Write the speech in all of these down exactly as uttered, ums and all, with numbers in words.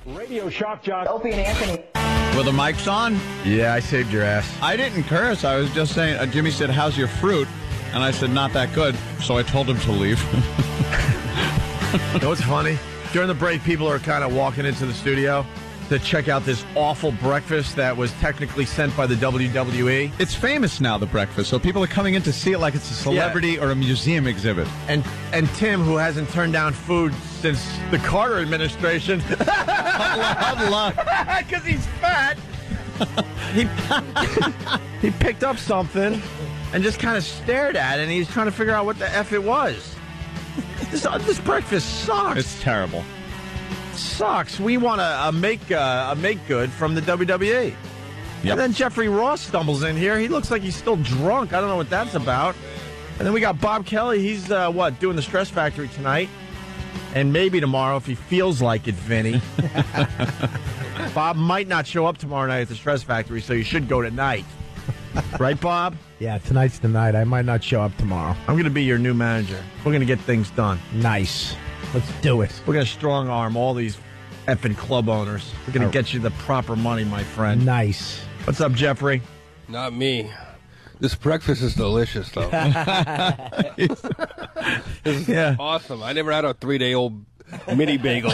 Radio shock jock. Opie and Anthony. Were the mics on? Yeah, I saved your ass. I didn't curse. I was just saying, uh, Jimmy said, how's your fruit? And I said, not that good. So I told him to leave. You know what's funny? During the break, people are kind of walking into the studio to check out this awful breakfast that was technically sent by the W W E. It's famous now, the breakfast, so people are coming in to see it like it's a celebrity yeah. or a museum exhibit. And and Tim, who hasn't turned down food since the Carter administration, because he's fat, he, he picked up something and just kind of stared at it, and he's trying to figure out what the F it was. This, uh, this breakfast sucks. It's terrible. Sucks. We want a, a make uh, a make good from the W W E. Yep. And then Jeffrey Ross stumbles in here. He looks like he's still drunk. I don't know what that's about. And then we got Bob Kelly. He's uh, what doing the Stress Factory tonight, and maybe tomorrow if he feels like it, Vinny. Bob might not show up tomorrow night at the Stress Factory, so you should go tonight. Right, Bob? Yeah, tonight's the night. I might not show up tomorrow. I'm going to be your new manager. We're going to get things done. Nice. Let's do it. We're going to strong arm all these effing club owners. We're going to get you the proper money, my friend. Nice. What's up, Jeffrey? Not me. This breakfast is delicious, though. This is Yeah. awesome. I never had a three-day-old mini bagel.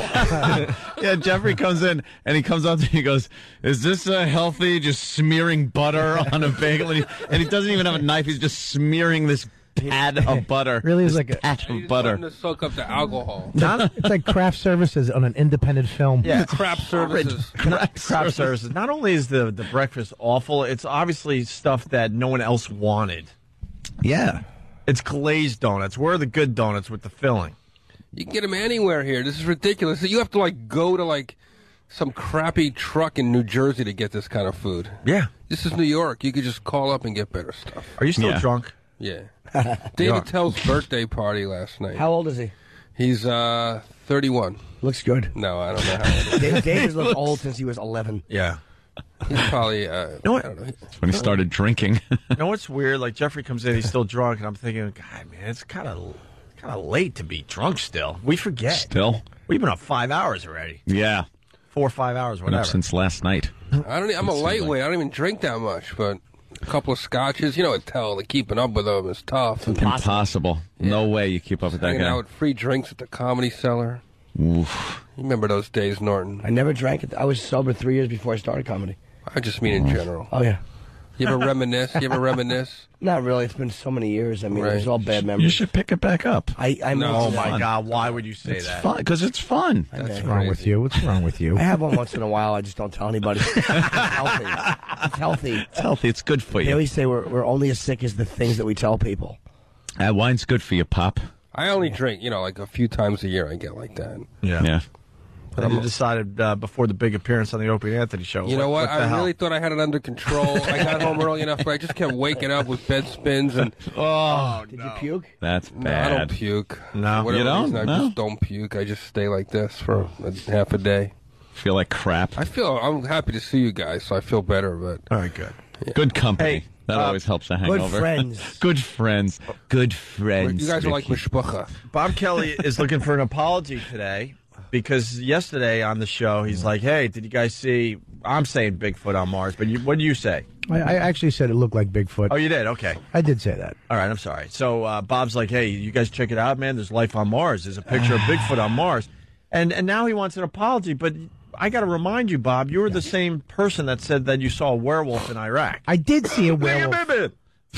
Yeah, Jeffrey comes in, and he comes up to me and he goes, is this uh, healthy, just smearing butter on a bagel? And he, and he doesn't even have a knife. He's just smearing this pad of butter. Really is this like a patch I of use butter. something to soak up the alcohol. Not, It's like craft services on an independent film. yeah. Crap services. Crap services. Not only is the, the breakfast awful, it's obviously stuff that no one else wanted. Yeah. It's glazed donuts. Where are the good donuts with the filling? You can get them anywhere here. This is ridiculous. You have to, like, go to, like, some crappy truck in New Jersey to get this kind of food. Yeah. This is New York. You could just call up and get better stuff. Are you still Yeah. drunk? Yeah. David Tell's birthday party last night. How old is he? He's uh thirty-one. Looks good. No, I don't know how old he is. Dave, David's looked old since he was eleven. Yeah. He's probably, uh, know what? I don't know. That's when he started drinking. You know what's weird? Like, Jeffrey comes in, he's still drunk, and I'm thinking, God, man, it's kind of kind of late to be drunk still. We forget. Still? We've been up five hours already. Yeah. Four or five hours, Been whatever. up since last night. I don't. e- I'm a lightweight. I don't even drink that much, but a couple of scotches. You know, what Tell, like, keeping up with them is tough. Impossible. No way you keep up with that Hanging out guy. with free drinks at the Comedy Cellar. Oof. You remember those days, Norton? I never drank it. I was sober three years before I started comedy. I just mean in general. Oh, yeah. You ever reminisce? You ever reminisce? Not really. It's been so many years. I mean, Right. it was all bad You memories. should pick it back up. I, I No. Oh, miss my that. God. Why would you say It's that? fun, because it's fun. I That's know. What's wrong with you? What's wrong with you? I have one once in a while. I just don't tell anybody. It's healthy. It's healthy. It's healthy. It's good for They you. always say we're, we're only as sick as the things that we tell people. Uh, wine's good for you, Pop. I only drink, you know, like a few times a year. I get like that. Yeah. Yeah. But you decided uh, before the big appearance on the Opie and Anthony show. You know what? the I hell? really thought I had it under control. I got home early enough, but I just kept waking up with bed spins and Oh, Did you puke? That's no, I don't bad. puke. No. For whatever You don't? reason, I No? just don't puke. I just stay like this for a, half a day. Feel like crap. I feel I'm happy to see you guys, so I feel better. But All right, good. Good company. Hey, that uh, always helps a Good hangover. friends. Good friends. Good friends. you guys are like Ricky. mishpacha. Bob Kelly is looking for an apology today because yesterday on the show he's like, "Hey, did you guys see?" I'm saying Bigfoot on Mars, but you, what do you say? I, I actually said it looked like Bigfoot. Oh, you did? Okay. I did say that. All right, I'm sorry. So uh, Bob's like, "Hey, you guys check it out, man. There's life on Mars. There's a picture of Bigfoot on Mars," and and now he wants an apology. But I got to remind you, Bob, you were the same person that said that you saw a werewolf in Iraq. I did see a werewolf.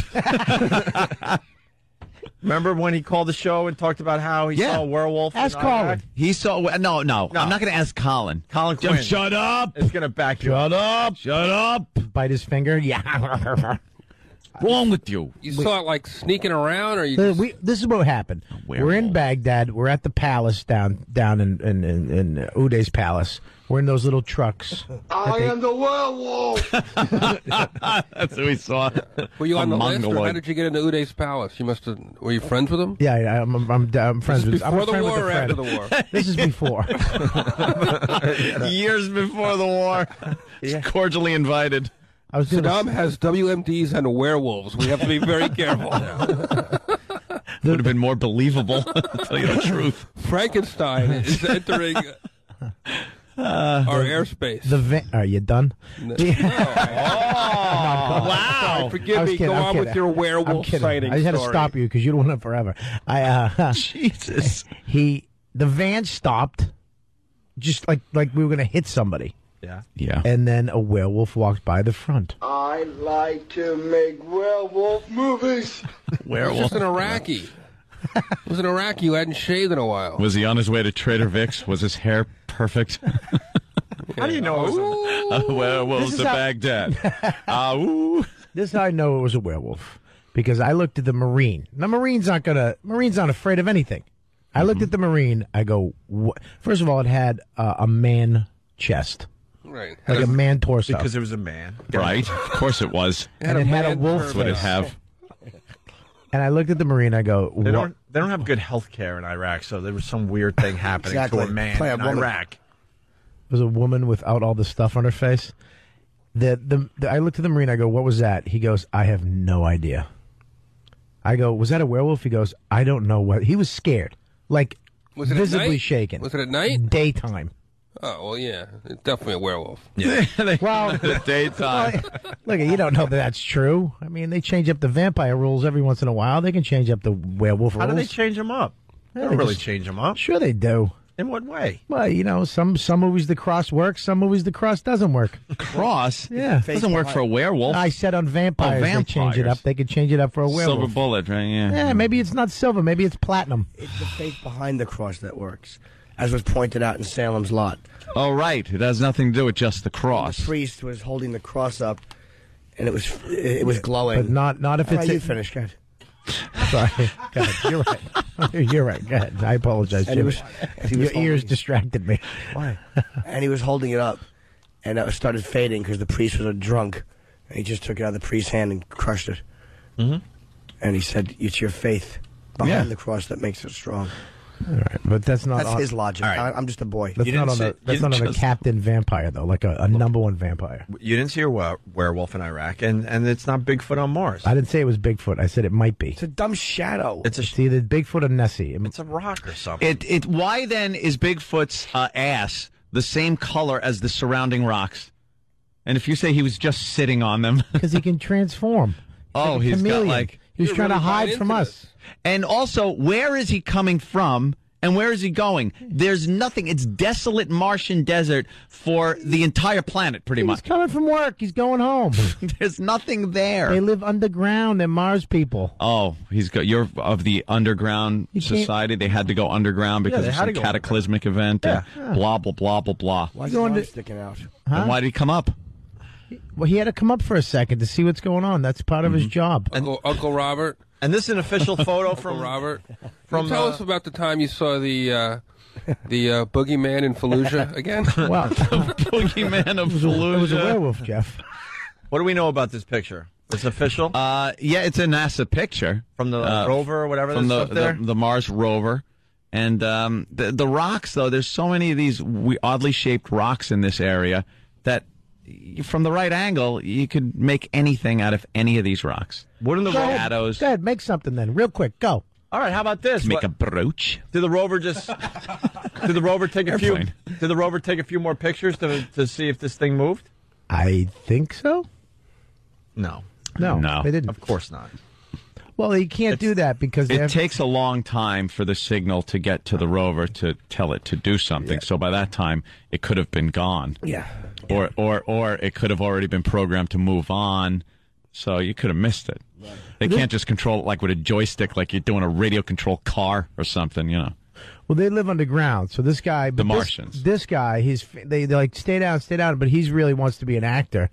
Remember when he called the show and talked about how he Yeah. saw a werewolf? Ask in Iraq? Colin. He saw. No, no. I'm not going to ask Colin. Colin Just Quinn. shut up. It's going to back you Shut up. up. Shut up. Bite his finger. Yeah. What's wrong with you? You saw it like sneaking around, or you? Uh, Just, we, this is what happened. werewolf. We're in Baghdad. We're at the palace down down in in, in, in uh, Uday's palace. We're in those little trucks. I am the werewolf. That's who we saw. were you on A the list, or mongoloid. how did you get into Uday's palace? You must have. Were you friends with him? Yeah, yeah, I'm, I'm, I'm, I'm friends This is with. I'm a before the friend war with or a after friend. the war? This is before. Years before the war. Yeah. Cordially invited. I was doing. a- Saddam has W M Ds and werewolves. We have to be very careful. Would have been more believable, to tell you the truth. Frankenstein is entering. uh, our airspace. The van. Are you done? No. The- Oh, wow! Forgive I was me. kidding, Go I'm on kidding. with your I'm werewolf kidding. sighting I just had to story. stop you because you don't want it forever. I uh, Jesus. He the van stopped, just like like we were going to hit somebody. Yeah. Yeah. And then a werewolf walked by the front. I like to make werewolf movies. It was just an Iraqi. It was an Iraqi who hadn't shaved in a while. Was he on his way to Trader Vic's? Was his hair perfect? How do you know it was a- Uh, werewolves This is to how- Baghdad. Ah, ooh. This is how I know it was a werewolf, because I looked at the Marine. The Marine's not gonna. Marine's not afraid of anything. I looked at the Marine. I go. Wh-? First of all, it had uh, a man chest, Right. like a man torso, because it was a man. Right? Of course it was. and it had a man wolf turban. What would it face. have? And I looked at the Marine. I go, They what? don't. They don't have good health care in Iraq, so there was some weird thing happening Exactly. to a man Play a in woman. Iraq. was a woman without all the stuff on her face. The, the the I looked at the Marine. I go, what was that? He goes, I have no idea. I go, was that a werewolf? He goes, I don't know what. He was scared, like Was it at visibly night? shaken. Was it at night? Daytime. Oh well, yeah. It's definitely a werewolf. Well, The daytime. look, you don't know that that's true. I mean, they change up the vampire rules every once in a while. They can change up the werewolf How rules. do they change them up? They Yeah, don't they really just- change them up. Sure, they do. In what way? Well, you know, some some movies the cross works, some movies the cross doesn't work. Cross? Yeah. Doesn't work for a werewolf. I said on vampires, Oh, they change it vampires. up. They could change it up for a werewolf. Silver bullet, right? Yeah. Yeah, maybe it's not silver. Maybe it's platinum. It's the faith behind the cross that works, as was pointed out in Salem's Lot. Oh, right. It has nothing to do with just the The cross. priest was holding the cross up, and it was it was glowing. But not not if All it's right, a- you finish, good. Sorry. Go ahead. You're right. You're right. Go ahead. I apologize, And Jim. he was, he Your was ears holding- distracted me. Why? And he was holding it up, and it started fading because the priest was a drunk. And he just took it out of the priest's hand and crushed it. Mm-hmm. And he said, "It's your faith behind Yeah. the cross that makes it strong." All right, but that's not That's on, his logic. All right. I, I'm just a boy. That's You not didn't on say- a that's you not on a just- captain vampire though, like a, a number one vampire. You didn't see a were- werewolf in Iraq, and, and it's not Bigfoot on Mars. I didn't say it was Bigfoot. I said it might be. It's a dumb shadow. It's a It's either Bigfoot or Nessie. I mean, it's a rock or something. It it why then is Bigfoot's uh, ass the same color as the surrounding rocks? And if you say he was just sitting on them, because he can transform. oh, Like a he's got chameleon. like. he was You're trying really to hide buying from into us. this. And also, where is he coming from? And where is he going? There's nothing. It's desolate Martian desert for the entire planet, pretty He's much. coming from work. He's going home. There's nothing there. They live underground. They're Mars people. Oh, he's got. You're of the underground You can't- society. They had to go underground because they of had some to go cataclysmic event. Yeah. and Blah blah blah blah blah. Why is going his arm to- sticking out? And why did he come up? Well, he had to come up for a second to see what's going on. That's part of his job. Uncle, Uncle Robert. and this is an official photo Uncle from Robert. from, Tell uh, us about the time you saw the uh, the uh, boogeyman in Fallujah again. Well, Boogeyman of it was a Fallujah. werewolf, Jeff. What do we know about this picture? It's official Uh, yeah, it's a NASA picture from the uh, rover or whatever. from that's the, up there. the the Mars rover. And um, the the rocks, though, there's so many of these we- oddly shaped rocks in this area that, y- from the right angle, you could make anything out of any of these rocks. Wouldn't the Go rover? ahead. Shadows. Go ahead, make something then, real quick. Go. All right, how about this? Make What- a brooch. did the rover just? did the rover take a few? Airplane. Did the rover take a few more pictures to to see if this thing moved? I think so. No, No, No. they didn't. of course not. Well, you can't do that because they It have, takes a long time for the signal to get to the rover to tell it to do something. So by that time, it could have been gone. Yeah. Or, or, or it could have already been programmed to move on. So you could have missed it. They can't just control it like with a joystick, like you're doing a radio control car or something, you know. well, they live underground. So this guy, but The this- Martians. This, guy, he's they they like stay down, stay down, but he's really wants to be an actor,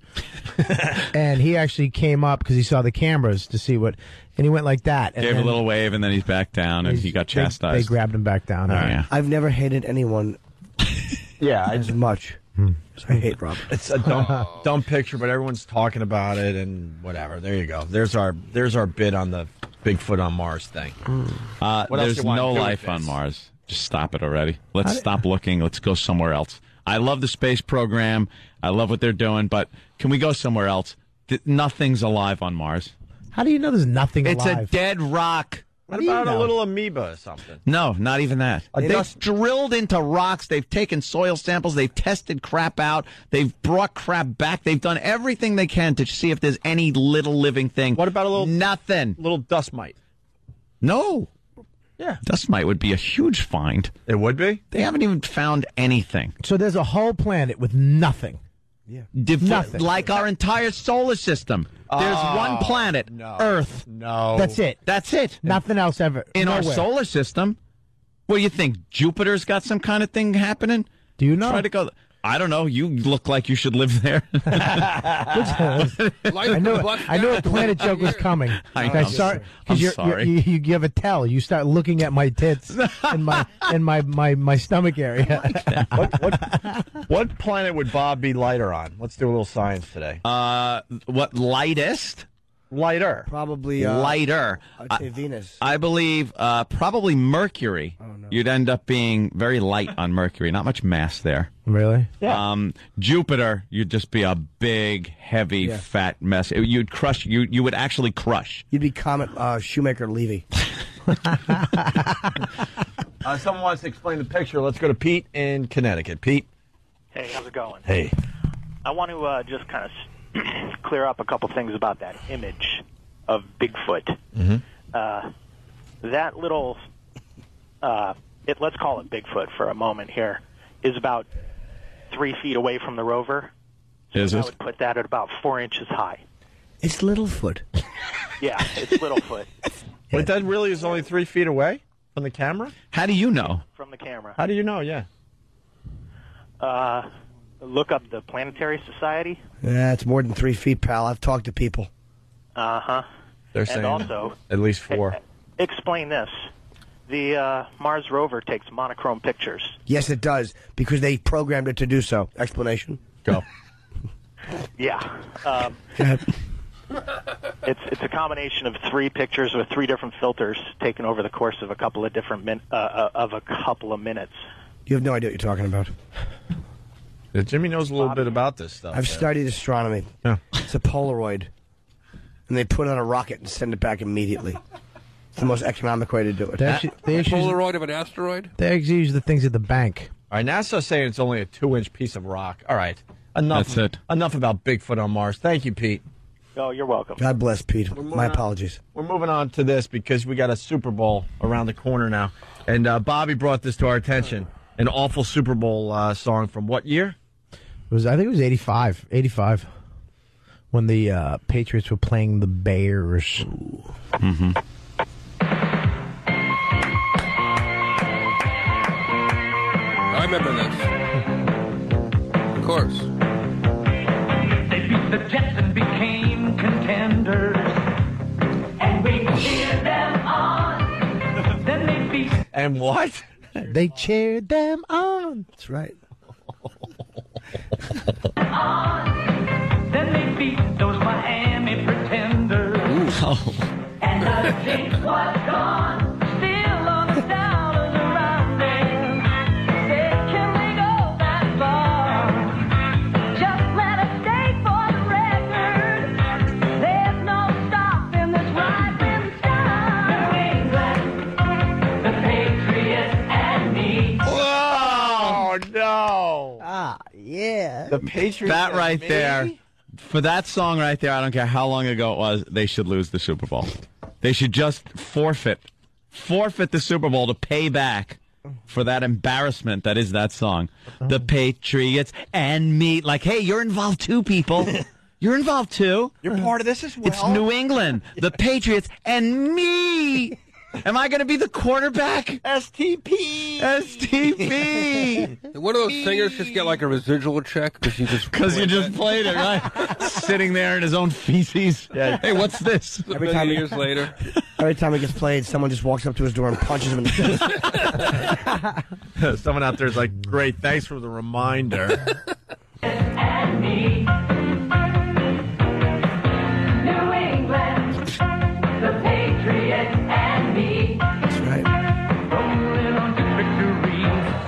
and he actually came up because he saw the cameras to see what, and he went like that. And Gave a then little wave, and then he's back down, and he got they- chastised. They, grabbed him back down. Oh, yeah. I've never hated anyone Yeah, as much as I hate Robert. it's a dumb, dumb picture, but everyone's talking about it and whatever. There you go. There's our there's our bid on the Bigfoot on Mars thing. Uh, What else there's you wanna no do with life on this? Mars. Just stop it already. Let's stop looking. Let's go somewhere else. I love the space program. I love what they're doing, but can we go somewhere else? Th- nothing's alive on Mars. How do you know there's nothing It's alive? a dead rock. What do you about a know? little amoeba or something? No, not even that. A They've dust- drilled into rocks. They've taken soil samples. They've tested crap out. They've brought crap back. They've done everything they can to see if there's any little living thing. What about a little Nothing. little dust mite? No. Yeah. Dust mite would be a huge find. It would be? They haven't even found anything. So there's a whole planet with nothing. Div- Nothing. Like our entire solar system. There's Oh, one planet, no. Earth. No. That's it. That's it. Nothing else ever. In our Nowhere. solar system. What do you think? Jupiter's got some kind of thing happening? Do you know? Try to go. I don't know. You look like you should live there. I Life knew busts I knew a down. planet joke was coming. I know. start, I'm you're, sorry. You're, you, you have a tell. You start looking at my tits and my and my, my, my stomach area. what, what, what planet would Bob be lighter on? Let's do a little science today. uh, what lightest? Lighter. Probably uh, Lighter. I'd say Venus. I believe uh, probably Mercury. Oh, no. You'd end up being very light on Mercury. Not much mass there. Really? Yeah. Um, Jupiter, you'd just be a big, heavy, Yeah. fat mess. You'd crush. You you would actually crush. You'd be Comet uh, Shoemaker Levy. Uh, someone wants to explain the picture. Let's go to Pete in Connecticut. Pete. Hey, how's it going? Hey. I want to uh, just kind of clear up a couple things about that image of Bigfoot. Mm-hmm. Uh, that little, uh, it, let's call it Bigfoot for a moment here, is about three feet away from the rover. Is I it? would put that at about four inches high. It's Littlefoot. Yeah, it's Littlefoot But that really is only three feet away from the camera? How do you know? from the camera. How do you know? Yeah. Uh, look up the Planetary Society. Yeah, it's more than three feet, pal. I've talked to people. Uh-huh. They're saying And also, at least four. explain this. The uh, Mars rover takes monochrome pictures. Yes, it does, because they programmed it to do so. Explanation? Go. Yeah. Um, Go ahead. It's it's a combination of three pictures with three different filters taken over the course of a couple of different min, uh, uh, of a couple of minutes. You have no idea what you're talking about. Yeah, Jimmy knows a little bit about this stuff. I've yeah. studied astronomy. Yeah. It's a Polaroid. And they put it on a rocket and send it back immediately. It's the most economic way to do it. They actually, they, actually use, Polaroid of an asteroid? they actually use the things at the bank. All right, NASA's saying it's only a two-inch piece of rock. All right. Enough. That's it. Enough about Bigfoot on Mars. Thank you, Pete. Oh, you're welcome. God bless, Pete. My apologies. We're moving on to this because we got a Super Bowl around the corner now. And uh, Bobby brought this to our attention. An awful Super Bowl uh, song from what year? It was I think it was eighty-five. eighty-five. When the uh, Patriots were playing the Bears. Mm-hmm. I remember this. Of course. They beat the Jets and became contenders. And we cheered them on. Then they beat. And what? They cheered them on. That's right. On. Then they beat those Miami pretenders. And the jinx was gone. Still on the dollars around them. Said, can we go that far? Just let us stay for the record. There's no stopping this rising star. New England, the Patriots and me. Oh, no. Ah, yeah. The Patriots. That and right me? there. For that song right there, I don't care how long ago it was, they should lose the Super Bowl. They should just forfeit, forfeit the Super Bowl to pay back for that embarrassment that is that song. The Patriots and me. Like, hey, you're involved too, people. You're involved too. You're part of this as well. It's New England, the Patriots, and me. Am I going to be the quarterback? S T P. S T P. One of those singers just get like a residual check because you just Because you played just that played it, right? Sitting there in his own feces. Yeah. Hey, what's this? a million years later. Every time he gets played, someone just walks up to his door and punches him in the face. Someone out there is like, great, thanks for the reminder. And me. New England, the Patriots and me. That's right. Rolling on to victory.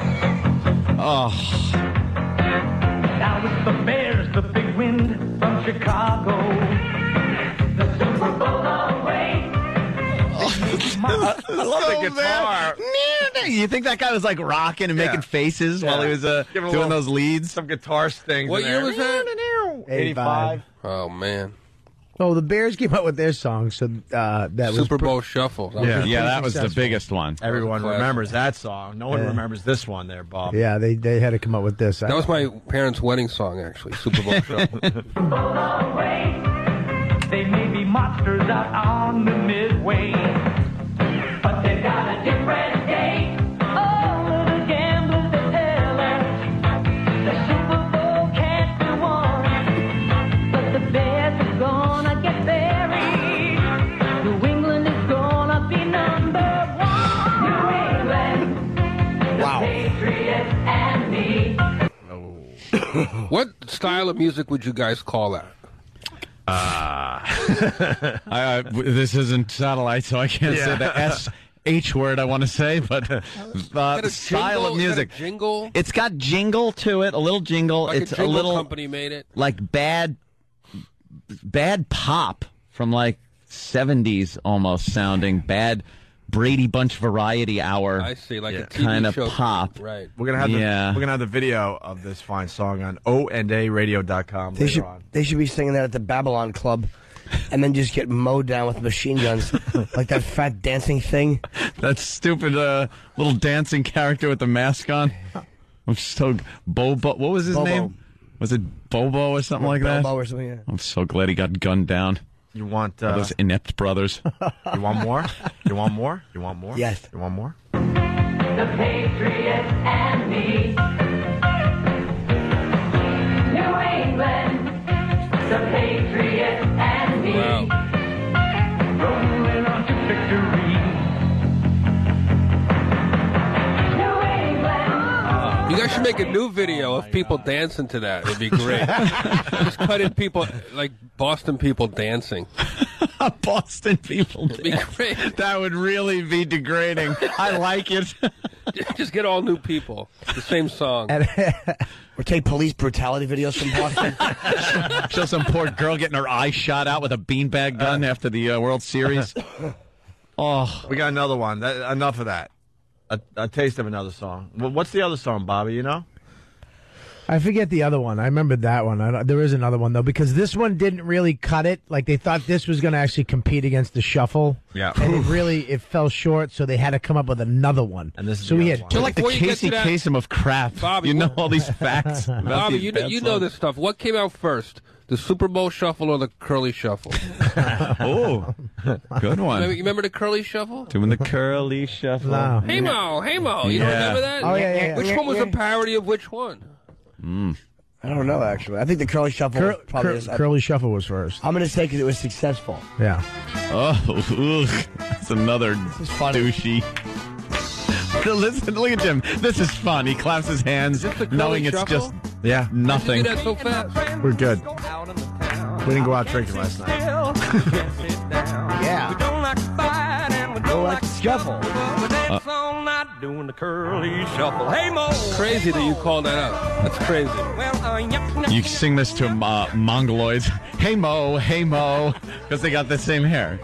Oh, Now it's the Bears, the big wind from Chicago. The Super Bowl away. Uh, love go the guitar. there. You think that guy was like rocking and Yeah. making faces while he was uh, Give it a doing little- those leads? Some guitar stings. What in year there. was that? eighty-five. Oh man, Oh, the Bears came out with their song, so uh, that was Super pr- Bowl Shuffle. That Yeah. was- Yeah, that was the successful. biggest one. Everyone Classic. remembers that song. No one Yeah. remembers this one there, Bob. Yeah, they they had to come up with this. that was my parents' wedding song, actually. Super Bowl Shuffle. away. They may be monsters out on the midway, but they've got a different day. All of the gamblers they tell us the Super Bowl can't be won, but the Bears are gonna get buried. New England is gonna be number one. New England, the Patriots and me. What style of music would you guys call that? I, uh, w- this isn't satellite, so I can't say the S H word I want to say, but uh, Got a style jingle? of music. Got a jingle? It's got jingle to it, a little jingle. Like it's a jingle little company made it. like bad, bad pop from like seventies almost sounding bad. Brady Bunch Variety Hour. I see, like Yeah. a T V Kind of show. pop. Right. We're gonna have the Yeah. we're gonna have the video of this fine song on O and A radio dot com They later should on. they should be singing that at the Babylon Club, and then just get mowed down with machine guns, like that fat dancing thing. That stupid uh, little dancing character with the mask on. I'm so Bobo. What was his Bobo. name? Was it Bobo or something like that? Bobo or something. Yeah. I'm so glad he got gunned down. You want by uh, those inept brothers. you want more? You want more? You want more? Yes. You want more? The Patriots and me. New England, the Patriots and me. Wow. Rolling on to victory. New England. You guys should make a new video of people dancing to that. It'd be great. Just cut in people, like Boston people dancing. Boston people. It'd be great. That would really be degrading. I like it. Just get all new people. The same song. Or take police brutality videos from Boston. Show some poor girl getting her eye shot out with a beanbag gun after the uh, World Series. Oh, We got another one. That, enough of that. A, a taste of another song. Well, what's the other song, Bobby? You know? I forget the other one. I remember that one. I don't, there is another one though, because this one didn't really cut it. Like they thought this was going to actually compete against the shuffle. Yeah. and it really it fell short, so they had to come up with another one. And this is so the we other had one. you're like the Before you get Casey to that- Kasem of crap. Bobby, you know what- all these facts. about Bobby, these you know, bad you know songs. this stuff. What came out first? The Super Bowl Shuffle or the Curly Shuffle? Oh, good one. Remember, you remember the Curly Shuffle? Doing the curly shuffle. No. Hey Mo, hey Mo. You don't Yeah. remember that? Oh, yeah, yeah, yeah. Which Yeah, one was yeah. a parody of which one? I don't know actually. I think the curly shuffle Cur- probably Cur- is. Curly Shuffle was first. I'm gonna say because it was successful. Yeah. Oh, ugh. That's another is funny. douchey. Listen, look at Jim. This is fun. He claps his hands, this the curly knowing it's shuffle? just Yeah. You nothing. did that so fast. We're good. We didn't go out drinking last night. Yeah. Don't like to fight and we Don't don't like like to scuffle. to dance all night doing the curly shuffle. Hey Mo. Crazy that you called that out. That's crazy. Well, uh, yep, yep. You sing this to uh, Mongoloids. Hey Mo, hey Mo, because they got the same hair.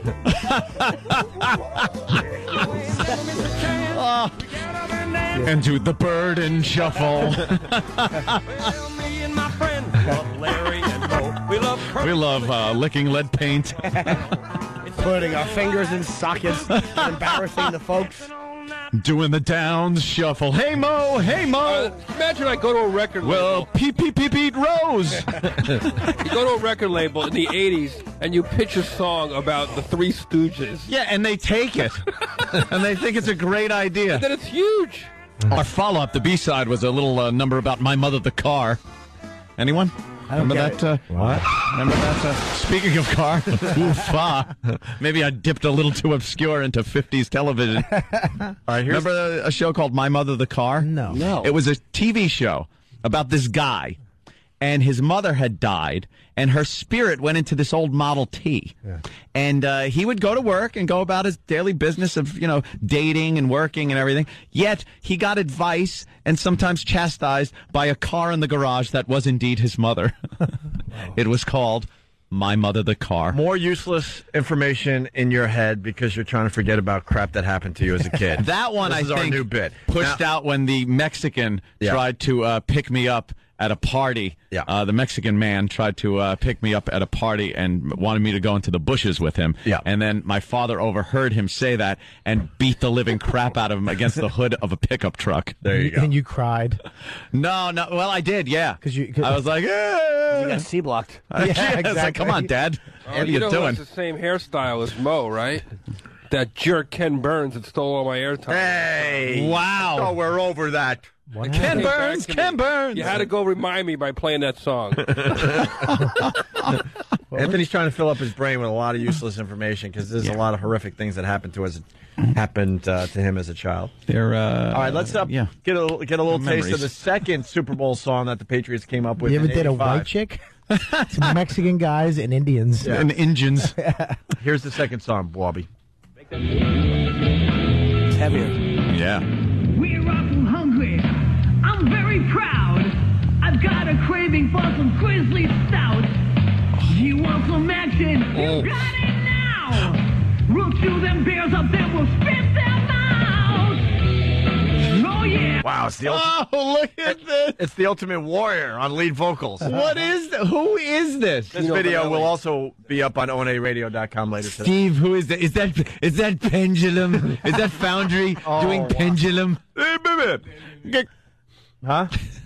Oh. And to the bird and shuffle. Well, me and my friend love Larry and Mo. We love curly. We love uh, licking lead paint. Putting our fingers in sockets, and embarrassing the folks. Doing the downs shuffle. Hey Mo, hey Mo. Uh, imagine I go to a record Well, label. Pete, Pete, Pete, Pete Rose. You go to a record label in the eighties and you pitch a song about the Three Stooges. Yeah, and they take it. And they think it's a great idea. Then it's huge. Our follow-up, the B-side, was a little uh, number about My Mother the Car. Anyone? Remember get that? Uh, What? remember that? Uh, speaking of car, oof-ah. Maybe I dipped a little too obscure into fifties television. All right, here's Remember a, a show called My Mother the Car? No. No. It was a T V show about this guy, and his mother had died, and her spirit went into this old Model T. And uh, he would go to work and go about his daily business of, you know, dating and working and everything. Yet he got advice and sometimes chastised by a car in the garage that was indeed his mother. It was called my mother the car. More useless information in your head because you're trying to forget about crap that happened to you as a kid. That one, this I is think, our new bit. pushed Now- out when the Mexican Yeah. tried to uh, pick me up at a party. Yeah. Uh, the Mexican man tried to uh, pick me up at a party and wanted me to go into the bushes with him. Yeah. And then my father overheard him say that and beat the living crap out of him against the hood of a pickup truck. There you go. And you cried. No, no. Well, I did, yeah. 'Cause you- 'cause- I was like, You eh. got C blocked. Yeah, I was like, come on, Dad. Oh, what are you, you, know who doing? has the same hairstyle as Mo, right? That jerk Ken Burns that stole all my airtime. Hey. Wow. Oh, we're over that. What Ken Came Burns, back to Ken me. Burns. You had to go remind me by playing that song. Anthony's trying to fill up his brain with a lot of useless information because there's a lot of horrific things that happened to us, happened uh, to him as a child. They're, uh, All right, let's uh, yeah. get a get a little taste Memories. of the second Super Bowl song that the Patriots came up with. You ever in did a eighty-five. white chick? Some Mexican guys and Indians. and engines. Here's the second song, Bobby. It's heavier. Yeah. We're awful hungry. I'm very proud. I've got a craving for some grizzly stout. You want some action? You got it now. We'll chew them bears up, then we'll spit them out. Oh yeah. Wow, it's the ultimate, Oh, look at this. it's the Ultimate Warrior on lead vocals. What is th- Who is this? This video will also be up on O N A radio dot com later today. Steve, who is that? Is that is that Pendulum? Is that Foundry Oh, doing wow. Pendulum? Hey, baby. Huh?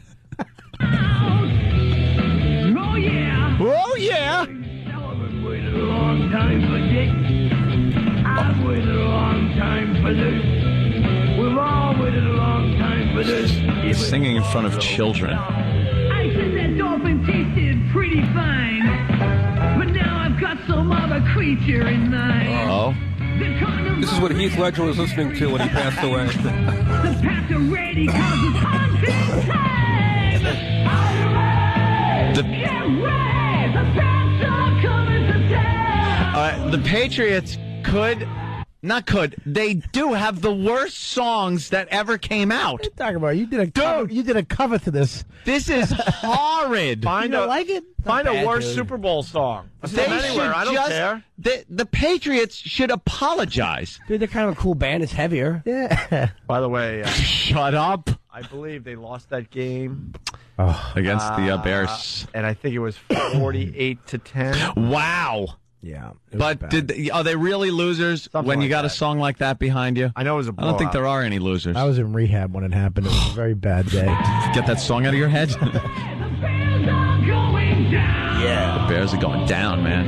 Oh yeah. Oh yeah. I've waited a long time for this. I've waited a long time for this. We've all waited a long time for this. Singing in front of children. I said that dolphin tasted pretty fine, but now I've got some other creature in mind. Oh. The kind of This is what Heath Ledger was listening to when he passed away. The packs are ready cause it's hunting time. Are you ready? The- Get ready. The packs are coming to town. Uh, the Patriots could, not could, they do have the worst songs that ever came out. What are you talking about? You did a cover, you did a cover to this. This is horrid. Find You don't a, like it? Find Not a bad, worse dude. Super Bowl song. They From anywhere. should I don't just, care. The, the Patriots should apologize. Dude, they're kind of a cool band. It's heavier. Yeah. By the way, uh, Shut up. I believe they lost that game, Against the uh, Bears. and I think it was forty-eight to ten. Wow. Yeah. it was But bad. did they, are they really losers Something when you like got a that. song like that behind you? I know it was a I don't think blowout. there are any losers. I was in rehab when it happened. It was a very bad day. Get that song out of your head. The bears are going down. Yeah. The Bears are going down, man.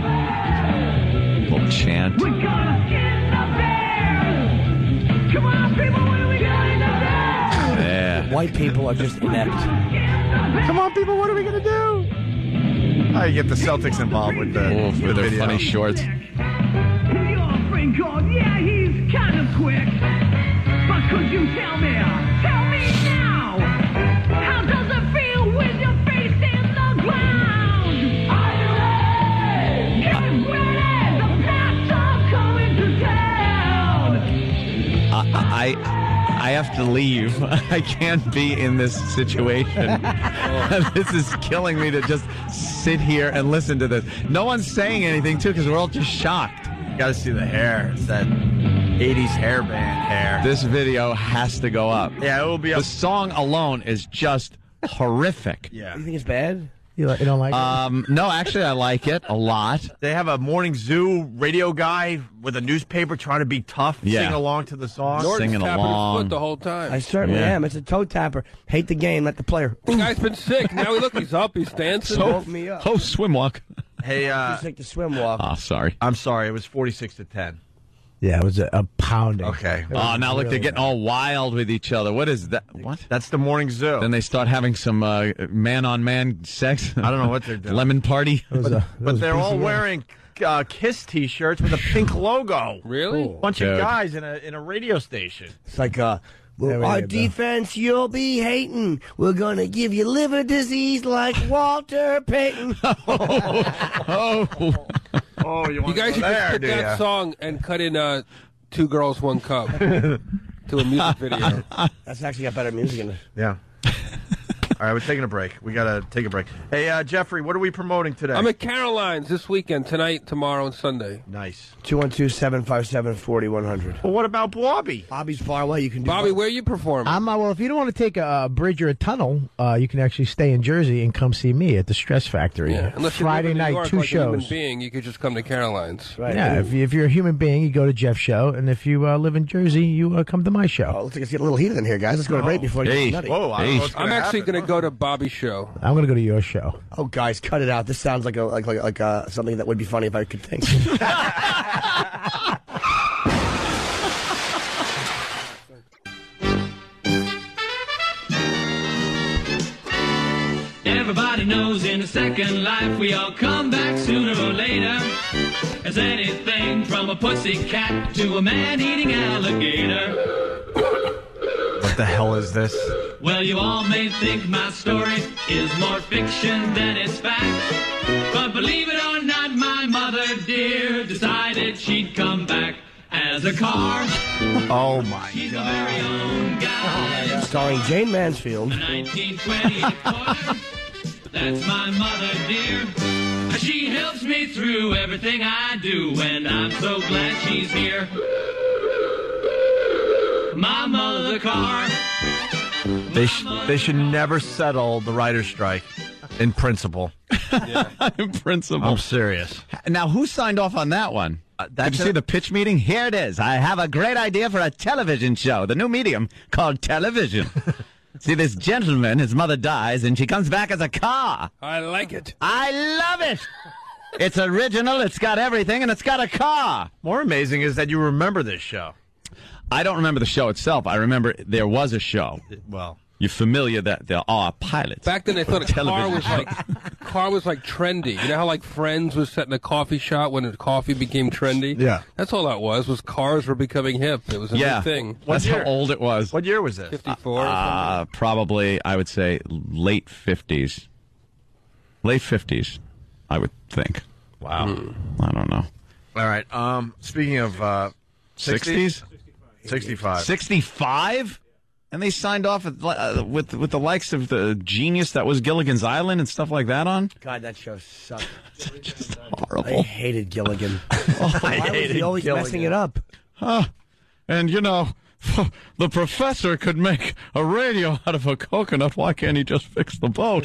Little chant. We're gonna skin the bears. Come on, people, what are we going to do? Yeah. White people are just inept. Come on, people, what are we going to do? I get the Celtics involved with the, Oof, with with the their video. funny shorts. Your friend called, yeah, he's kind of quick. But could you tell me, tell me now, how does it feel with your face in the ground? Are you ready? Get ready, the packs are coming to town. I, I I have to leave. I can't be in this situation. This is killing me to just sit here and listen to this. No one's saying anything, too, because we're all just shocked. You got to see the hair. It's that eighties hairband hair. This video has to go up. Yeah, it will be up. The song alone is just horrific. Yeah. You think it's bad? You, like, you don't like it? Um, no, actually, I like it a lot. They have a morning zoo radio guy with a newspaper trying to be tough, Yeah. sing along to the song. Norton's Singing tapping along. his foot the whole time. I certainly Yeah. am. It's a toe tapper. Hate the game, let the player. The guy's been sick. Now he look, he's up, he's dancing. So, woke me up. oh, swim walk. Hey, uh, Just like the swim walk. Oh, sorry. I'm sorry, it was forty-six to ten. yeah, it was a, a pounding. Okay. It was Oh, now look, they're really getting all wild with each other. What is that? What? That's the morning zoo. Then they start having some uh, man-on-man sex. I don't know what they're doing. Lemon party. It was a- it But was they're all P C M. wearing uh, Kiss T-shirts with a pink logo. Really? Bunch Dude. of guys in a in a radio station. It's like, uh, well, There we our go. defense you'll be hating. We're going to give you liver disease like Walter Payton. Oh, Oh, you You want guys to should go just there, put do that ya? song and cut in uh, Two Girls, One Cup to a music video. That's actually got better music in it. Yeah. All right, we're taking a break. We got to take a break. Hey, uh, Jeffrey, what are we promoting today? I'm at Caroline's this weekend, tonight, tomorrow, and Sunday. Nice. two one two, seven five seven, four one zero zero. Well, what about Bobby? Bobby's far away. You can do Bobby, both. where you performing? I'm, uh, well, if you don't want to take a, a bridge or a tunnel, uh, you can actually stay in Jersey and come see me at the Stress Factory. Yeah, unless Friday you live in New night, York, two like a human shows. being, you could just come to Caroline's. Right. Yeah, if, you, if you're a human being, you go to Jeff's show, and if you uh, live in Jersey, you uh, come to my show. Oh, looks like it's getting a little heated in here, guys. Let's go to break before it Hey. gets nutty. Whoa, I don't know what's I'm gonna actually happen. going to go to Bobby's show. I'm going to go to your show. Oh, guys, cut it out. This sounds like a, like like, like uh, something that would be funny if I could think. Everybody knows in a second life we all come back sooner or later. As anything from a pussycat to a man-eating alligator. What the hell is this? Well, you all may think my story is more fiction than it's fact. But believe it or not, my mother dear decided she'd come back as a car. Oh, my She's God. my very own guy. Starring Jane Mansfield. A nineteen twenty-eight Porter. That's my mother dear. She helps me through everything I do, and I'm so glad she's here. My mother car. They, sh- they should never settle the writer's strike in principle. In principle. I'm serious. Now, who signed off on that one? Uh, Did that's you see a- the pitch meeting? Here it is. I have a great idea for a television show, the new medium called television. See, this gentleman, his mother dies, and she comes back as a car. I like it. I love it. It's original, it's got everything, and it's got a car. More amazing is that you remember this show. I don't remember the show itself. I remember there was a show. Well, You're familiar that there are pilots. Back then, they thought a car Television was show. like car was like trendy. You know how like Friends was set in a coffee shop when the coffee became trendy. Yeah. that's all that was. Was cars were becoming hip. It was a Yeah, new thing. that's year? how old it was. what year was this? Fifty-four. or Uh, probably, I would say, late fifties. Late fifties, I would think. Wow. I don't know. All right. Um, speaking of uh, sixties? sixty-five. sixty-five? And they signed off with, uh, with with the likes of the genius that was Gilligan's Island and stuff like that on? God, that show sucked. Just I horrible. hated Gilligan. I Why was hated he always Gilligan. messing it up? Huh. And, you know, the professor could make a radio out of a coconut. Why can't he just fix the boat?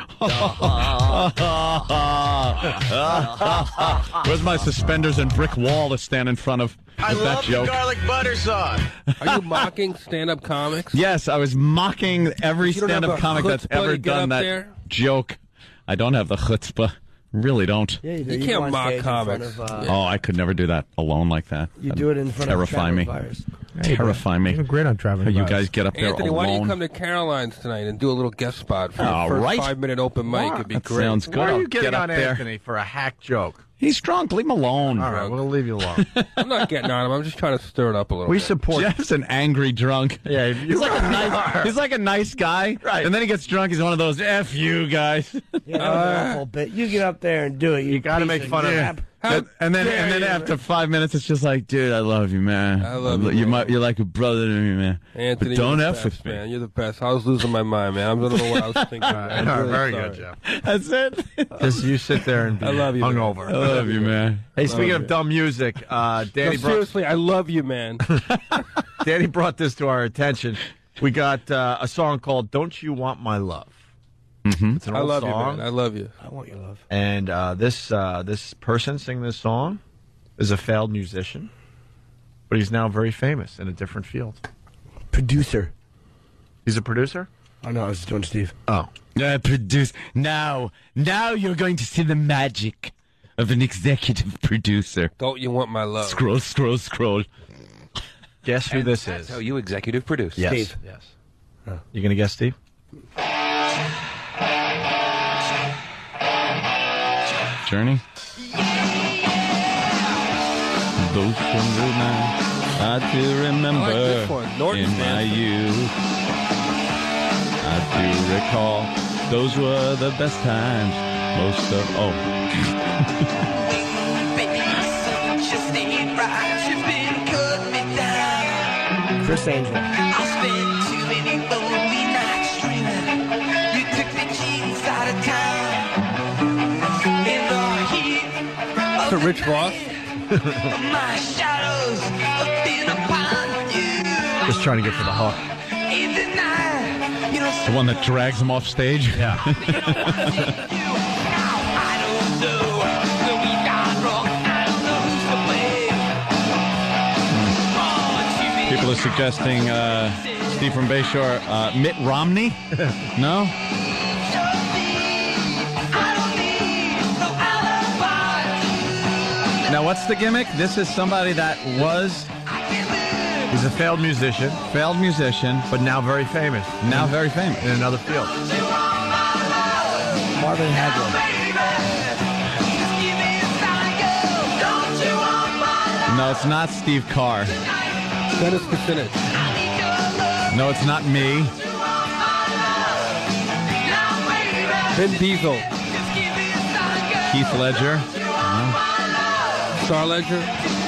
Where's my suspenders and brick wall to stand in front of with I that love the joke? garlic butter sauce. Are you mocking stand-up comics? Yes, I was mocking every You don't have stand-up the comic that's chutzpah to ever get done up that there? joke. I don't have the chutzpah. Really don't. Yeah, You go can't on mock stage in front comics. of, uh, Oh, I could never do that alone like that. You That'd do it in front terrify of me. traveling virus. Terrify me. You're great on traveling. You Virus. guys get up there Anthony, alone. why don't you come to Caroline's tonight and do a little guest spot for All your first right. five-minute open mic? It'd be That great. sounds good. Why are I'll you getting get up on there. Anthony for a hack joke? He's drunk. Leave him alone. All right, we'll leave you alone. I'm not getting on him. I'm just trying to stir it up a little we bit. support. Jeff's an angry drunk. Yeah, He's like a nice. He's like a nice guy, Right. And then he gets drunk. He's one of those "f you guys," Yeah, that was an awful bit. You get up there and do it. You, gotta piece make fun of crap. him. How and, and then dare and then you, after five minutes, it's just like, dude, I love you, man. I love lo- you, You're, man. my, you're like a brother to me, man. Anthony, but don't you're the f best, with me. man. You're the best. I was losing my mind, man. I don't know what I was thinking. I'm All right, really very sorry. good, Jeff. That's it. Just you sit there and be I love you, man. hungover. I love you, man. Hey, speaking you. of dumb music, uh, No, Danny, brought, seriously, I love you, man. Danny brought this to our attention. We got uh, a song called "Don't You Want My Love." Mm-hmm. It's an I old love you, song, man. I love you. I want your love. and uh, this uh, this person singing this song is a failed musician, but he's now very famous in a different field. Producer. He's a producer. Oh, no, I was doing Steve. Oh, Uh, produce now. Now you're going to see the magic of an executive producer. Don't you want my love? Scroll, scroll, scroll. guess who this is? How you executive produce? Yes, Steve. yes. You gonna guess, Steve? Journey. Those hundred nights I do remember I like this one. Norton's in my dancing. youth. I do recall those were the best times. Most of oh. Chris Angel. I spent too many lonely nights dreaming. You It's a Rich Ross. Just trying to get to the hook. The one that drags him off stage? Yeah. People are suggesting uh, Steve from Bayshore, uh, Mitt Romney? No? Now, what's the gimmick? This is somebody that was He's a failed musician, failed musician, but now very famous. now very famous. In another field. Marvin Hagler. No, it's not Steve Carr. Dennis Kucinich. No, it's not me. Vin Diesel. Keith Ledger. Star Ledger.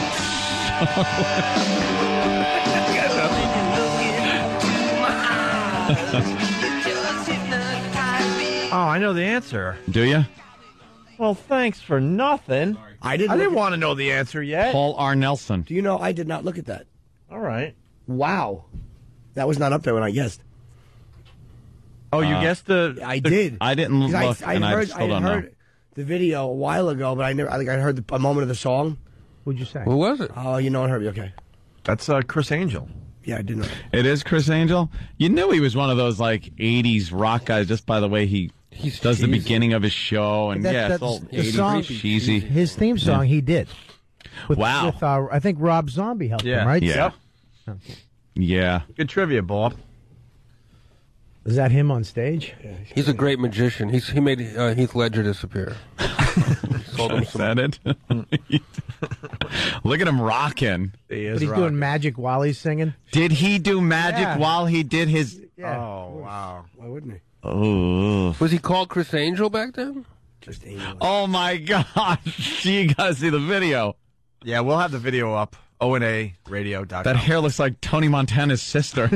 Oh, I know the answer. Do you? Well, thanks for nothing. I didn't. I didn't look want to know the answer yet. Paul R. Nelson. at- Do you know? I did not look at that. All right. Wow, that was not up there when I guessed. Oh, you Uh, guessed the... I the- did. I didn't 'Cause look, I, and I heard, still I don't heard know. the video a while ago, but I never. I think I heard the, a moment of the song. Who'd you say? Who was it? Oh, you know it, Herbie. Okay. That's uh, Chris Angel. Yeah, I didn't know. It is Chris Angel. You knew he was one of those like eighties rock guys just by the way he He's does the cheesy. beginning of his show, and That- yeah, it's that's all the eighties song- cheesy. His theme song he did. With, Wow. With, uh, I think Rob Zombie helped Yeah. him, right? Yeah. Yeah. Good trivia, Bob. Is that him on stage? He's a great magician. He's he made uh, Heath Ledger disappear. Sold him Is some. that it? Look at him rocking. He is But he's rocking. doing magic while he's singing. Did he do magic Yeah. while he did his? Yeah. Oh, wow. Why wouldn't he? Oh. Was he called Chris Angel back then? Just Angel. Oh my gosh! You gotta see the video. Yeah, we'll have the video up. O N A radio dot com. That hair looks like Tony Montana's sister.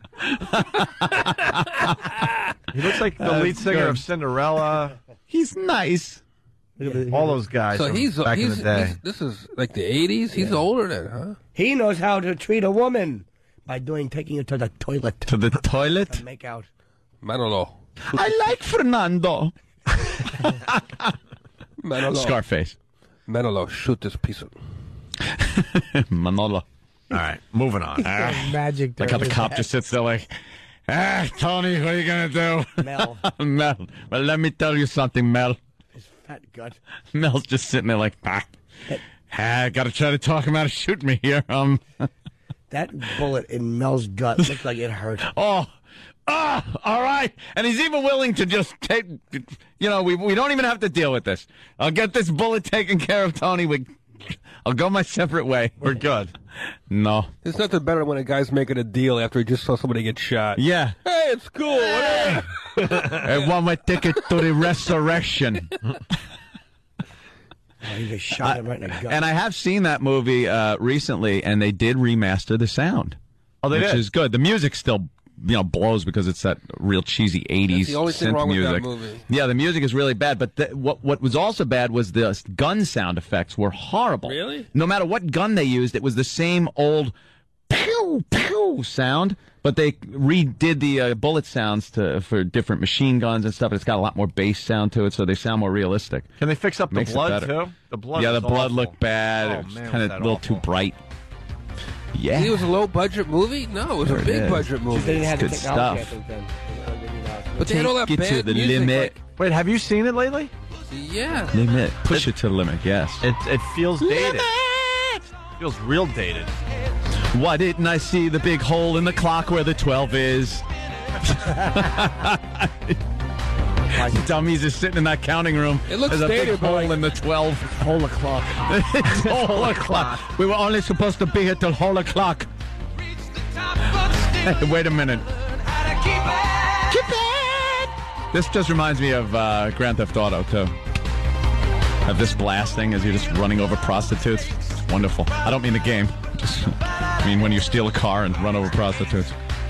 He looks like the That's lead singer good. of Cinderella. He's nice. All those guys So from he's back he's, in the day. he's this is like the eighties. He's older than, huh? He knows how to treat a woman by doing taking her to the toilet To the toilet. to make out. Manolo. I like Fernando. Manolo. Scarface. Manolo, shoot this piece of. Manolo. All right, moving on. Magic. Like how the during cop his just sits there like, ah, Tony, what are you gonna do? Mel, Mel. Well, let me tell you something, Mel. his fat gut. Mel's just sitting there like, ah, ah gotta try to talk him out of shooting me here. Um, That bullet in Mel's gut looked like it hurt. oh, ah, all right. And he's even willing to just take, you know, we we don't even have to deal with this. I'll get this bullet taken care of, Tony. We, I'll go my separate way. We're good. No. There's nothing better when a guy's making a deal after he just saw somebody get shot. Yeah. Hey, it's cool. Hey. I want my ticket to the resurrection. Oh, he just shot him right in the gut. And I have seen that movie uh, recently, and they did remaster the sound. Oh, they which did? is good. The music still, you know, blows because it's that real cheesy eighties That's the only thing synth wrong with that music. movie. Yeah, the music is really bad. But the, what what was also bad was the gun sound effects were horrible. Really? No matter what gun they used, it was the same old pew pew sound. But they redid the uh, bullet sounds to for different machine guns and stuff. It's got a lot more bass sound to it, so they sound more realistic. Can they fix up the Makes it blood, better. too? The blood yeah, was the blood awful. looked bad. Oh, it was man, kind was of that a little too awful. bright. Yeah. It was a low budget movie? No, it was Sure a it big is. budget They movie. didn't have the good technology, stuff. I think, then. But they had all that Take it to bad the music. limit. Wait, have you seen it lately? Like, yeah. Limit. Push it to the limit, yes. It it feels dated. Feels real dated. Why didn't I see the big hole in the clock where the twelve is? Dummies is sitting in that counting room. It looks There's a big dated, but hole like- in the twelve. Whole o'clock. It's whole o'clock. We were only supposed to be here till whole o'clock. Hey, wait a minute. Keep it. This just reminds me of uh, Grand Theft Auto, too. Of this blasting as you're just running over prostitutes. It's wonderful. I don't mean the game. Just I mean when you steal a car and run over prostitutes.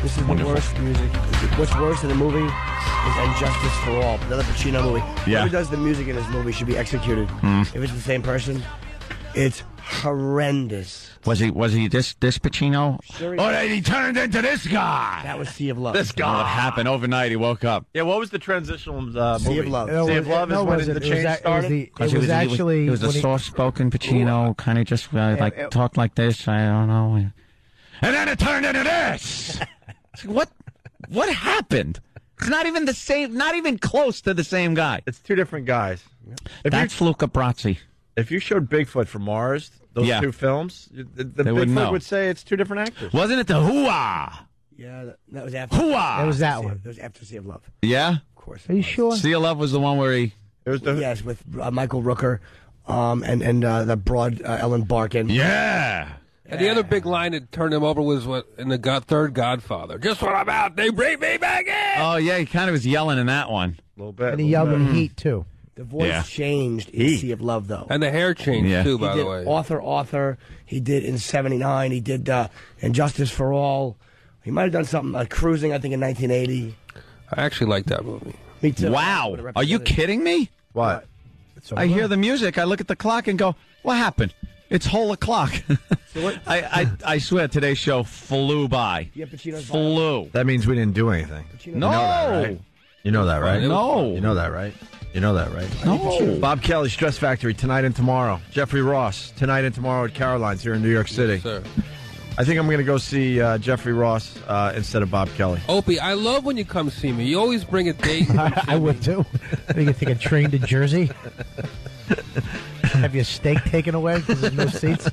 This is Wonderful. the worst music. What's worse in the movie is And Justice for All, another Pacino movie. Yeah. Whoever does the music in this movie should be executed. If it's the same person, it's horrendous. Was he was he this this Pacino? Sure he Oh, was. then he turned into this guy. That was Sea of Love. This guy. What happened overnight? He woke up. Yeah, what was the transitional uh, movie? Sea of Love. No, Sea it of was- Love is no, when was the it- it was change a- it was started? the- It 'Cause was he actually he was, he was when a he- soft-spoken Pacino, kind of just uh, like it- talked like this. I don't know. And then it turned into this. It's like, what? What happened? It's not even the same. Not even close to the same guy. It's two different guys. If That's you, Luca Brasi. if you showed Bigfoot from Mars, those Yeah. two films, the, the They wouldn't Bigfoot know. would say it's two different actors. Wasn't it the hooah? Yeah, that, that was after. Hooah! That was that Sea- one. That was after Sea of Love. Yeah. Of course. Are you sure? Sea of Love was the one where he. It was the Yes, with uh, Michael Rooker, um, and and uh, the broad uh, Ellen Barkin. Yeah. And the other big line that turned him over was what in the God, third Godfather. Just what I'm out, they bring me back in. Oh yeah, he kind of was yelling in that one. little bit. And he yelled in Heat, too. The voice Yeah. changed in Sea of Love, though. And the hair changed Yeah. too, He by did the way. Author, Author. He did in seventy-nine. He did uh, And Justice for All. He might have done something, uh, Cruising, I think, in nineteen eighty. I actually like that movie. Me too. Wow. Would've Are you represented- kidding me? What? I hear the music. I look at the clock and go, "What happened? It's whole o'clock." I, I I swear today's show flew by. Yeah, Pacino's Flew. That means we didn't do anything. No. right? You know that, right? No. You know that, right? You know that, right? No. Bob Kelly, Stress Factory, tonight and tomorrow. Jeffrey Ross, tonight and tomorrow at Caroline's here in New York City. Sir. I think I'm going to go see uh, Jeffrey Ross uh, instead of Bob Kelly. Opie, I love when you come see me. You always bring a date. I, I would, too. You can take a train to Jersey. Have your steak taken away because there's no seats?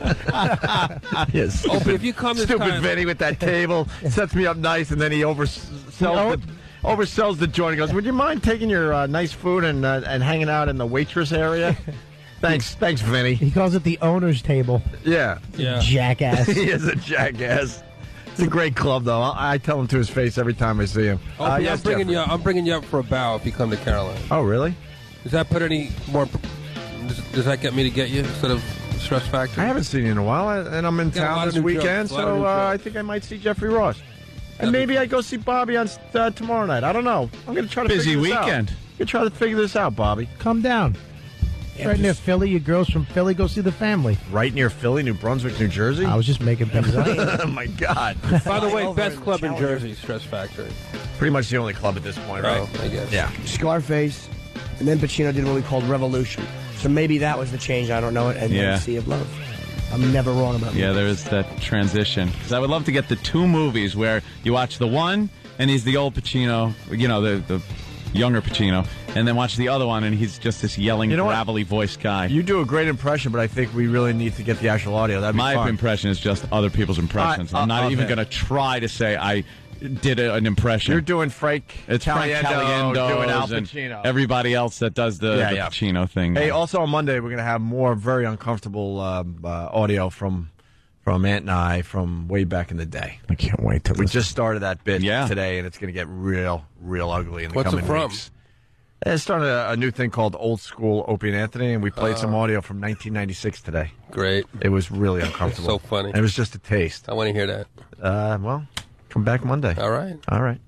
Yes. Opie, if you come this Stupid time, Vinny with that table sets me up nice, and then he oversells the, oversells the joint. He goes, "Would you mind taking your uh, nice food and uh, and hanging out in the waitress area?" Thanks, thanks, Vinny. He calls it the owner's table. Yeah, yeah. Jackass. he is a jackass. It's a great club, though. I, I tell him to his face every time I see him. Opie, Uh, I'm yes, bringing Jeffrey. you. I'm bringing you up for a bow if you come to Caroline. Oh, really? Does that put any more? Does, does that get me to get you instead of Stress Factory? I haven't seen you in a while, and I'm in Got a lot town of this new weekend, jokes, a lot of so new uh, I jokes. think I might see Jeffrey Ross. And That'd be maybe I go see Bobby on uh, tomorrow night. I don't know. I'm going to try to Busy figure this out. weekend. I'm going to try to figure this out, Bobby. Calm down. It's right near Philly. Your girl's from Philly. Go see the family. Right near Philly, New Brunswick, New Jersey. I was just making things up. Oh my God! By the way, Over best in club in Challenger. Jersey, Stress Factory. Pretty much the only club at this point, right? Oh, I guess. Yeah. Scarface, and then Pacino did what we called Revolution. So maybe that was the change. I don't know it. And Yeah. then Sea of Love. I'm never wrong about Yeah, movies. there is that transition. Because I would love to get the two movies where you watch the one and he's the old Pacino, you know, the, the younger Pacino, and then watch the other one and he's just this yelling, You know what? gravelly voice guy. You do a great impression, but I think we really need to get the actual audio. That'd be My fun. impression is just other people's impressions. I- I'm not of even it. going to try to say I did a, an impression. You're doing Frank it's Frank Caliendo, Caliendo doing Al and Pacino. everybody else that does the, Yeah, the yeah. Pacino thing. Hey, also on Monday we're going to have more very uncomfortable um, uh, audio from from Ant and I from way back in the day. I can't wait to We listen. just started that bit Yeah. today, and it's going to get real, real ugly in the What's it coming from? weeks. It's started a, a new thing called Old School Opie and Anthony, and we played Uh. some audio from nineteen ninety-six today. Great. It was really uncomfortable. so funny. And it was just a taste. I want to hear that. Uh, well, come back Monday. All right. All right.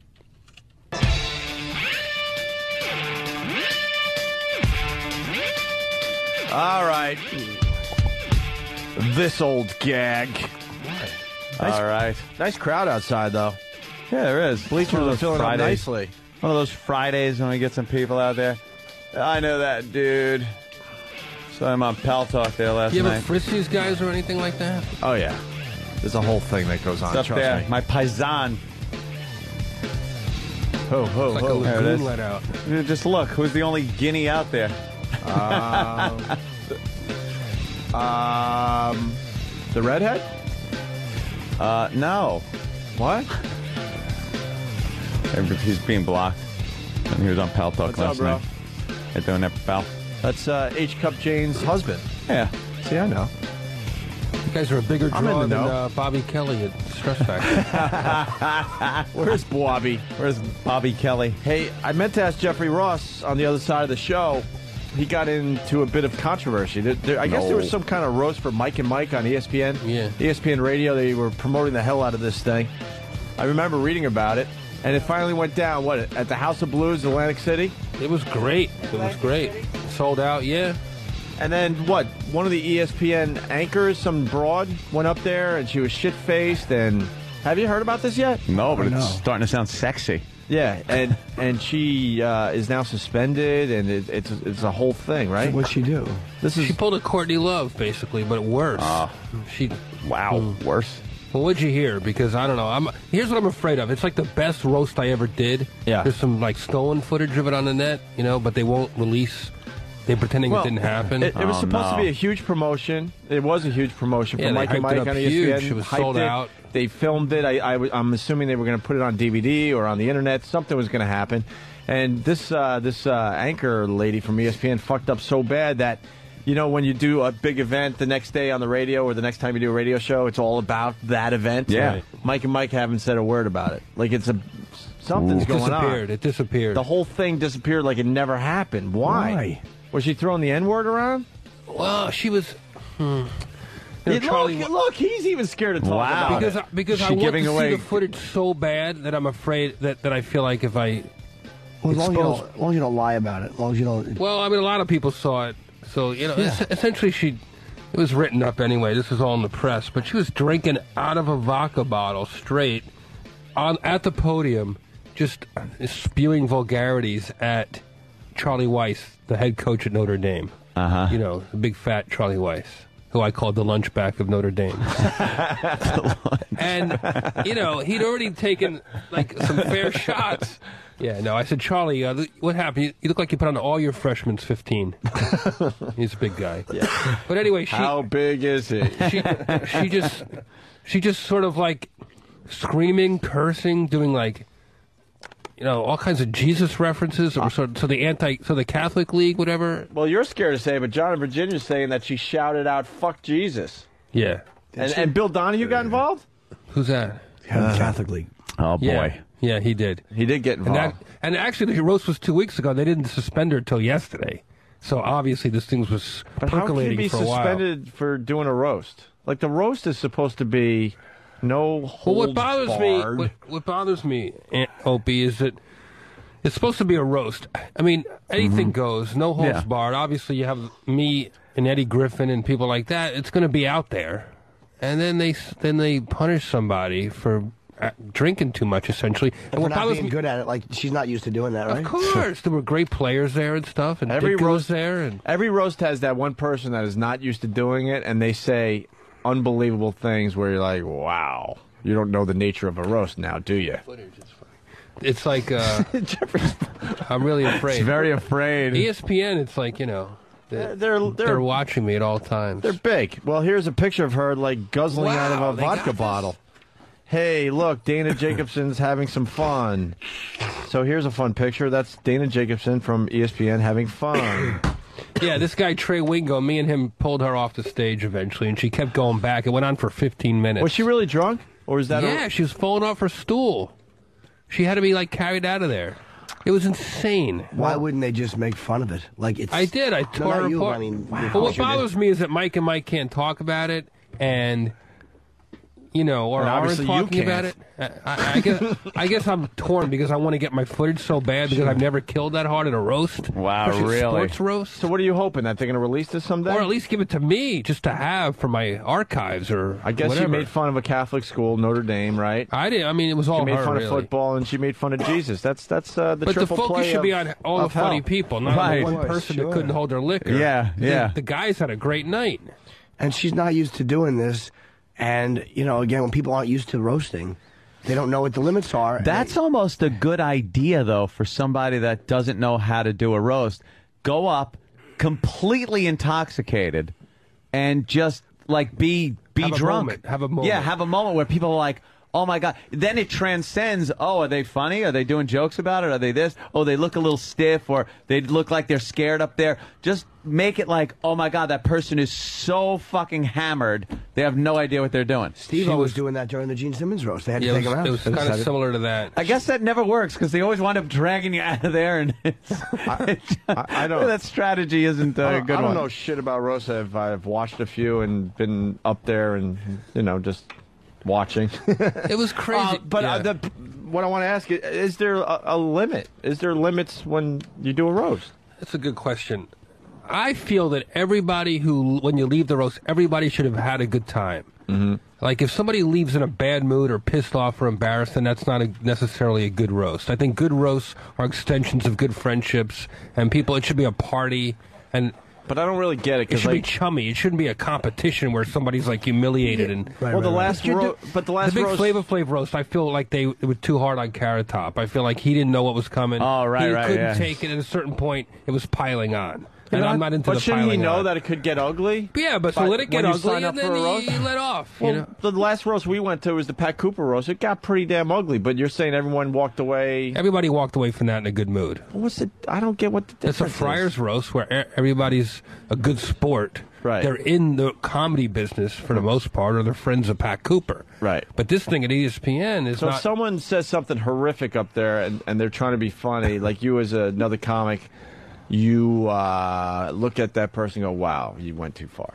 All right. This old gag. Nice, All right. nice crowd outside, though. Yeah, there is. Bleachers are filling up nicely. One of those Fridays when we get some people out there. I know that dude. Saw him on Pal Talk there last You ever night. frisk these guys or anything like that? Oh, yeah. There's a whole thing that goes on. It's up trust there. me. My paisan. Ho, ho, It's like a ho. There it lagoon is. let out. Just look. Who's the only guinea out there? Um, um, the redhead? Uh, no. What? He's being blocked. And he was on Pal Talk What's last up, bro? night. They're doing that for Pal. That's uh, H. Cup Jane's husband. Yeah. See, I know. You guys are a bigger I'm in draw the than know. uh, Bobby Kelly at Stress Factory. Where's Bobby? Where's Bobby Kelly? Hey, I meant to ask Jeffrey Ross on the other side of the show. He got into a bit of controversy. There, there, I guess there No. was some kind of roast for Mike and Mike on E S P N. Yeah. E S P N Radio. They were promoting the hell out of this thing. I remember reading about it, and it finally went down. What at the House of Blues, Atlantic City? It was great. It was great. Sold out. Yeah. And then what? One of the E S P N anchors, some broad, went up there, and she was shit faced. And have you heard about this yet? No, but Oh, it's no. starting to sound sexy. Yeah, and and she uh, is now suspended, and it, it's it's a whole thing, right? What'd she do? This is She pulled a Courtney Love, basically, but worse. Ah. she. Wow, worse. Well, what'd you hear? Because I don't know. I'm here's what I'm afraid of. It's like the best roast I ever did. Yeah. There's some like stolen footage of it on the net, you know, but they won't release. They're pretending Well, it didn't happen. It, it was Oh, supposed no. to be a huge promotion. It was a huge promotion Yeah, for they Mike and hyped Mike it up on E S P N. huge. It was Hyped sold it. out. They filmed it. I, I, am assuming they were going to put it on D V D or on the internet. Something was going to happen. And this uh, this uh, anchor lady from E S P N fucked up so bad that, you know, when you do a big event the next day on the radio or the next time you do a radio show, it's all about that event. Yeah. Right. Mike and Mike haven't said a word about it. Like it's a something's it going disappeared. on. It disappeared. The whole thing disappeared like it never happened. Why? Why? Was she throwing the N word around? well, she was. Hmm. You know, Yeah, Charlie, look, look, he's even scared to talk Wow. about because it. I, because Is I she want giving to away see the footage so bad that I'm afraid that, that I feel like if I Well, as long as, you Expose- don't, as long as you don't lie about it, as long as you don't. well, I mean, a lot of people saw it, so you know, Yeah. es- essentially, she it was written up anyway. This is all in the press, but she was drinking out of a vodka bottle straight on at the podium, just spewing vulgarities at Charlie Weiss, the head coach at Notre Dame. Uh-huh. You know, the big fat Charlie Weiss, who I called the lunchback of Notre Dame. And, you know, he'd already taken, like, some fair shots. Yeah, no, I said, Charlie, uh, what happened? You, you look like you put on all your freshmen's fifteen. He's a big guy. Yeah. But anyway, she how big is he? she she just she just sort of like screaming, cursing, doing like you know all kinds of Jesus references, or so, so the anti, so the Catholic League, whatever. Well, you're scared to say, but John in Virginia's saying that she shouted out "fuck Jesus," Yeah. and, and Bill Donahue got involved. Who's that? Uh, Catholic League. Oh, boy. Yeah, yeah, he did. He did get And involved. that, and actually, the roast was two weeks ago. They didn't suspend her until yesterday. So obviously, this thing was but how can you percolating be for a while. suspended for doing a roast? Like the roast is supposed to be no Well, holds what bothers me, barred. what, what bothers me, Aunt Opie, is that it's supposed to be a roast. I mean, anything goes, no holds Yeah. barred. Obviously, you have me and Eddie Griffin and people like that. It's going to be out there, and then they then they punish somebody for uh, drinking too much, essentially. And And what we're not bothers being me, good at it. Like she's not used to doing that, right? of course, there were great players there and stuff, and Every Ditka roast was there, and Every roast has that one person that is not used to doing it, and they say unbelievable things where you're like, "Wow, you don't know the nature of a roast now, do you?" it's like uh, I'm really afraid. He's very afraid. E S P N, it's like you know. They're They're, they're, they're watching me at all times. They're big. Well, here's a picture of her like guzzling out Wow, of a they got vodka this? bottle. Hey, look, Dana Jacobson's having some fun. So here's a fun picture. That's Dana Jacobson from E S P N having fun. Yeah, this guy Trey Wingo, me and him pulled her off the stage eventually, and she kept going back. It went on for fifteen minutes. Was she really drunk, or is that? Yeah, A- she was falling off her stool. She had to be like carried out of there. It was insane. Why wouldn't they just make fun of it? Like it's. I did. I No, tore not her you, apart. I mean, But your what culture did. bothers me is that Mike and Mike can't talk about it, and you know, or And aren't obviously you talking about it. can't. I, I, I guess I guess I'm torn because I want to get my footage so bad because I've never killed that hard in a roast. Wow, Especially a really? Sports roast. So what are you hoping that they're going to release this someday? Or at least give it to me just to have for my archives or I guess whatever. she made fun of a Catholic school, Notre Dame, right? I did. I mean, it was all She made her, fun really. of football and she made fun of Jesus. That's that's uh, the But the triple focus play should of, be on all the of funny hell. people, not Right. on the one Of course, person sure. that couldn't hold their liquor. Yeah, The- yeah. The guys had a great night. And she's not used to doing this. And you know, again, when people aren't used to roasting, they don't know what the limits are. and That's they- almost a good idea, though, for somebody that doesn't know how to do a roast. Go up completely intoxicated and just, like, be be Have a drunk. moment. Have a moment. Yeah, have a moment where people are like, oh, my God. Then it transcends, oh, are they funny? Are they doing jokes about it? Are they this? Oh, they look a little stiff, or they look like they're scared up there. Just make it like, oh, my God, that person is so fucking hammered, they have no idea what they're doing. Steve She was was- doing that during the Gene Simmons roast. They had Yeah, to it take was, him out. it was kind of similar to that. I guess that never works because they always wind up dragging you out of there, and it's, I, I don't. that strategy isn't uh, I a don't, good I don't one. know shit about roast. I've, I've watched a few and been up there and you know just watching. It was crazy. Uh, but Yeah. uh, the, what I want to ask is, is there a, a limit? Is there limits when you do a roast? That's a good question. I feel that everybody who, when you leave the roast, everybody should have had a good time. Mm-hmm. Like, if somebody leaves in a bad mood or pissed off or embarrassed, then that's not a, necessarily a good roast. I think good roasts are extensions of good friendships, and people, it should be a party, and... But I don't really get it. It Cause should like, be chummy. It shouldn't be a competition where somebody's, like, humiliated. and Right, well, the right, right. last But you ro- do- but the last the big roast, Flavor Flav roast, I feel like they it were too hard on Carrot Top. I feel like he didn't know what was coming. Oh, right, he right, couldn't yeah. take it. At a certain point, it was piling on. And I'm not into but the shouldn't he piling know on. that it could get ugly? Yeah, but so But let it get when you ugly, sign up and then for a he, roast? he let off. Well, you know? the last roast we went to was the Pat Cooper roast. It got pretty damn ugly, but you're saying everyone walked away. Everybody walked away from that in a good mood. What's it? I don't get what the It's a difference Friars is. roast where e- everybody's a good sport. Right. They're in the comedy business for the most part, or they're friends of Pat Cooper. Right. But this thing at E S P N is So not. if someone says something horrific up there and, and they're trying to be funny, like you as another comic, you uh, look at that person and go, wow, you went too far.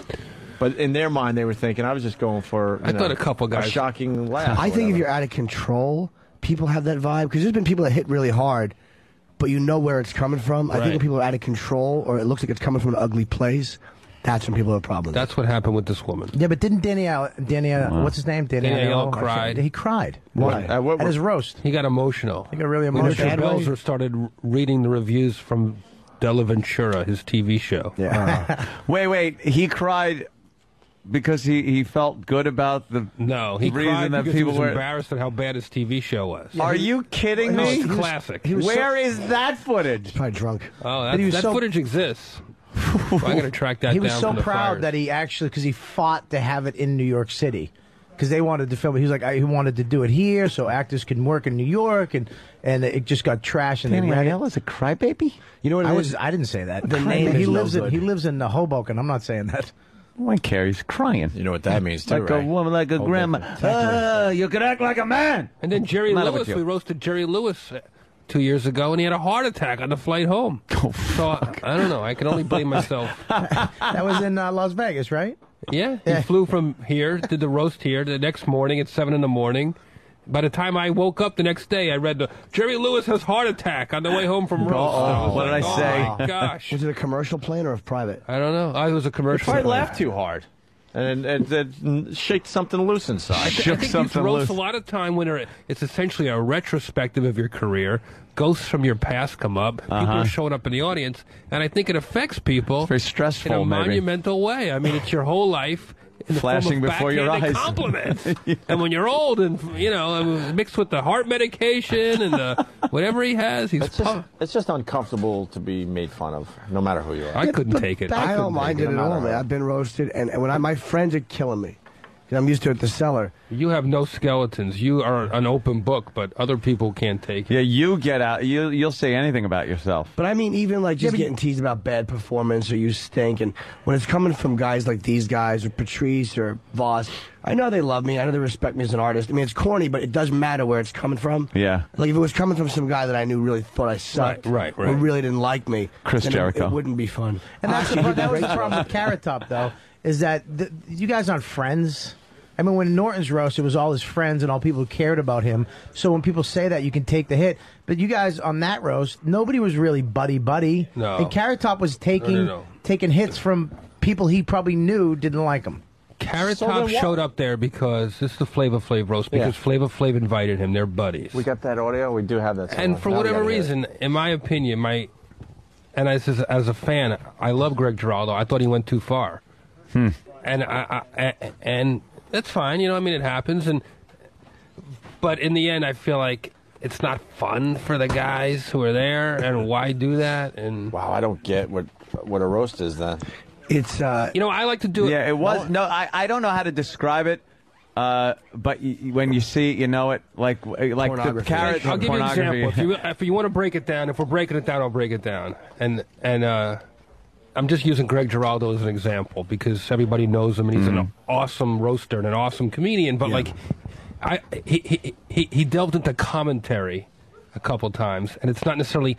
But in their mind, they were thinking, I was just going for you I know, thought a couple guys- shocking laugh. I or think if whatever. you're out of control, people have that vibe. Because there's been people that hit really hard, but you know where it's coming from. I think Right. when people are out of control or it looks like it's coming from an ugly place, that's when people have problems. That's what happened with this woman. Yeah, but didn't Danielle, Danielle, what's his name? Danielle cried. He cried. Why? Uh, what- At his roast. He got emotional. He got really When emotional. Richard bad way? Belzer started r- reading the reviews from Della Ventura, his T V show. Yeah. Wait, wait. He cried because he, he felt good about the. No, he reason cried that because people he was were- embarrassed at how bad his T V show was. Are you kidding No, me? it's a classic. Where is that footage? Probably drunk. Oh, But that, he was that so- footage exists. I'm going to track that He down. was so from the proud Friars. that he actually, because he fought to have it in New York City. Because they wanted to film it. He was like, I, he wanted to do it here so actors could work in New York, and, and it just got trashed. And they ran it. is a crybaby? You know what it I is? was. I didn't say that. The name he is no lives in good. he lives in uh, Hoboken. I'm not saying that. One carries crying. You know what that means, too, Like right? a woman, like a grandma. Ah, you could act like a man. And then Jerry Matter Lewis, with you. we roasted Jerry Lewis uh, two years ago, and he had a heart attack on the flight home. Oh, so I, I don't know. I can only blame myself. That was in uh, Las Vegas, right? Yeah, he Yeah. flew from here, did the roast here. The next morning at seven in the morning. By the time I woke up the next day, I read the Jerry Lewis has heart attack on the way home from roast. Uh-oh. What did I oh say? my gosh, Was it a commercial plane or a private? I don't know. I was a commercial. Probably laughed too hard. And, and, and shake something loose inside. I, th- I think these roasts a lot of time when they're- it's essentially a retrospective of your career. Ghosts from your past come up. People Uh-huh. are showing up in the audience, and I think it affects people It's very stressful, in a maybe. monumental way. I mean, it's your whole life. In the Flashing form of before your backhanded eyes. compliments. And when you're old and, you know, mixed with the heart medication and the whatever he has, he's It's just, pu- it's just uncomfortable to be made fun of, no matter who you are. I couldn't take it. I don't mind it at all, man. I've been roasted, and, and when I, my friends are killing me. 'Cause I'm used to it at the cellar. You have no skeletons. You are an open book, but other people can't take it. Yeah, you get out. You you'll say anything about yourself. But I mean, even like just getting teased about bad performance or you stink, and when it's coming from guys like these guys or Patrice or Voss, I know they love me. I know they respect me as an artist. I mean, it's corny, but it doesn't matter where it's coming from. Yeah. Like if it was coming from some guy that I knew really thought I sucked, Right, right, right. or really didn't like me, Chris then it- Jericho. it, wouldn't be fun. And that's the, Actually, pro- he'd be that was great the for problem it. with Carrot Top, though, is that the, you guys aren't friends. I mean, when Norton's roast, it was all his friends and all people who cared about him. So when people say that, you can take the hit. But you guys on that roast, nobody was really buddy buddy. No. And Carrot Top was taking No, no, no. taking hits from people he probably knew didn't like him. Carrot So Top then what- showed up there because this is the Flavor Flav roast because Yeah. Flavor Flav invited him. They're buddies. We got that audio? We do have that. and somewhere. for Now we whatever gotta hear it. reason, in my opinion, my and as as a fan, I love Greg Giraldo. I thought he went too far, Hmm. and I, I and that's fine. You know, I mean, it happens. And but in the end, I feel like it's not fun for the guys who are there. And why do that? And Wow, I don't get what what a roast is then. It's uh, you know, I like to do it. Yeah, it was. No, I, I don't know how to describe it. Uh, but y- when you see it, you know it. Like like the Pornography. carrot I'll give you an pornography. example. If you, if you want to break it down, if we're breaking it down, I'll break it down. And and uh, I'm just using Greg Giraldo as an example because everybody knows him and he's an awesome roaster and an awesome comedian. But like, I he, he he he delved into commentary a couple times, and it's not necessarily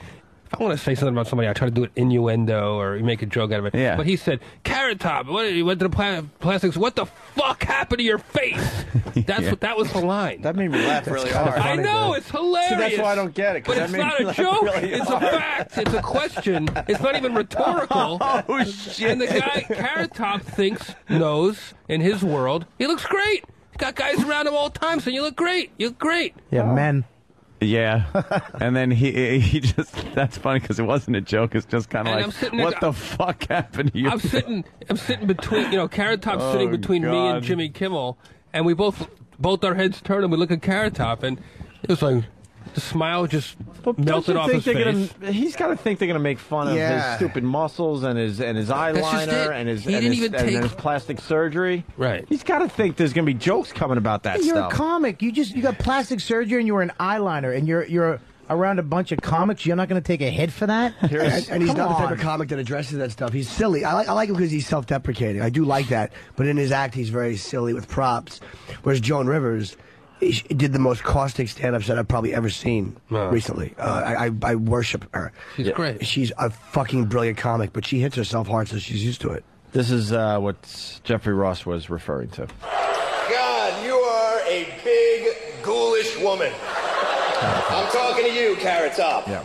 if I want to say something about somebody, I try to do it innuendo or make a joke out of it. Yeah. But he said, Carrot Top, what, you went to the pla- plastics, what the fuck happened to your face? That's Yeah. what, that was the line. That made me laugh really kinda hard. I funny, know, though. it's hilarious. See, that's why I don't get it, 'cause But that it's made not me a laugh joke. really It's hard. a fact. It's a question. It's not even rhetorical. Oh, shit. And the guy, Carrot Top, thinks, knows, in his world, he looks great. He's got guys around him all the time saying, you look great. You look great. Yeah, men. Yeah, and then he he just that's funny because it wasn't a joke. It's just kind of And I'm like, sitting what there- the fuck happened to you? I'm sitting, I'm sitting between, you know, Carrot Top's Oh, sitting between me and God. Jimmy Kimmel, and we both, both our heads turn and we look at Carrot Top, and it was like, the smile just Don't melted you off think his they're face. Gonna, he's got to think they're going to make fun of Yeah. his stupid muscles and his and his just eyeliner it. and his He and didn't his, even and take- his plastic surgery. Right. He's got to think there's going to be jokes coming about that You're stuff. a comic. You just you got plastic surgery and you were an eyeliner and you're you're around a bunch of comics. You're not going to take a hit for that. And, and he's Come not the type on. of comic that addresses that stuff. He's silly. I like I like him because he's self-deprecating. I do like that. But in his act, he's very silly with props. Whereas Joan Rivers he sh- did the most caustic stand-ups that I've probably ever seen Wow. recently. Uh, I, I I worship her. She's great. She's a fucking brilliant comic, but she hits herself hard, so she's used to it. This is uh, what Jeffrey Ross was referring to. God, you are a big, ghoulish woman. I'm talking to you, Carrot Top. Yeah.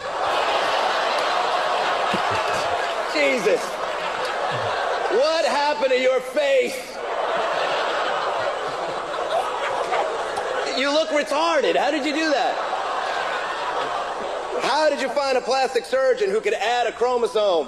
Jesus. What happened to your face? You look retarded. How did you do that? How did you find a plastic surgeon who could add a chromosome?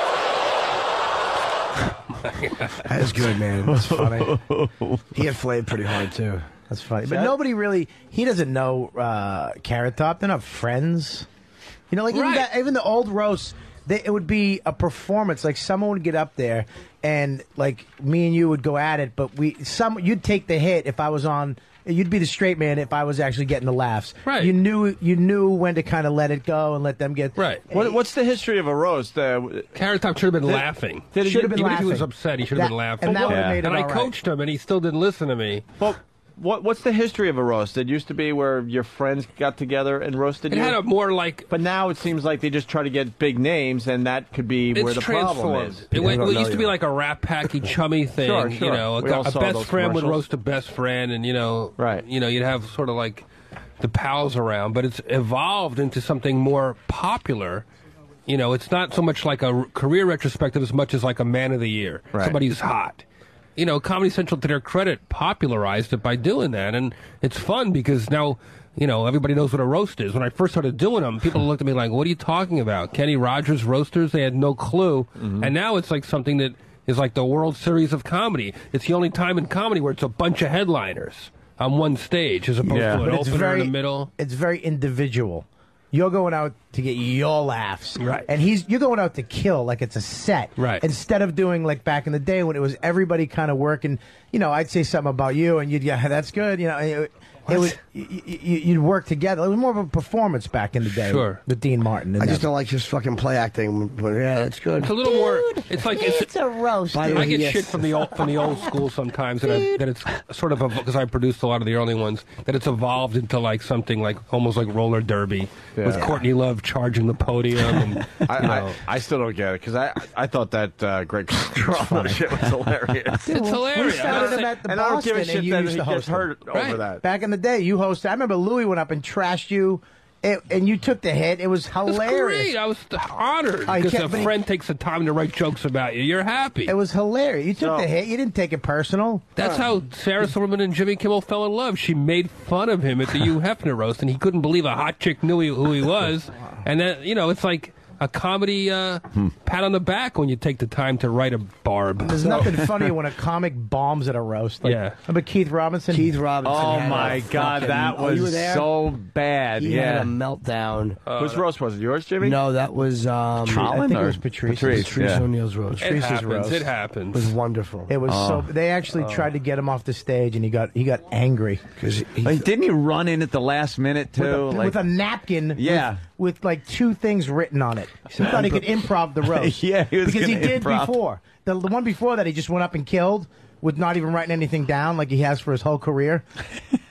That is good, man. That's funny. He had flayed pretty hard too. That's funny. But nobody really, he doesn't know uh, Carrot Top. They're not friends. You know, like even, Right. that, even the old roasts, they, it would be a performance. Like someone would get up there and like me and you would go at it, but we some you'd take the hit if I was on. You'd be the straight man if I was actually getting the laughs. Right. You knew you knew when to kind of let it go and let them get. Right. What, what's the history of a roast? Uh, Carrot Top should have been laughing. did he- Should have been Even laughing. if he was upset, he should have That- been laughing. and that would have made it And I all right. coached him, and he still didn't listen to me. well, what, what's the history of a roast? It used to be where your friends got together and roasted It you. had a more like But now it seems like they just try to get big names, and that could be it's where the problem transformed. is. It, went, don't it know used to be you. like a rap packy chummy thing. Sure, sure. You know, a, We all a saw best those friend would commercials. roast a best friend, and you know, Right. You know, you'd have sort of like the pals around, but it's evolved into something more popular. You know, it's not so much like a r- career retrospective as much as like a man of the year. Right. Somebody who's hot. You know, Comedy Central, to their credit, popularized it by doing that, and it's fun because now, you know, everybody knows what a roast is. When I first started doing them, people looked at me like, "What are you talking about? Kenny Rogers roasters?" They had no clue, and now it's like something that is like the World Series of comedy. It's the only time in comedy where it's a bunch of headliners on one stage, as opposed Yeah. to an But it's opener very in the middle. It's very individual. You're going out to get your laughs, Right. And he's you're going out to kill, like it's a set, Right. Instead of doing like back in the day when it was everybody kind of working. You know, I'd say something about you, and you'd yeah, that's good. You know, it, it would you, you'd work together. It was more of a performance back in the day. Sure. with Dean Martin. And I just them. don't like his fucking play acting. But yeah, that's good. It's a little more. It's like it's, a roast. By the I way, get yes. shit from the old from the old school sometimes that, I, that it's sort of because I produced a lot of the early ones that it's evolved into like something like almost like roller derby with Yeah. Courtney Love charging the podium. And, I, you know. I, I still don't get it because I I thought that uh, Greg Giraldo shit was hilarious. It's hilarious. We I'm not started him saying- at the and I don't Boston, give a shit and you that used he to gets host them. hurt Right. over that. Back in the day, you hosted. I remember Louis went up and trashed you, it, and you took the hit. It was It was hilarious. great. I was honored Oh, you because can't- a but he- friend takes the time to write jokes about you. You're happy. It was hilarious. You took So- the hit. You didn't take it personal. That's how Sarah Silverman and Jimmy Kimmel fell in love. She made fun of him at the Hugh Hefner roast, and he couldn't believe a hot chick knew he, who he was. And then, you know, it's like a comedy uh, pat on the back when you take the time to write a barb. There's nothing funnier when a comic bombs at a roast. Like, Yeah. Remember Keith Robinson? Keith Robinson. Oh had my a God, fucking- that Oh, you were was there? so bad. He yeah. had a meltdown. Whose roast was it? Yours, Jimmy? No, that was um, I think it or was Patrice. Patrice, Patrice yeah. O'Neal's roast. It Patrice's happens. roast It happens. was wonderful. It was so. They actually tried to get him off the stage, and he got he got angry because he, Like, didn't he run in at the last minute too? with, a, like, with a napkin. Yeah. With, with like two things written on it. He thought he could improv the roast. Yeah, he was because he gonna did improv. before. The, the one before that, he just went up and killed with not even writing anything down, like he has for his whole career.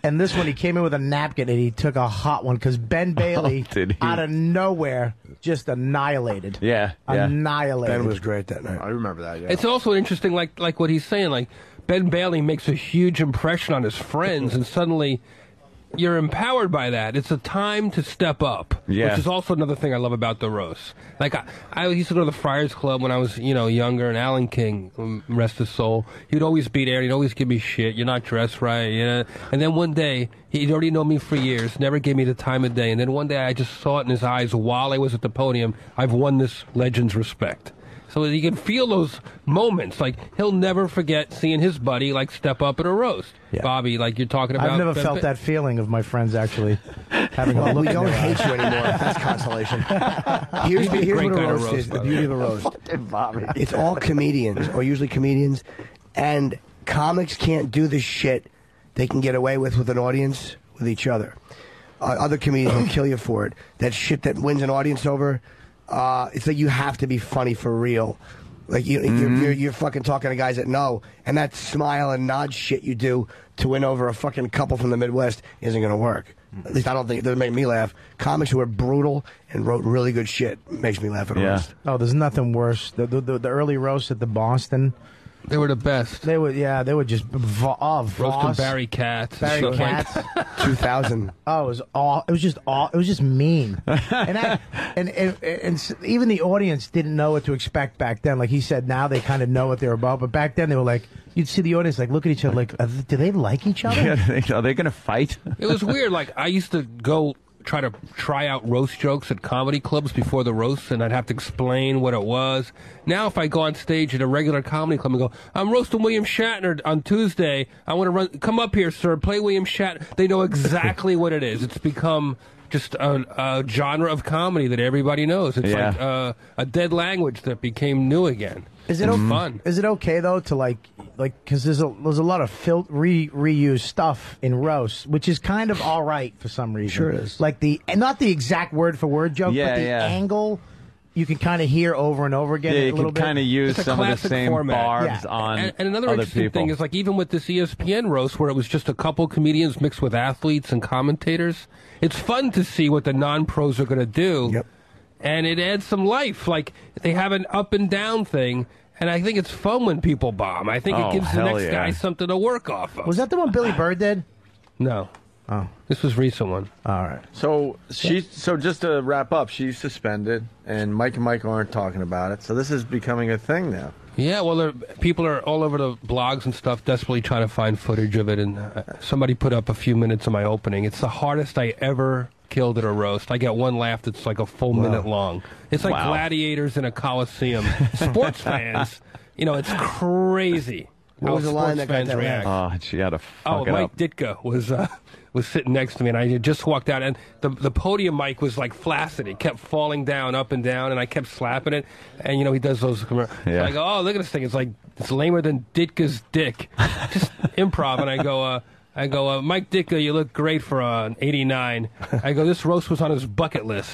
And this one, he came in with a napkin and he took a hot one because Ben Bailey, Oh, did he? out of nowhere, just annihilated. Yeah, yeah. Annihilated. Ben was great that night. I remember that. Yeah. It's also interesting, like like what he's saying. Like Ben Bailey makes a huge impression on his friends, and suddenly you're empowered by that. It's a time to step up, Yeah. which is also another thing I love about the roast. Like I, I used to go to the Friars Club when I was, you know, younger, and Alan King, um, rest his soul, he'd always be there. He'd always give me shit. You're not dressed right, you know. And then one day, he'd already known me for years, never gave me the time of day. And then one day, I just saw it in his eyes while I was at the podium. I've won this legend's respect. So you can feel those moments. Like, he'll never forget seeing his buddy, like, step up at a roast. Yeah. Bobby, like you're talking about. I've never Ben felt Ba- that feeling of my friends actually having a Well, look we in don't their hate eyes. you anymore. That's consolation. Here's, He's a here's great what a guy to roast, roast, is. by The the beauty way. of a roast. It's all comedians, or usually comedians, and comics can't do the shit they can get away with with an audience with each other. Uh, other comedians will kill you for it. That shit that wins an audience over, uh, it's like you have to be funny for real. Like you, Mm-hmm. you're, you're, you're fucking talking to guys that know, and that smile and nod shit you do to win over a fucking couple from the Midwest isn't going to work. At least I don't think it doesn't make me laugh. Comics who are brutal and wrote really good shit makes me laugh at a Yeah. roast. Oh, there's nothing worse. The, the, the, the early roast at the Boston, They were the best. they would, yeah, they would just, vo- oh, Roasting Voss, Barry Katz. and Barry stuff like Katz. two thousand. Oh, it was all. It was just all. It was just mean, and, I, and and and s- even the audience didn't know what to expect back then. Like he said, now they kind of know what they're about, but back then they were like, you'd see the audience like look at each other, like, uh, do they like each other? Yeah, are they going to fight? It was weird. Like, I used to go try to try out roast jokes at comedy clubs before the roast, and I'd have to explain what it was. Now, if I go on stage at a regular comedy club and go, I'm roasting William Shatner on Tuesday, I want to run, come up here, sir, play William Shatner. They know exactly what it is. It's become just a, a genre of comedy that everybody knows. It's Yeah. like uh, a dead language that became new again. Is it It's o- fun? Is it okay though to like like because there's a there's a lot of fil- re reused stuff in roast, which is kind of all right for some reason. Sure it is. Like the and not the exact word for word joke, Yeah, but the yeah. angle you can kind of hear over and over again Yeah, a you little can bit. kind of use It's a some of the classic same format. barbs Yeah. on And, and another other interesting people. thing is, like, even with this E S P N roast where it was just a couple comedians mixed with athletes and commentators, it's fun to see what the non-pros are going to do. Yep. And it adds some life. Like, they have an up and down thing, and I think it's fun when people bomb. I think Oh, it gives the hell next yeah. guy something to work off of. Was that the one Billy Bird did? No. Oh, This was a recent one. all right. So she. So just to wrap up, she's suspended, and Mike and Mike aren't talking about it. So this is becoming a thing now. Yeah, well, there, people are all over the blogs and stuff desperately trying to find footage of it. And uh, somebody put up a few minutes of my opening. It's the hardest I ever killed at a roast. I get one laugh that's like a full minute long. It's like Wow. gladiators in a coliseum. Sports fans, you know, it's crazy. What how was the line sports that got fans that react. laugh? Oh, she had to fuck Oh, it Mike up. Ditka was uh, was sitting next to me, and I had just walked out, and the the podium mic was like flaccid. It kept falling down, up and down, and I kept slapping it. And you know, he does those. commer- Yeah. So I go, oh, look at this thing. It's like it's lamer than Ditka's dick. Just improv, and I go, uh, I go, uh, Mike Ditka, you look great for uh, an eighty-nine. I go, this roast was on his bucket list.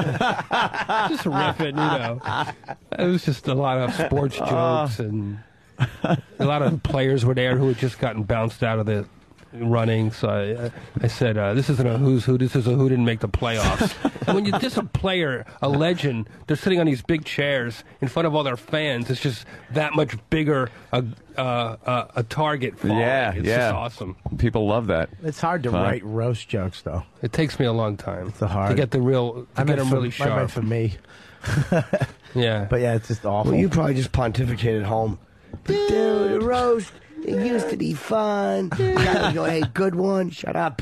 Just riffing, you know. It was just a lot of sports jokes and. A lot of players were there who had just gotten bounced out of the running. So I, I said, uh, this isn't a who's who. This is a who didn't make the playoffs. And when you're just a player, a legend, they're sitting on these big chairs in front of all their fans. It's just that much bigger a, uh, uh, a target for Yeah, It's yeah. just awesome. People love that. It's hard to Fun. write roast jokes though. It takes me a long time It's a hard- to get the real, to I get meant them for, really I meant sharp. for me, Yeah. but yeah, it's just awful. Well, you probably just pontificated home. But dude, roast, it used to be fun. Guys go, hey, good one. Shut up.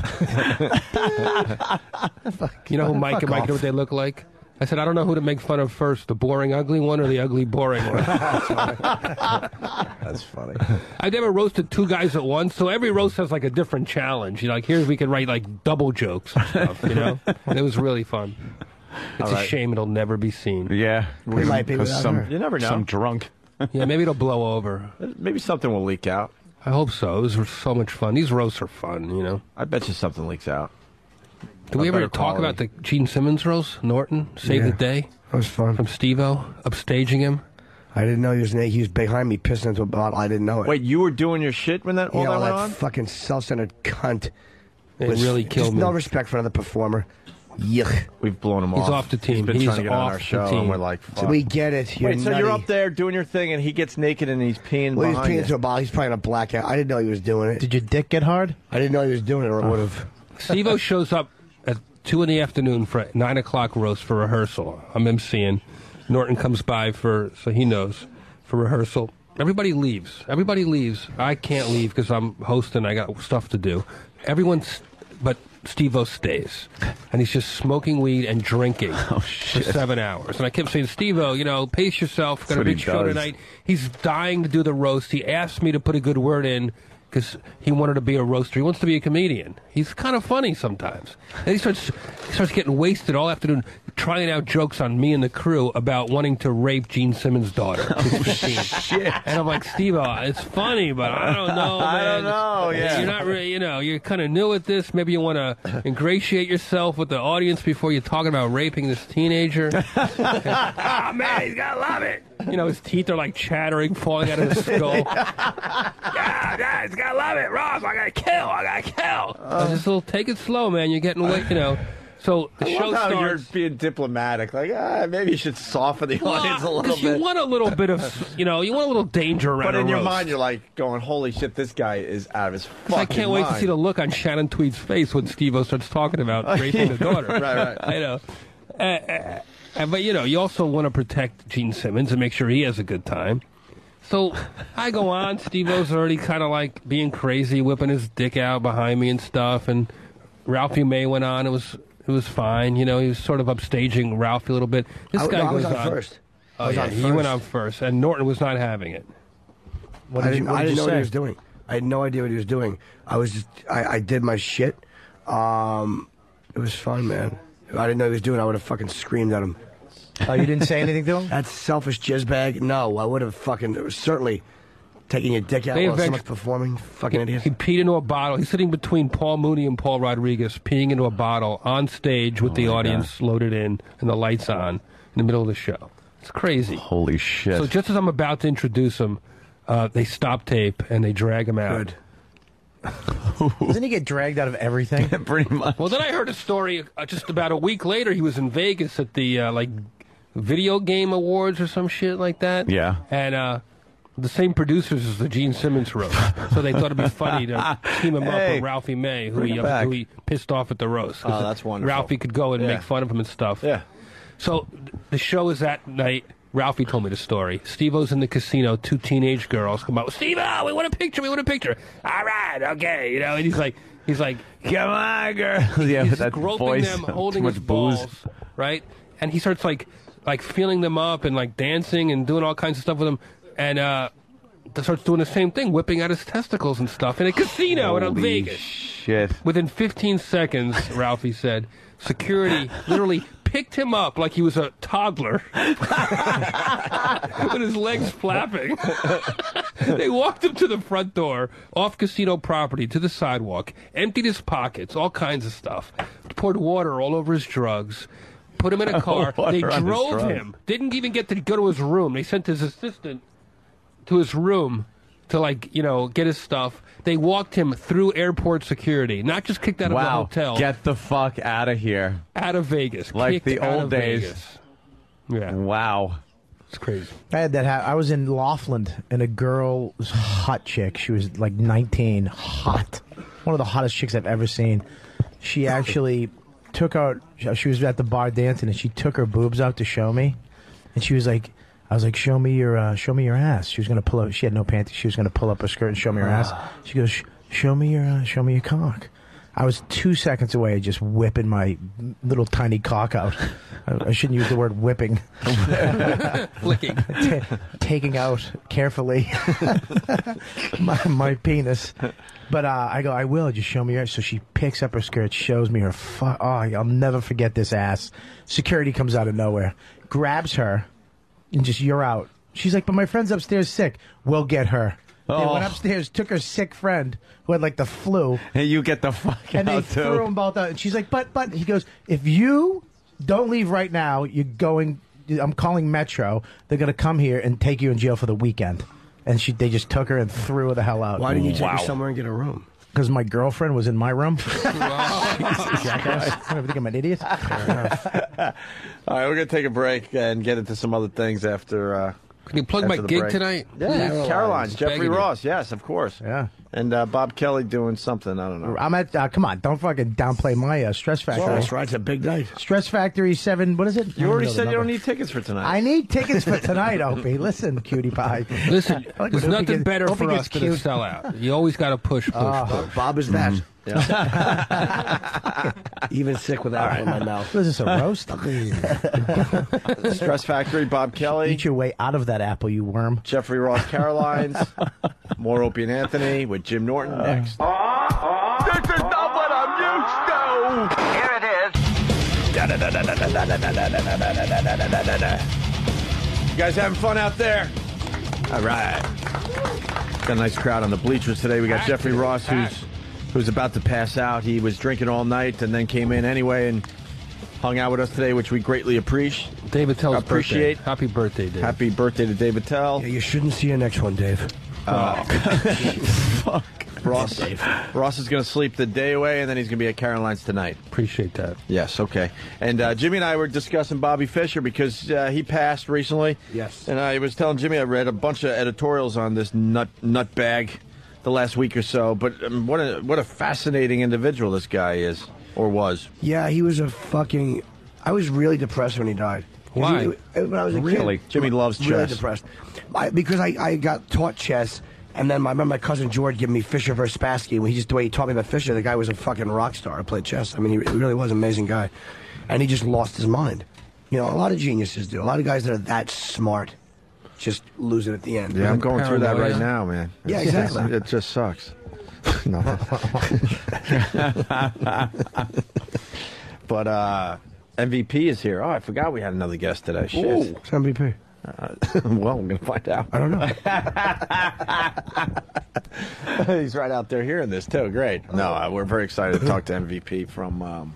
You know who Mike Fuck and Mike off. know what they look like? I said, I don't know who to make fun of first, the boring ugly one or the ugly boring one. That's funny. I've never roasted two guys at once, so every roast has like a different challenge. You know, like here we can write like double jokes and stuff, you know? And it was really fun. It's a right. shame it'll never be seen. Yeah. It might be 'Cause without some, her. You never know. Some drunk. Yeah, maybe it'll blow over. Maybe something will leak out. I hope so. It was so much fun. These roasts are fun, you know? I bet you something leaks out. Did we A ever better talk quality. about the Gene Simmons roast? Norton? Save Yeah. the Day? That was fun. From Steve-O? Upstaging him? I didn't know he was, he was behind me pissing into a bottle. I didn't know it. Wait, you were doing your shit when that all yeah, that all went that on? fucking self-centered cunt It really killed Just me. no respect for another performer. Yuck. We've blown him He's off. off the team. He's been He's trying to get on off our the show, team. and we're like, So fuck. we get it. You're Wait, so you're nutty. up there doing your thing, and he gets naked and he's peeing Well, he's behind peeing you. into a bottle. He's probably gonna black out. I didn't know he was doing it. Did your dick get hard? I didn't know he was doing it, or I would have. Steve-O shows up at two in the afternoon for a nine o'clock roast for rehearsal. I'm emceeing. Norton comes by for, so he knows, for rehearsal. Everybody leaves. Everybody leaves. I can't leave because I'm hosting. I got stuff to do. Everyone's, but Steve-O stays. And he's just smoking weed and drinking Oh, for seven hours. And I kept saying, Steve-O, you know, pace yourself. Got a what he big show does. tonight. He's dying to do the roast. He asked me to put a good word in because he wanted to be a roaster. He wants to be a comedian. He's kind of funny sometimes. And he starts, he starts getting wasted all afternoon trying out jokes on me and the crew about wanting to rape Gene Simmons' daughter. who's fifteen. Shit. And I'm like, Steve-O, it's funny, but I don't know, man. I don't know, yeah. You're not really, you know, you're kind of new at this. Maybe you want to ingratiate yourself with the audience before you're talking about raping this teenager. Ah, man, he's got to love it. You know, his teeth are like chattering, falling out of his skull. yeah, yeah, he's got to love it. Ross, I got to kill. I got to kill. I was just a little, take it slow, man. You're getting away, you know. So the I show love how starts. you're being diplomatic. Like, ah, maybe you should soften the audience a little Because you bit. want a little bit of, you know, you want a little danger around But in a your roast. mind, you're like going, "Holy shit, this guy is out of his fucking I can't wait mind." to see the look on Shannon Tweed's face when Steve-O starts talking about raping the daughter. Right, right. I know. Uh, uh, uh, but, you know, you also want to protect Gene Simmons and make sure he has a good time. So I go on. Steve-O's already kind of like being crazy, whipping his dick out behind me and stuff. And Ralphie May went on. It was it was fine. You know, he was sort of upstaging Ralphie a little bit. This I, guy no, I goes was on, on. first. I Oh, was yeah, on he first. went on first. And Norton was not having it. What I did you, didn't, what I did didn't you know what say? he was doing. I had no idea what he was doing. I was just, I, I did my shit. Um, it was fun, man. If I didn't know what he was doing, I would have fucking screamed at him. Oh, you didn't say anything to him? That selfish jizzbag? No, I would have fucking, it was certainly taking your dick out They while eventu- someone's performing. Fucking idiot. He peed into a bottle. He's sitting between Paul Mooney and Paul Rodriguez, peeing into a bottle on stage with the audience loaded in and the lights on in the middle of the show. It's crazy. Holy shit. So just as I'm about to introduce him, uh, they stop tape and they drag him out. Good. Doesn't he get dragged out of everything? Pretty much. Well, then I heard a story uh, just about a week later. He was in Vegas at the uh, like video game awards or some shit like that. Yeah. And uh, the same producers as the Gene Simmons roast, so they thought it'd be funny to team him up Hey, with Ralphie May, who bring he, it back. who he pissed off at the roast. 'cause Oh, that's wonderful. Ralphie could go and Yeah. make fun of him and stuff. Yeah. So th- the show is that night. Ralphie told me the story. Steve-O's in the casino. Two teenage girls come out. Steve-O, we want a picture. We want a picture. All right, okay. You know, and he's like, he's like, Come on, girl. Yeah, he's with that groping voice. them, Too holding much his booze. balls, right? And he starts like, like feeling them up and like dancing and doing all kinds of stuff with them, and uh, starts doing the same thing, whipping out his testicles and stuff in a casino in Holy Vegas. shit. Within fifteen seconds, Ralphie said, security literally picked him up like he was a toddler with his legs flapping. They walked him to the front door, off casino property, to the sidewalk, emptied his pockets, all kinds of stuff, poured water all over his drugs, put him in a car. Water They on his drove drugs. him. Didn't even get to go to his room. They sent his assistant to his room to, like, you know, get his stuff. They walked him through airport security, not just kicked out of the Wow. hotel, Get the fuck out of here. out of Vegas. Like kicked the out old of days. Vegas. Yeah, Wow. it's crazy. I had that. Ha- I was in Laughlin, and a girl was a hot chick. She was like nineteen, hot, one of the hottest chicks I've ever seen. She actually took out. She was at the bar dancing, and she took her boobs out to show me. And she was like, "I was like, show me your, uh, show me your ass." She was gonna pull up. She had no panties. She was gonna pull up her skirt and show me her ass. She goes, "Sh- "Show me your, uh, show me your cock." I was two seconds away, just whipping my little tiny cock out. I, I shouldn't use the word whipping. Flicking. Ta taking out carefully my, my penis. But uh, I go, I will. Just show me your. So she picks up her skirt, shows me her. Fu- oh, I'll never forget this ass. Security comes out of nowhere, grabs her, and just, you're out. She's like, but my friend's upstairs sick. We'll get her. They Oh. went upstairs, took her sick friend who had like the flu, Hey, you get the fuck and they out, threw too. them both out. And she's like, but, but, he goes, if you don't leave right now, you're going, I'm calling Metro. They're going to come here and take you in jail for the weekend. And she, they just took her and threw her the hell out. Why didn't you take Wow. her somewhere and get a room? because my girlfriend was in my room. Jackass. I think I'm an idiot. All right, we're going to take a break and get into some other things after. Uh, Can you plug after my the gig break. tonight? Yeah, Caroline's. Caroline's. Jeffrey Begging you. Ross, yes, of course. Yeah. And uh, Bob Kelly doing something, I don't know. I'm at, uh, come on, don't fucking downplay my uh, Stress Factory. That's right. It's a big night. Stress Factory seven, what is it? You I already know the said you don't number. need tickets for tonight. I need tickets for tonight, Opie. Listen, cutie pie. Listen, I like there's when Opie nothing gets- better Opie for gets us than a cute. sellout. You always got to push, push, Uh, push. Bob is that. Yeah. Even sick without it in my mouth. Was this a roast? Stress Factory, Bob Kelly. Eat your way out of that apple, you worm. Jeffrey Ross, Caroline's. More Opie and Anthony with Jim Norton next. This is not what I'm used to. Here it is. You guys having fun out there? All right. Got a nice crowd on the bleachers today. We got Jeffrey Ross, who's who's about to pass out. He was drinking all night and then came in anyway and hung out with us today, which we greatly appreciate. David Tell's Appreciate. birthday. Happy birthday, Dave. Happy birthday to David Tell. Yeah, you shouldn't see your next one, Dave. Fuck. Ross, Ross is going to sleep the day away, and then he's going to be at Caroline's tonight. Appreciate that. Yes, okay. And uh, Jimmy and I were discussing Bobby Fischer because uh, he passed recently. Yes. And I was telling Jimmy I read a bunch of editorials on this nut nut bag the last week or so. But um, what a what a fascinating individual this guy is or was. Yeah, he was a fucking. I was really depressed when he died. Why? He- when I was a Really? kid, Jimmy loves really chess. depressed. I, because I, I got taught chess, and then my, I remember my cousin George giving me Fischer versus Spassky. When he just the way he taught me about Fischer, the guy was a fucking rock star. I played chess. I mean, he really was an amazing guy, and he just lost his mind. You know, a lot of geniuses do. A lot of guys that are that smart just lose it at the end. Yeah, I'm going through that Paranoia. right now, man. Yeah, It's- exactly. It just sucks. No. But uh, M V P is here. Oh, I forgot we had another guest today. Shit. Ooh, it's M V P. Uh, well, I'm going to find out. I don't know. He's right out there hearing this, too. Great. No, uh, we're very excited to talk to M V P from... Um,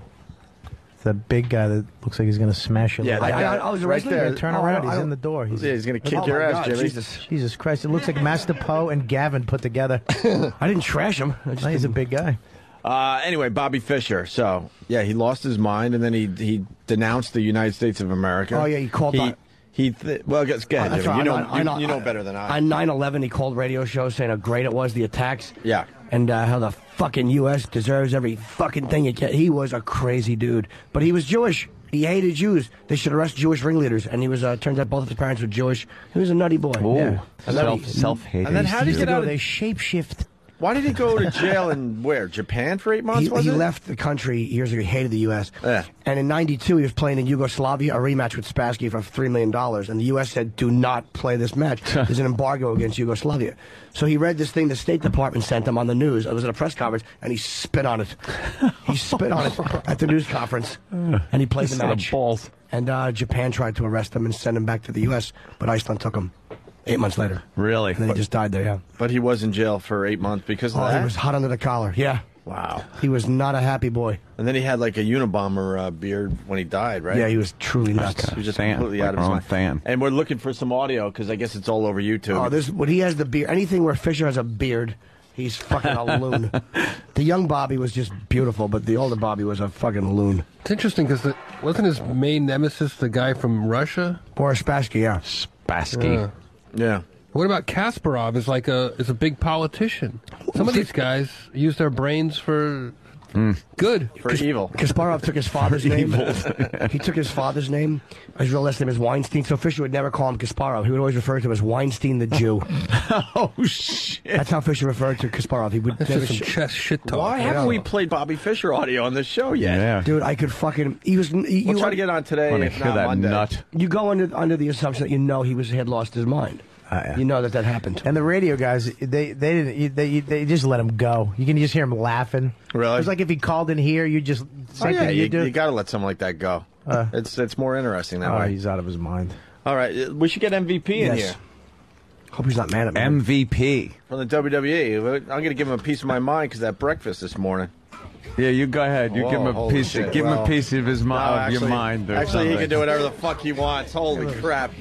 The big guy that looks like he's going to smash you. Yeah, I, that I, guy I was right wrestling. there. Turn Oh, around. I- He's I- in the door. He's, yeah, he's going to kick Oh, your my ass, God, Jimmy. Jesus. Jesus Christ. It looks like Master Poe and Gavin put together. I didn't trash him. I just No, he's a didn't- big guy. Uh, anyway, Bobby Fischer. So, yeah, he lost his mind, and then he he denounced the United States of America. Oh, yeah, he called He, on- he th- well, go Oh, ahead, that's Jimmy. right. You know, I know- you, you know I- better than I. On nine eleven, he called radio shows saying how great it was, the attacks. Yeah. And uh, how the fucking U S deserves every fucking thing it can. He was a crazy dude. But he was Jewish. He hated Jews. They should arrest Jewish ringleaders. And he was, uh, turns out both of his parents were Jewish. He was a nutty boy. Yeah. And then Self he- self hating. And then how did he Used to get go, out they of... shapeshift. Why did he go to jail in where? Japan for eight months, He, was he it? left the country years ago. He hated the U S. Yeah. And in ninety-two, he was playing in Yugoslavia, a rematch with Spassky for three million dollars. And the U S said, do not play this match. There's an embargo against Yugoslavia. So he read this thing the State Department sent him on the news. It was at a press conference, and he spit on it. He spit on it at the news conference, and he played the Set of match. balls. And uh, Japan tried to arrest him and send him back to the U S, but Iceland took him eight months later. Really? And then he just died there, yeah. But he was in jail for eight months because of Oh, that? he was hot under the collar. Yeah. Wow. He was not a happy boy. And then he had like a Unabomber uh, beard when he died, right? Yeah, he was truly nuts. He was just Fan, completely like out of his our own mind. fan. And we're looking for some audio because I guess it's all over YouTube. Oh, this when he has the beard. Anything where Fisher has a beard, he's fucking a loon. The young Bobby was just beautiful, but the older Bobby was a fucking loon. It's interesting because wasn't his main nemesis the guy from Russia? Boris Spassky, yeah. Spassky. Yeah. yeah. What about Kasparov? Is like a is a big politician. Some of these guys use their brains for good. For evil. Kasparov took his father's name. He took his father's name. His real last name is Weinstein. So Fisher would never call him Kasparov. He would always refer to him as Weinstein the Jew. Oh shit! That's how Fisher referred to Kasparov. He would That's never. just some sh- chess shit talk. Why haven't know. we played Bobby Fischer audio on this show yet? Yeah. Dude, I could fucking. He was. You, We'll try to get on today. Want to if hear not that Monday. nut? you go under under the assumption that you know he was had lost his mind. Uh, yeah. You know that that happened. And the radio guys, they they didn't they they just let him go. You can just hear him laughing. Really? It's like if he called in here, you just Oh, same yeah, thing you, you do. you got to let something like that go. Uh. it's it's more interesting that Oh, way. he's out of his mind. All right, we should get M V P in Yes. here Hope he's not mad at me. M V P. from the W W E. I'm going to give him a piece of my mind because that breakfast this morning. Yeah, you go ahead. You Whoa, give him a holy piece. shit. Give him Well, a piece of his mi- No, of actually, your mind. Or actually, he something. can do whatever the fuck he wants. Holy crap!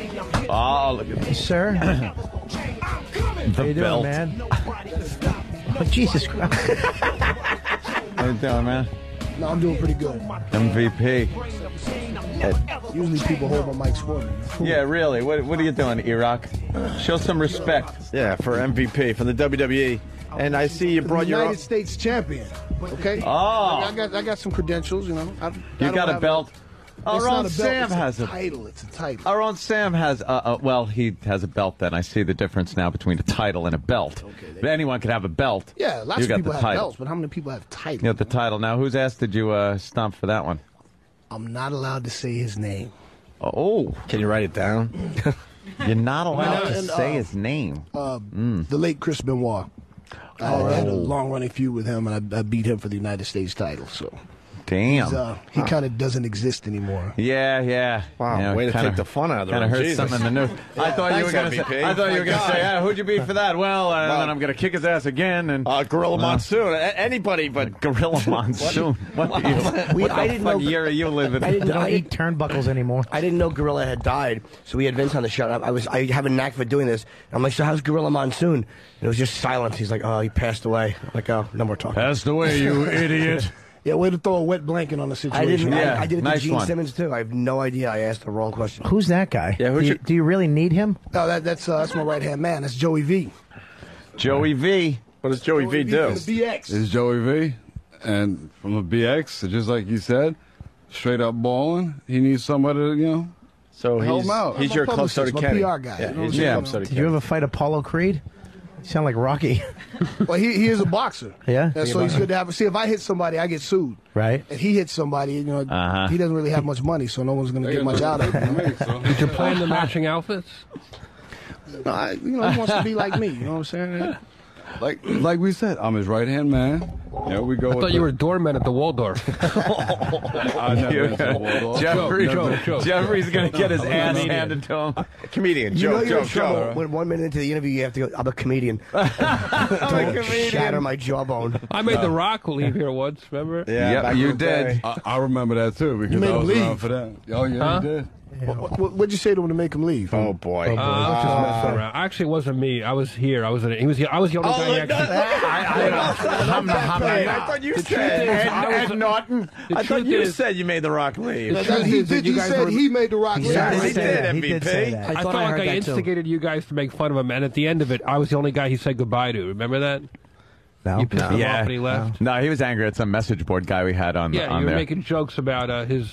Oh, look at this. Sir, The how you belt. doing, man? Oh, Jesus Christ. How you doing, man? No, I'm doing pretty good. M V P. Usually people hold my mics for me. Yeah, really. What What are you doing, Iraq? Show some respect. Yeah, for M V P from the W W E. And I see you brought your United own. States champion. Okay. Oh. I got I got some credentials. You know. I, You got a belt. Our It's own not a belt, Sam it's has a a title. It's a title. Our own Sam has, uh, uh, well, he has a belt then. I see the difference now between a title and a belt. Okay, But anyone can have a belt. Yeah, lots you of got people the have title. belts, but how many people have titles? You got the title. Now, whose ass did you uh, stomp for that one? I'm not allowed to say his name. Oh. Can you write it down? You're not allowed Well, to and, say uh, his name. Uh, Mm. The late Chris Benoit. I Oh. had a long running feud with him, and I, I beat him for the United States title. So Damn. he's, uh, he kind of doesn't exist anymore. Yeah, yeah. Wow, yeah, way to kinda- take the fun out of the Kind of room. hurt Jesus. something in the news. I thought you Thanks, were going to M V P. say. I thought you were My going to say, God. ah, "Who'd you beat for that?" Well, uh, Well- then I'm going to kick his ass again. And Uh, Gorilla No. Monsoon. A- anybody but Gorilla Monsoon. What, are you, We- what the I didn't fuck know- year are you living? I didn't They know. don't I, eat turnbuckles anymore. I didn't know Gorilla had died, so we had Vince on the show. and I was I have a knack for doing this. I'm like, so how's Gorilla Monsoon? And it was just silence. He's like, oh, he passed away. I'm like, oh, no more talking. Passed away, you idiot. Yeah, way to throw a wet blanket on the situation. I didn't- I, yeah, I did it nice to Gene one. Simmons too. I have no idea. I asked the wrong question. Who's that guy? Yeah, who's do, you, your- do you really need him? No, that, that's uh, that's my right hand man. That's Joey V. Joey V. What does Joey V do? from the B X. It's Joey V, and from the B X, just like you said, straight up balling. He needs somebody to, you know. So Help he's, him out. he's I'm a your Club publicist, Soda my Kenny. P R guy. Yeah, You know he's what your I'm Club saying? Soda Did Kenny. you ever fight Apollo Creed? You sound like Rocky. Well, he, he is a boxer. Yeah? And so he's good to have. See, if I hit somebody, I get sued. Right. If he hits somebody, you know, Uh-huh. he doesn't really have much money, so no one's going to get much out of him. Did you plan the matching outfits? No, I, you know, he wants to be like me. You know what I'm saying? Like like we said, I'm his right hand man. Yeah, we go. I with thought the, you were a doorman at the Waldorf. I never been to the Waldorf. Jeffrey, Joke, joke, joke. Jeffrey's going to get his I'm a ass comedian. handed to him. Comedian. You know Joke, you're in joke, trouble joke. when one minute into the interview you have to go, I'm a comedian. I'm a comedian. Shatter my jawbone. I made The Rock leave here once, remember? Yeah, Yep, back you in the did. day. I, I remember that too because made I him was leave. around for that. Oh yeah, Huh? you did. What, what, what'd you say to him to make him leave? Oh boy. Uh, around. Actually, it wasn't me. I was here. I was in it. He was. I was the only Oh, guy. no, Actually, I thought you The said truth is, Ed, I was- Ed Norton. the I thought truth you is- said you made the Rock leave. The That- truth he is that did. you He guys said were- he made the Rock leave. Yeah, he he did, said that. M V P. He did say that. I, I felt thought I like heard I that, too. instigated you guys to make fun of him, and at the end of it, I was the only guy he said goodbye to. Remember that? No. You pissed him Yeah. off and he left. No, he was angry at some message board guy we had on, Yeah, on you were there. making jokes about uh, his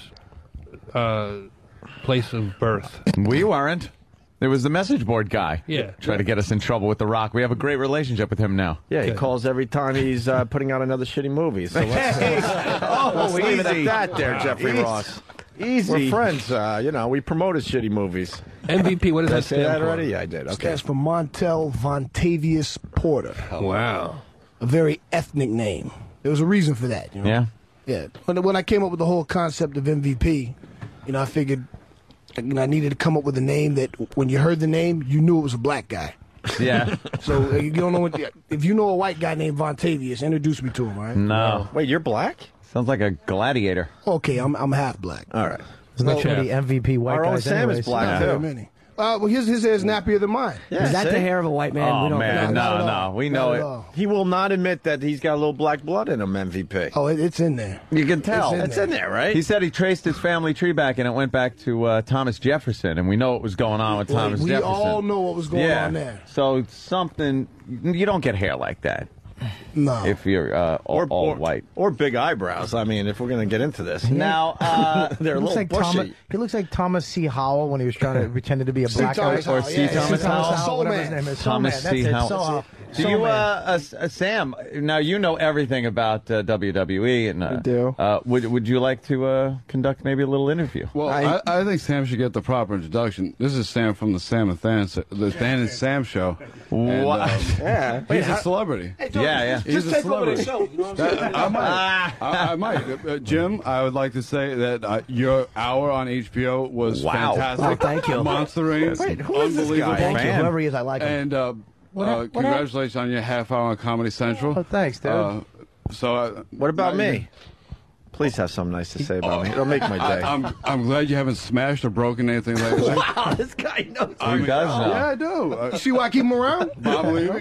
uh, place of birth. We weren't. It was the message board guy. Yeah. Trying to get us in trouble with The Rock. We have a great relationship with him now. Yeah, he calls every time he's uh, putting out another shitty movie. So let's, Oh, let's leave it easy. at that there, Jeffrey Easy. Ross. Easy. We're friends. Uh, you know, we promote his shitty movies. M V P, what does Did I that say stand that for? already? Yeah, I did. Okay. Stands for Montel Vontavious Porter. Wow. A very ethnic name. There was a reason for that. You know? Yeah. Yeah. When, when I came up with the whole concept of M V P, you know, I figured you know, I needed to come up with a name that when you heard the name, you knew it was a black guy. Yeah. So uh, you don't know what, if you know a white guy named Vontavious, introduce me to him, all right? No. Wait, you're black? Sounds like a gladiator. Okay, I'm I'm half black. All right. There's not too many M V P white Our own guys Sam is anyways. black, Not too. very many. Uh, well, his his hair is nappier than mine. Yeah, is that see? the hair of a white man? Oh, we don't man. not No, at all. no. We Not know at it. all. He will not admit that he's got a little black blood in him, M V P. Oh, it, it's in there. You can tell. It's in It's there. in there, right? He said he traced his family tree back, and it went back to uh, Thomas Jefferson, and we know what was going on with Well, Thomas we Jefferson. all know what was going yeah. on there. So something, you don't get hair like that No. if you're uh, all, or, all or, white. or big eyebrows. I mean, if we're going to get into this. Now, uh, They're a He looks little like bushy. Thomas. He looks like Thomas C. Howell when he was trying to pretend to be a C. black Thomas guy. or Howell, C. yeah, Thomas C. Howell? Howell, whatever his Soul name Man. is. Soul Thomas Man. That's C. it. Howell. Soul, Do Soul you, Man. uh, uh, uh, Sam? Now you know everything about uh, W W E, and uh, I do. Uh, would Would you like to uh, conduct maybe a little interview? Well, I, I think Sam should get the proper introduction. This is Sam from the Sam and Than, the Than and Sam show. And, What? um, Yeah. he's a celebrity. yeah, yeah. He's a celebrity. That- I might. I, I might. Uh, Jim, I would like to say that uh, your hour on H B O was Wow. fantastic. Oh, thank you. Monster Reigns. Wait, who is this Unbelievable. guy? Thank you. Man. Whoever he is, I like him. And uh, What uh, hap- what hap- congratulations on your half hour on Comedy Central. Oh, thanks, dude. Uh, so, uh, What about now you- me? Please have something nice to say about me. It'll make my I, day. I'm I'm glad you haven't smashed or broken anything lately. Wow, this guy knows. He does know. Yeah, I do. Uh, You see why I keep him around? Bob Levy.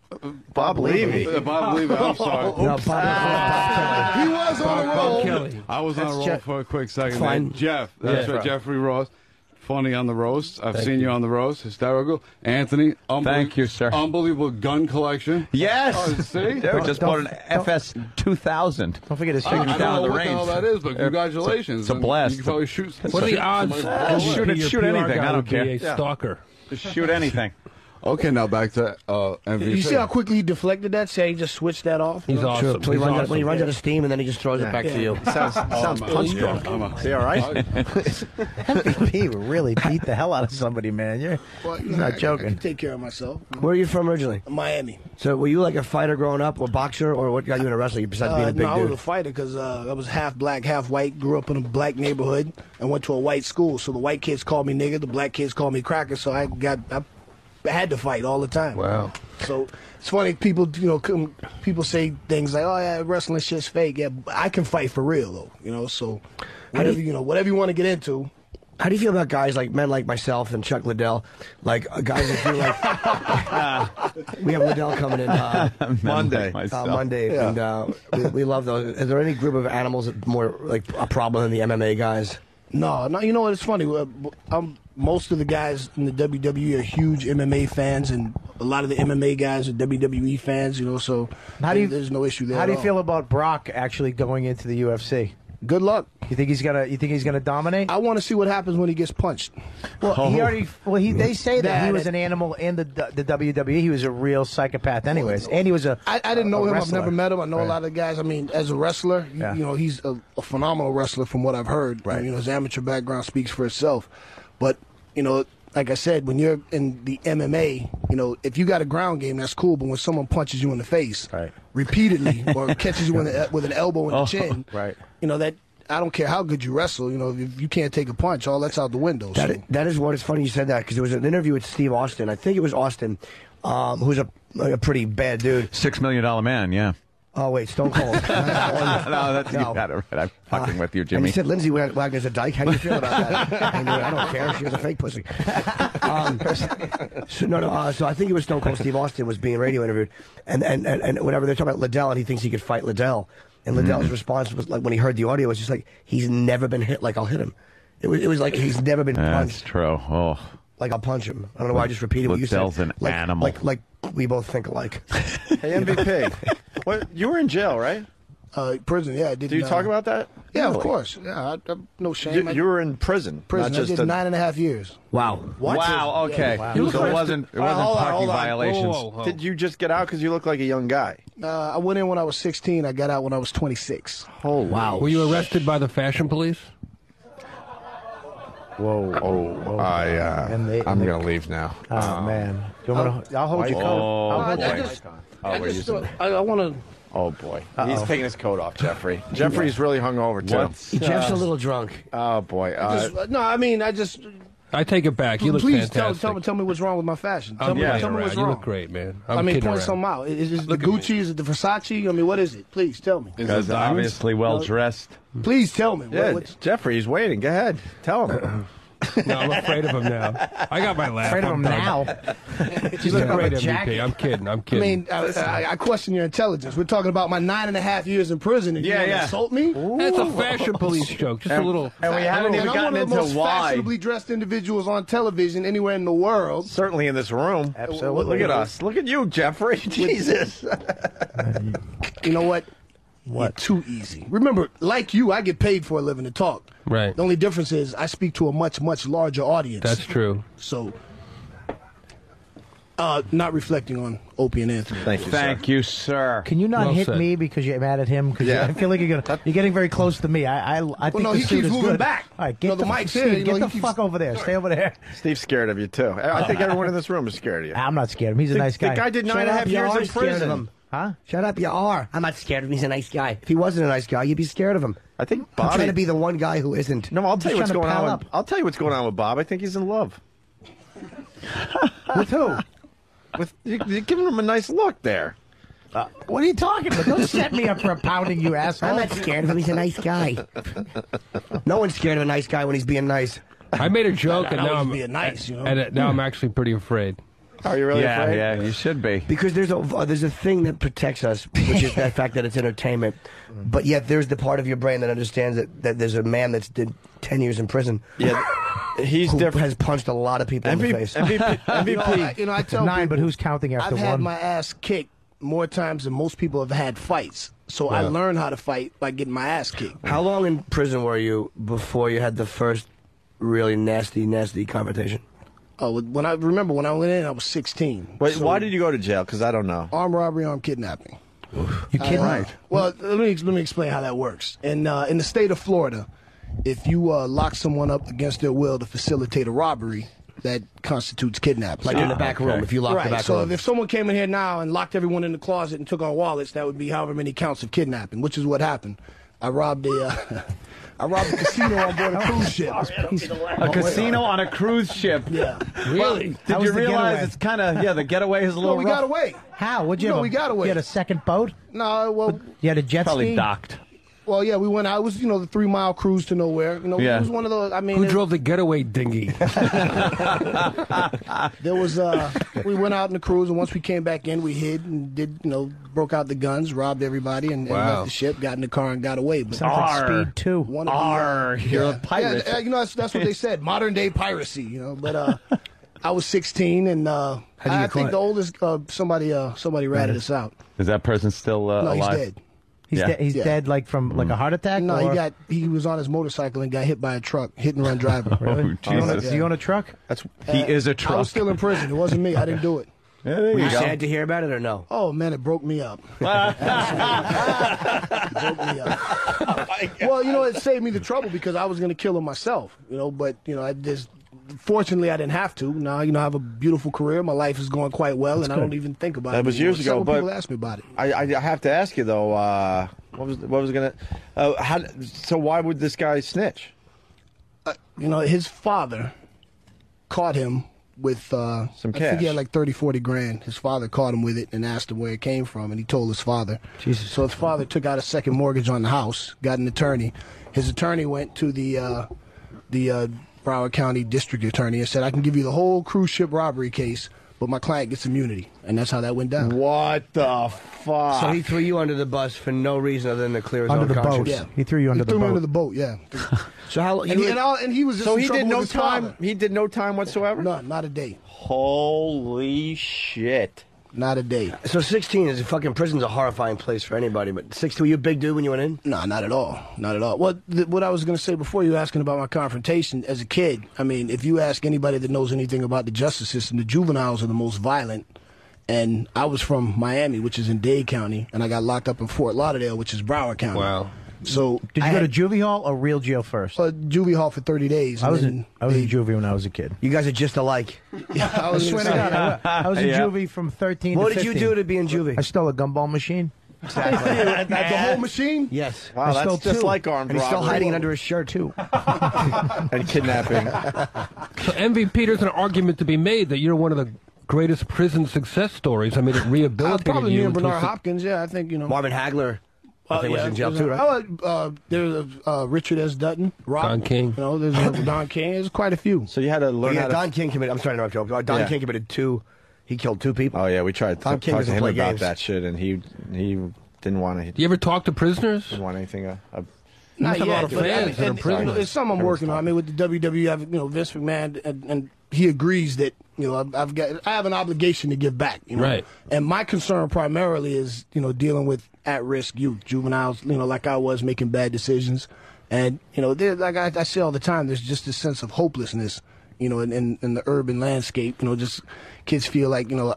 Bob Levy. Uh, Bob Levy, I'm sorry. No, Bob, Bob Kelly. He was on a Bob roll. Kelly. I was on a roll Jeff- for a quick second. Fine. there. Jeff, that's Yeah. right, Jeffrey Ross. Funny on the roast. I've Thank seen you. you. on the roast. Hysterical. Anthony, unbelie- Thank you, sir. Unbelievable gun collection. Yes. Oh, see? Dude, just bought an F S two thousand. Don't forget his I, I fingers don't down know the what the hell range. that is, but congratulations. it's a And blast. You can probably shoot. What are the odds? somebody- Just shoot it- Your shoot P R anything, guy I don't would be care. A Yeah. stalker. Just shoot anything. Okay, now back to uh, M V P. You see how quickly he deflected that? Say he just switched that off? He's Sure. awesome. So he He's runs out, awesome. when he runs out of steam, and then he just throws it back to you. Sounds, sounds man. punch Yeah, drunk. I'm a- Is he all right? M V P would really beat the hell out of somebody, man. You're Well, he's not I joking. can take care of myself. Where are you from originally? Miami. So were you like a fighter growing up, or boxer, or what got you into wrestling besides being Uh, a big no, I was dude? a fighter because uh, I was half black, half white. Grew up in a black neighborhood and went to a white school. So the white kids called me nigga, the black kids called me cracker. So I got I had to fight all the time. Wow. So it's funny. People, you know, come, people say things like, "Oh yeah, wrestling shit's fake." Yeah, but I can fight for real though. You know, so whatever you know, whatever you want to get into. How do you feel about guys like men like myself and Chuck Liddell, like uh, guys that feel like we have Liddell coming in uh, Monday. uh, Monday, and uh, we, we love those. Is there any group of animals that more like a problem than the M M A guys? No, no. You know what? It's funny. Uh, I'm, most of the guys in the W W E are huge M M A fans, and a lot of the M M A guys are W W E fans. You know, so How do you, there's no issue there. How at do you all. feel about Brock actually going into the U F C? Good luck. You think he's gonna? You think he's gonna dominate? I want to see what happens when he gets punched. Well, he already. Well, he. They say that, That- he was an animal in the the W W E. He was a real psychopath, anyways, and he was a. I, I didn't know a him. wrestler. I've never met him. I know Right. a lot of guys. I mean, as a wrestler, you, Yeah. you know, he's a, a phenomenal wrestler from what I've heard. Right. You know, his amateur background speaks for itself. But you know, like I said, when you're in the M M A, you know, if you got a ground game, that's cool. But when someone punches you in the face Right. repeatedly or catches you in the, with an elbow in the Oh, chin, right. You know that. I don't care how good you wrestle. You know, if you can't take a punch, all that's out the window. That so. is, that is what it's funny you said that because there was an interview with Steve Austin. I think it was Austin, um, who's a a pretty bad dude. Six million dollar man, yeah. Oh wait, Stone Cold. no, that's you got it right. I'm fucking with you, And Jimmy. he said Lindsay Wagner's a dyke. How do you feel about that? I, mean, I don't care. She was a fake pussy. Um, so, no, no. Uh, so I think it was Stone Cold Steve Austin was being radio interviewed, and and and, and whenever they're talking about Liddell, and he thinks he could fight Liddell, and Liddell's Mm-hmm. response was like when he heard the audio was just like he's never been hit like I'll hit him. It was it was like he's never been That's punched true. Oh, like I'll punch him. I don't know why I just repeated what you said. Liddell's an like, animal. Like like we both think alike. Hey, M V P. What? You were in jail, right? Uh, prison, yeah. I did. Do you uh, talk about that? Yeah, Really? of course. Yeah, I, I, no shame. You, I- you were in prison. prison. Not I just did a, nine and a half years. Wow. wow. Okay. Yeah, wow. So it wasn't it Uh, wasn't hold on, parking hold on. violations. Whoa, whoa, whoa. Did you just get out because you look like a young guy? Uh, I went in when I was sixteen. I got out when I was twenty-six. Oh Wow. Were you arrested by the fashion police? Whoa. Oh, I, uh, And they- I'm and they- going to leave now. Oh man. You want me to, I'll hold your coat. Oh, I'll hold boy. your I coat. just, Oh, I, we're just using- I, I want to. Oh, boy. Uh-oh. He's taking his coat off, Jeffrey. Jeffrey's really hungover, too. What's- Jeff's a little drunk. Oh, boy. Uh, Just, no, I mean, I just. I take it back. You look please tell, fantastic. tell me, tell me what's wrong with my fashion. Tell I'm me, playing tell me around. what's You wrong. look great, man. I'm I mean, kidding point around. something out. Is, is it the Look at me. Gucci? Is it the Versace? I mean, what is it? Please tell me. Because obviously well dressed. Please tell me. Yeah, What, what's, Jeffrey, he's waiting. Go ahead. Tell him. No, I'm afraid of him now. I got my laugh. Afraid of I'm him done. now. You look great, M V P. jacket. I'm kidding. I'm I kidding. mean, I, I, I question your intelligence. We're talking about my nine and a half years in prison, and Yeah, you want yeah. to insult me? That's a fashion police joke. Just a little. And we haven't And even I'm gotten one of the into most why. fashionably dressed individuals on television anywhere in the world. Certainly in this room. Absolutely. Look at us. Look at you, Jeffrey. Jesus. You know what? What? You're too easy. Remember, like you, I get paid for a living to talk. Right. The only difference is I speak to a much, much larger audience. That's true. So, uh, not reflecting on Opie and Anthony. Thank you, Thank sir. you, sir. Can you not Well hit said. me because you're mad at him? Because Yeah. I feel like you're gonna, you're getting very close to me. I, I, I think no, the he suit keeps is moving good. back. All right, get No, the the, mic's Steve, here, you get know, the he keeps- fuck over there. Stay over there. Steve's scared of you, too. I think everyone in this room is scared of you. I'm not scared of him. He's a The- nice guy. The guy did nine Shut and a up, half you years are in scared of prison. him. Huh? Shut up, you are. I'm not scared of him. He's a nice guy. If he wasn't a nice guy, you'd be scared of him. I think I'm Bobby. trying to be the one guy who isn't. No, I'll tell you just what's trying to going pal on. up. With, I'll tell you what's going on with Bob. I think he's in love. With who? With you, you're giving him a nice look there. Uh, what are you talking about? Don't set me up for a pounding, you asshole. I'm not scared of him. He's a nice guy. No one's scared of a nice guy when he's being nice. I made a joke, I and was now I'm being nice, you know. and uh, now I'm actually pretty afraid. Are you really yeah, afraid? yeah, you should be. Because there's a uh, there's a thing that protects us, which is that fact that it's entertainment. But yet there's the part of your brain that understands that, that there's a man that's did ten years in prison. Yeah, he's who different. Has punched a lot of people M V P, in the face. M V P, M V P. You know, I, you know, I tell Nine, people, but who's counting after I've had one? my ass kicked more times than most people have had fights. So I Yeah. learned how to fight by getting my ass kicked. How long in prison were you before you had the first really nasty, nasty confrontation? Oh, when I remember when I went in, I was sixteen. Wait, So, why did you go to jail? Because I don't know. armed robbery, armed kidnapping? You kidding? Uh, Well, let me let me explain how that works. In uh, in the state of Florida, if you uh, lock someone up against their will to facilitate a robbery, that constitutes kidnapping. Like in the back room, if you lock right. the back so room. if someone came in here now and locked everyone in the closet and took our wallets, that would be however many counts of kidnapping, which is what happened. I robbed a, uh, I robbed a casino on board a cruise ship. A casino on a cruise ship. Yeah. Really? Did How you was the realize getaway? it's kind of, yeah, the getaway is a No, little we rough. got away. How? What'd you No, have? a- we got away. You had a second boat? No, well, You had a jet Probably ski? docked. well, yeah, we went out. It was, you know, the three mile cruise to nowhere. You know, Yeah. it was one of those. I mean, Who it- drove the getaway dinghy? There was uh we went out in the cruise, and once we came back in, we hid and did you know broke out the guns, robbed everybody, and, and Wow. left the ship, got in the car, and got away. But Sounds like Arr. Speed two. one of the, uh, Arr, you're a yeah, pirate. yeah, you know that's that's what they said, modern day piracy. You know, but uh, I was sixteen, and uh, How'd you I get think caught? the oldest uh, somebody uh somebody ratted us out. Is that person still uh, No, he's alive? dead. He's, Yeah. de- he's Yeah. dead like from like a heart attack? No, or? he got he was on his motorcycle and got hit by a truck, hit and run driver. Oh, Do you, own a, Jesus. do you own a truck? That's He is a I truck. was still in prison. It wasn't me. I didn't do it. Yeah, there Were you you go. sad to hear about it or no? Oh man, it broke me up. It broke me up. Well, you know, it saved me the trouble because I was going to kill him myself. You know, but you know, I just fortunately I didn't have to. Now, you know, I have a beautiful career. My life is going quite well, and I don't even think about it. That was anymore. years ago, Several but people ask me about it. I, I, I have to ask you though. Uh, what was what was gonna? Uh, how? So why would this guy snitch? Uh, you know, his father caught him with uh, Some I think cash. he had like thirty, forty grand. His father caught him with it and asked him where it came from, and he told his father. Jesus. So his father took out a second mortgage on the house, got an attorney. His attorney went to the uh, the uh, Broward County District Attorney and said, "I can give you the whole cruise ship robbery case, but my client gets immunity," and that's how that went down. What the fuck? So he threw you under the bus for no reason other than to clear his Under own the conscience. boat. Yeah. He threw you under he the threw me boat. under the boat, yeah. So how and, you he, and, all, and he was just so in he trouble did no with his time. father. He did no time whatsoever. None, not a day, Holy shit! not a day. So sixteen is fucking prison's a horrifying place for anybody. But sixteen, were you a big dude when you went in? No, not at all. Not at all. What th- what I was going to say before you were asking about my confrontation as a kid, I mean, if you ask anybody that knows anything about the justice system, the juveniles are the most violent. And I was from Miami, which is in Dade County, and I got locked up in Fort Lauderdale, which is Broward County. Wow. So Did you I go to had juvie hall or real jail first? a juvie hall for thirty days. I was and in then I was they- in juvie when I was a kid. You guys are just alike. I I was swear to gonna God, say- I, I was in Yeah. juvie from thirteen What to did you fifteen. do to be in juvie? I stole a gumball machine. At the whole machine? Yes. Wow, I that's stole just two. like armed And he's still robbery hiding it under his shirt too. and kidnapping. So M V P, there's an argument to be made that you're one of the greatest prison success stories. I mean, it Uh, rehabilitated probably you. me and into a Bernard su- Hopkins. Yeah, I think you know. Marvin Hagler, I Uh, think, was yeah, in jail there's too, a- right? Oh, uh, there's uh, Richard S. Dutton, Rock, Don King. You know, there's uh, Don King. There's quite a few. So you had to learn yeah, how to. Don King committed. I'm sorry to interrupt you. Don Yeah. King committed two. He killed two people. Oh yeah, we tried to Tom talk King to doesn't him play about games. that shit, and he he didn't want to. He Do you ever talk to prisoners? didn't want anything. Uh, uh, Not have a yet, lot of but I fans mean, that are and- prisoners. and it's something I'm working on. I mean, with the W W E, I have, you know, Vince McMahon, and, and he agrees that you know I've, I've got I have an obligation to give back. You know? Right. And my concern primarily is you know dealing with at-risk youth, juveniles. You know, like I was making bad decisions, and you know, there- like I, I say all the time, there's just this sense of hopelessness. You know, in, in in the urban landscape. You know, just kids feel like you know.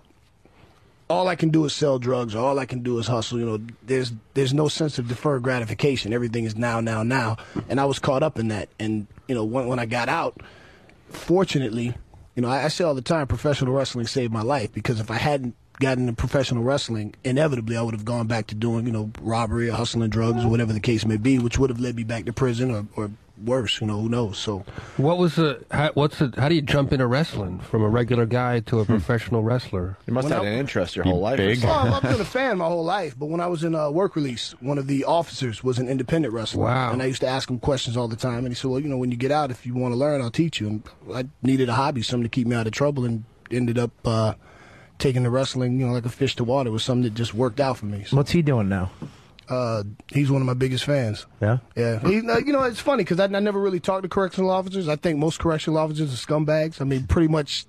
All I can do is sell drugs, or all I can do is hustle. You know, there's there's no sense of deferred gratification. Everything is now, now, now, and I was caught up in that. And you know, when when I got out, fortunately, you know, I, I say all the time, professional wrestling saved my life because if I hadn't gotten into professional wrestling, inevitably I would have gone back to doing you know robbery or hustling drugs or whatever the case may be, which would have led me back to prison or, or worse. You know, who knows? So. What was the? How, what's the? How do you jump into wrestling from a regular guy to a professional wrestler? you must When have I- had an interest your whole life. or big. something. Well, I've been a fan my whole life, but when I was in uh, work release, one of the officers was an independent wrestler. Wow. And I used to ask him questions all the time. And he said, well, you know, when you get out, if you want to learn, I'll teach you. And I needed a hobby, something to keep me out of trouble. And ended up uh, taking the wrestling, you know, like a fish to water. It was something that just worked out for me. So, What's he doing now? uh, he's one of my biggest fans. Yeah? Yeah. He, uh, you know, it's funny because I, I never really talked to correctional officers. I think most correctional officers are scumbags. I mean, pretty much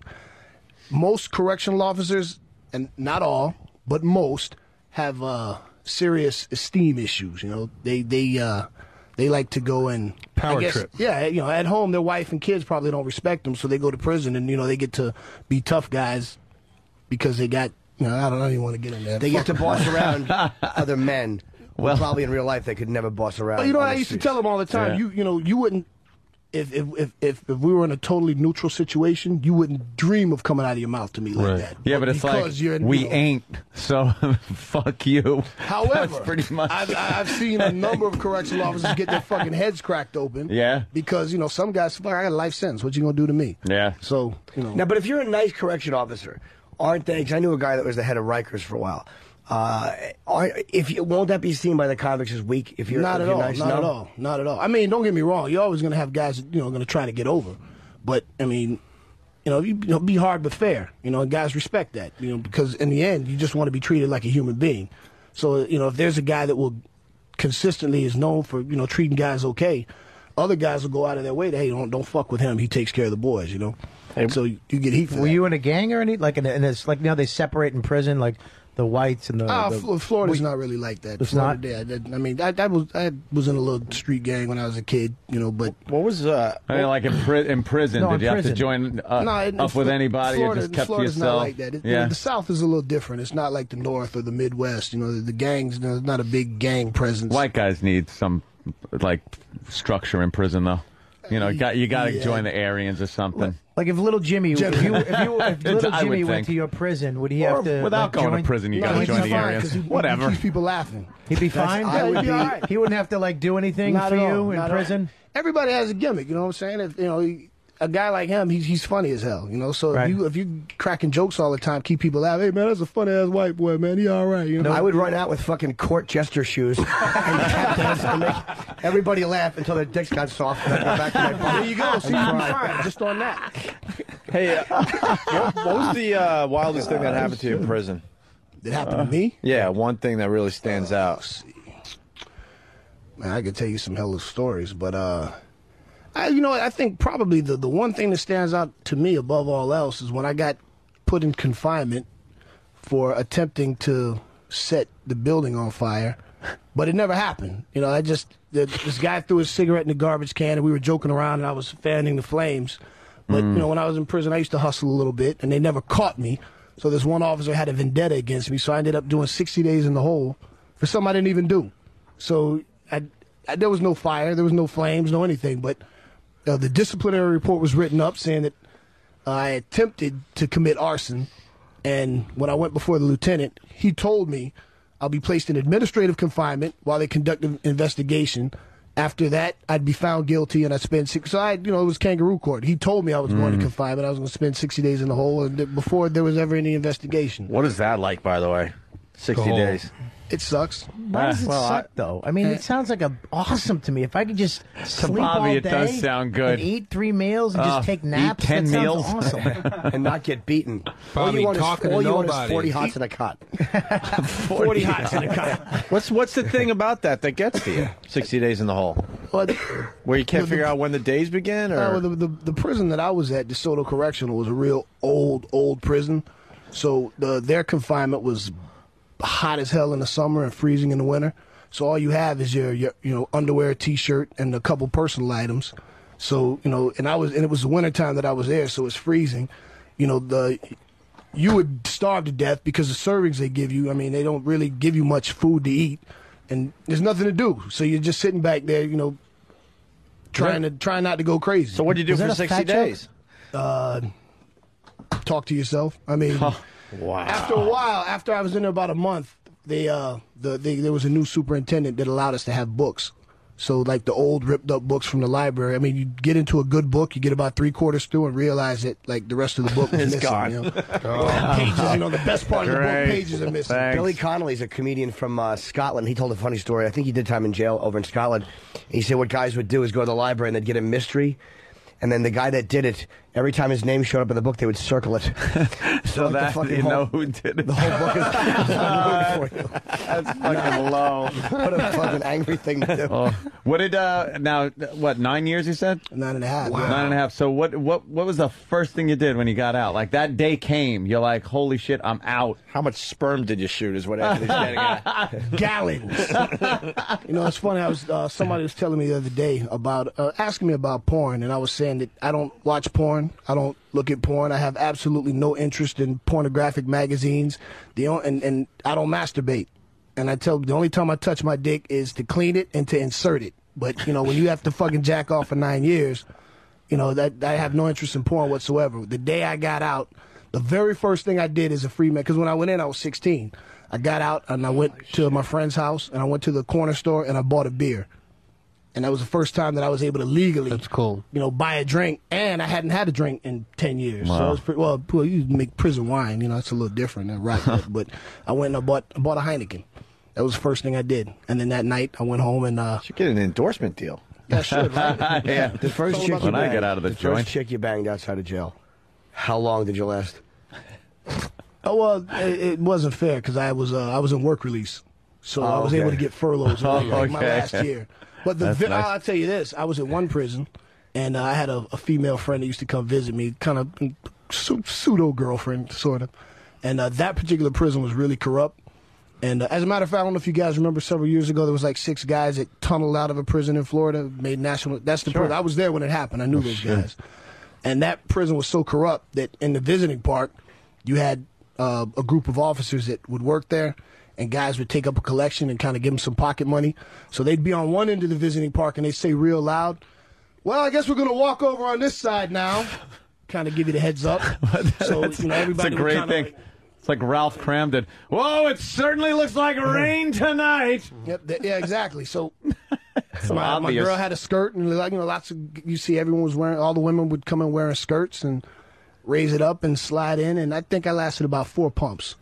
most correctional officers, and not all, but most, have uh, serious esteem issues. You know, they they uh, they like to go and Power I guess, trip. Yeah, you know, at home their wife and kids probably don't respect them, so they go to prison and you know they get to be tough guys because they got. You know, I don't, I don't even want to get in there. They get to boss around other men. Well, probably in real life they could never boss around. Well, you know, on I the used to streets. tell them all the time. Yeah. You you know, you wouldn't if if, if if if we were in a totally neutral situation, you wouldn't dream of coming out of your mouth to me like that. Yeah, but it's like, because you're, we you know, ain't, so fuck you. However, That's pretty much. I've, I've seen a number of correctional officers get their fucking heads cracked open. Yeah. Because, you know, some guys, fuck, I got a life sentence. What you going to do to me? Yeah. So, you know. Now, but if you're a nice correction officer, aren't they? Because I knew a guy that was the head of Rikers for a while. Uh, are, if you, won't that be seen by the convicts as weak? If you're not if at you're all, nice? not No? at all, not at all. I mean, don't get me wrong. You're always going to have guys that, you know, going to try to get over. But, I mean, you know, you, you know, be hard but fair. You know, and guys respect that, you know, because in the end, you just want to be treated like a human being. So, you know, if there's a guy that will consistently is known for, you know, treating guys okay, other guys will go out of their way to, hey, don't, don't fuck with him. He takes care of the boys, you know. And so you, you get heat for Were that. you in a gang or any like in, a, in this like now they separate in prison like the whites and the. Ah, the Fl- Florida's we- not really like that. It's Florida, not? yeah, that- I mean, I, I was I was in a little street gang when I was a kid, you know. But what was uh? I mean, like in, pri- in prison, No, did in you have prison. to join uh, No, in- up with in anybody Florida, or just kept Florida's to yourself? not like that. It, yeah. The South is a little different. It's not like the North or the Midwest. You know, the, the gangs. You know, there's not a big gang presence. White guys need some like structure in prison, though. You know, got you got to Yeah. join the Aryans or something. Like if little Jimmy, if you, if you, if little I would Jimmy went think. to your prison, would he Or have to? without like, going to join? prison, you No, gotta he'd join be the fine, Aryans. 'cause he- Whatever. He keeps people laughing. He'd be That's- fine. I would be all right. He wouldn't have to like do anything Not for at all, you in not at all. prison. Everybody has a gimmick, you know what I'm saying? If, you know, he- a guy like him, he's he's funny as hell, you know. So Right. if you if you cracking jokes all the time, keep people laughing. Hey man, that's a funny ass white boy, man. He all right, you know. I would run out with fucking court jester shoes and tap dance and make everybody laugh until their dicks got soft. And I'd go back to my bar. There you go. See, and you'd be cry. fine just on that. Hey, uh, what, what was the uh, wildest thing that happened to you in prison? That happened to me? Yeah, one thing that really stands out. Man, I could tell you some hell of stories, but uh, I, you know, I think probably the the one thing that stands out to me above all else is when I got put in confinement for attempting to set the building on fire, but it never happened. You know, I just the, this guy threw his cigarette in the garbage can, and we were joking around, and I was fanning the flames. But Mm. you know, when I was in prison, I used to hustle a little bit, and they never caught me. So this one officer had a vendetta against me, so I ended up doing sixty days in the hole for something I didn't even do. So I, I, there was no fire, there was no flames, no anything. But uh, the disciplinary report was written up saying that uh, I attempted to commit arson. And when I went before the lieutenant, he told me I'll be placed in administrative confinement while they conduct an investigation. After that, I'd be found guilty, and I'd spend six. So I, you know, it was kangaroo court. He told me I was going to Mm. confinement. I was going to spend sixty days in the hole, and th- before there was ever any investigation. What is that like, by the way? sixty Cold. days. It sucks. Why does it Well, suck I- though? I mean, Eh. it sounds like a awesome to me. If I could just sleep Bobby, all it does day sound good. and eat three meals and Uh, just take eat naps, ten that sounds meals. awesome. and not get beaten. all Bobby, you want talking is, to all you want is nobody. forty hots in a cot. forty hots in a cot. What's what's the thing about that that gets to you? sixty days in the hole, But where you can't The- figure out when the days begin, or Uh, the, the the prison that I was at, DeSoto Correctional, was a real old old prison. So the their confinement was hot as hell in the summer and freezing in the winter. So all you have is your, your you know underwear, t-shirt, and a couple personal items. So you know, and I was and it was the winter time that I was there, so it's freezing. You know the. You would starve to death because the servings they give you, I mean, they don't really give you much food to eat, and there's nothing to do. So you're just sitting back there, you know, trying to trying not to go crazy. So what do you do Was for that a sixty fat joke? days? Uh, talk to yourself. I mean, Wow. after a while, after I was in there about a month, they uh, the they, there was a new superintendent that allowed us to have books. So like the old ripped up books from the library. I mean, you get into a good book, you get about three quarters through, and realize that like the rest of the book was It's missing. gone. You know? Pages, you know, the best part of the book, Great. pages are missing. Thanks. Billy Connolly's a comedian from uh, Scotland. He told a funny story. I think he did time in jail over in Scotland. He said what guys would do is go to the library and they'd get a mystery. And then the guy that did it, every time his name showed up in the book, they would circle it. So like, the that fucking you whole- know who did it. The whole book is for you. That's fucking low. What a fucking angry thing to do. Oh, what did uh now? What nine years? You said Nine and a half. Wow. Nine and a half. So what? What? What was the first thing you did when you got out? Like that day came. You're like, holy shit, I'm out. How much sperm did you shoot? Is what Anthony's getting at. Gallons. You know, it's funny. I was uh, somebody was telling me the other day about uh, asking me about porn, and I was saying that I don't watch porn. I don't look at porn. I have absolutely no interest in pornographic magazines. The on- and and I don't masturbate. And I tell the only time I touch my dick is to clean it and to insert it. But you know, when you have to fucking jack off for nine years, you know that I have no interest in porn whatsoever. The day I got out, the very first thing I did as a free man, because when I went in, I was sixteen. I got out and I went to my friend's house and I went to the corner store and I bought a beer. And that was the first time that I was able to legally, That's cool. you know, buy a drink. And I hadn't had a drink in ten years. So Wow. it was pretty, well, well, you make prison wine, you know, it's a little different than right. but, but I went and I bought, I bought a Heineken. That was the first thing I did. And then that night I went home and uh, Should get an endorsement deal. yeah, I should, right? Yeah. The first It's all chick about you When I banged, get out of the joint. first chick you banged outside of jail. How long did you last? Oh well, it, it wasn't fair because I was uh, I was in work release, so I Oh, was okay. able to get furloughs Oh, like my okay. last year. But the That's vi- nice. I'll tell you this: I was at one prison, and uh, I had a, a female friend that used to come visit me, kind of pseudo girlfriend, sort of. And uh, that particular prison was really corrupt. And uh, as a matter of fact, I don't know if you guys remember several years ago, there was like six guys that tunneled out of a prison in Florida, made national. That's the prison. I was there when it happened. I knew those guys. And that prison was so corrupt that in the visiting park, you had uh, a group of officers that would work there, and guys would take up a collection and kind of give them some pocket money. So they'd be on one end of the visiting park, and they'd say real loud, "Well, I guess we're going to walk over on this side now." Kind of give you the heads up. So you know everybody. It's a would great kinda thing. like- It's like Ralph Cramden. Whoa, it certainly looks like rain tonight. Yep. th- Yeah. Exactly. So. So my, my obvious. girl had a skirt, and like you know, lots of you see everyone was wearing. All the women would come in wearing skirts and raise it up and slide in, and I think I lasted about four pumps.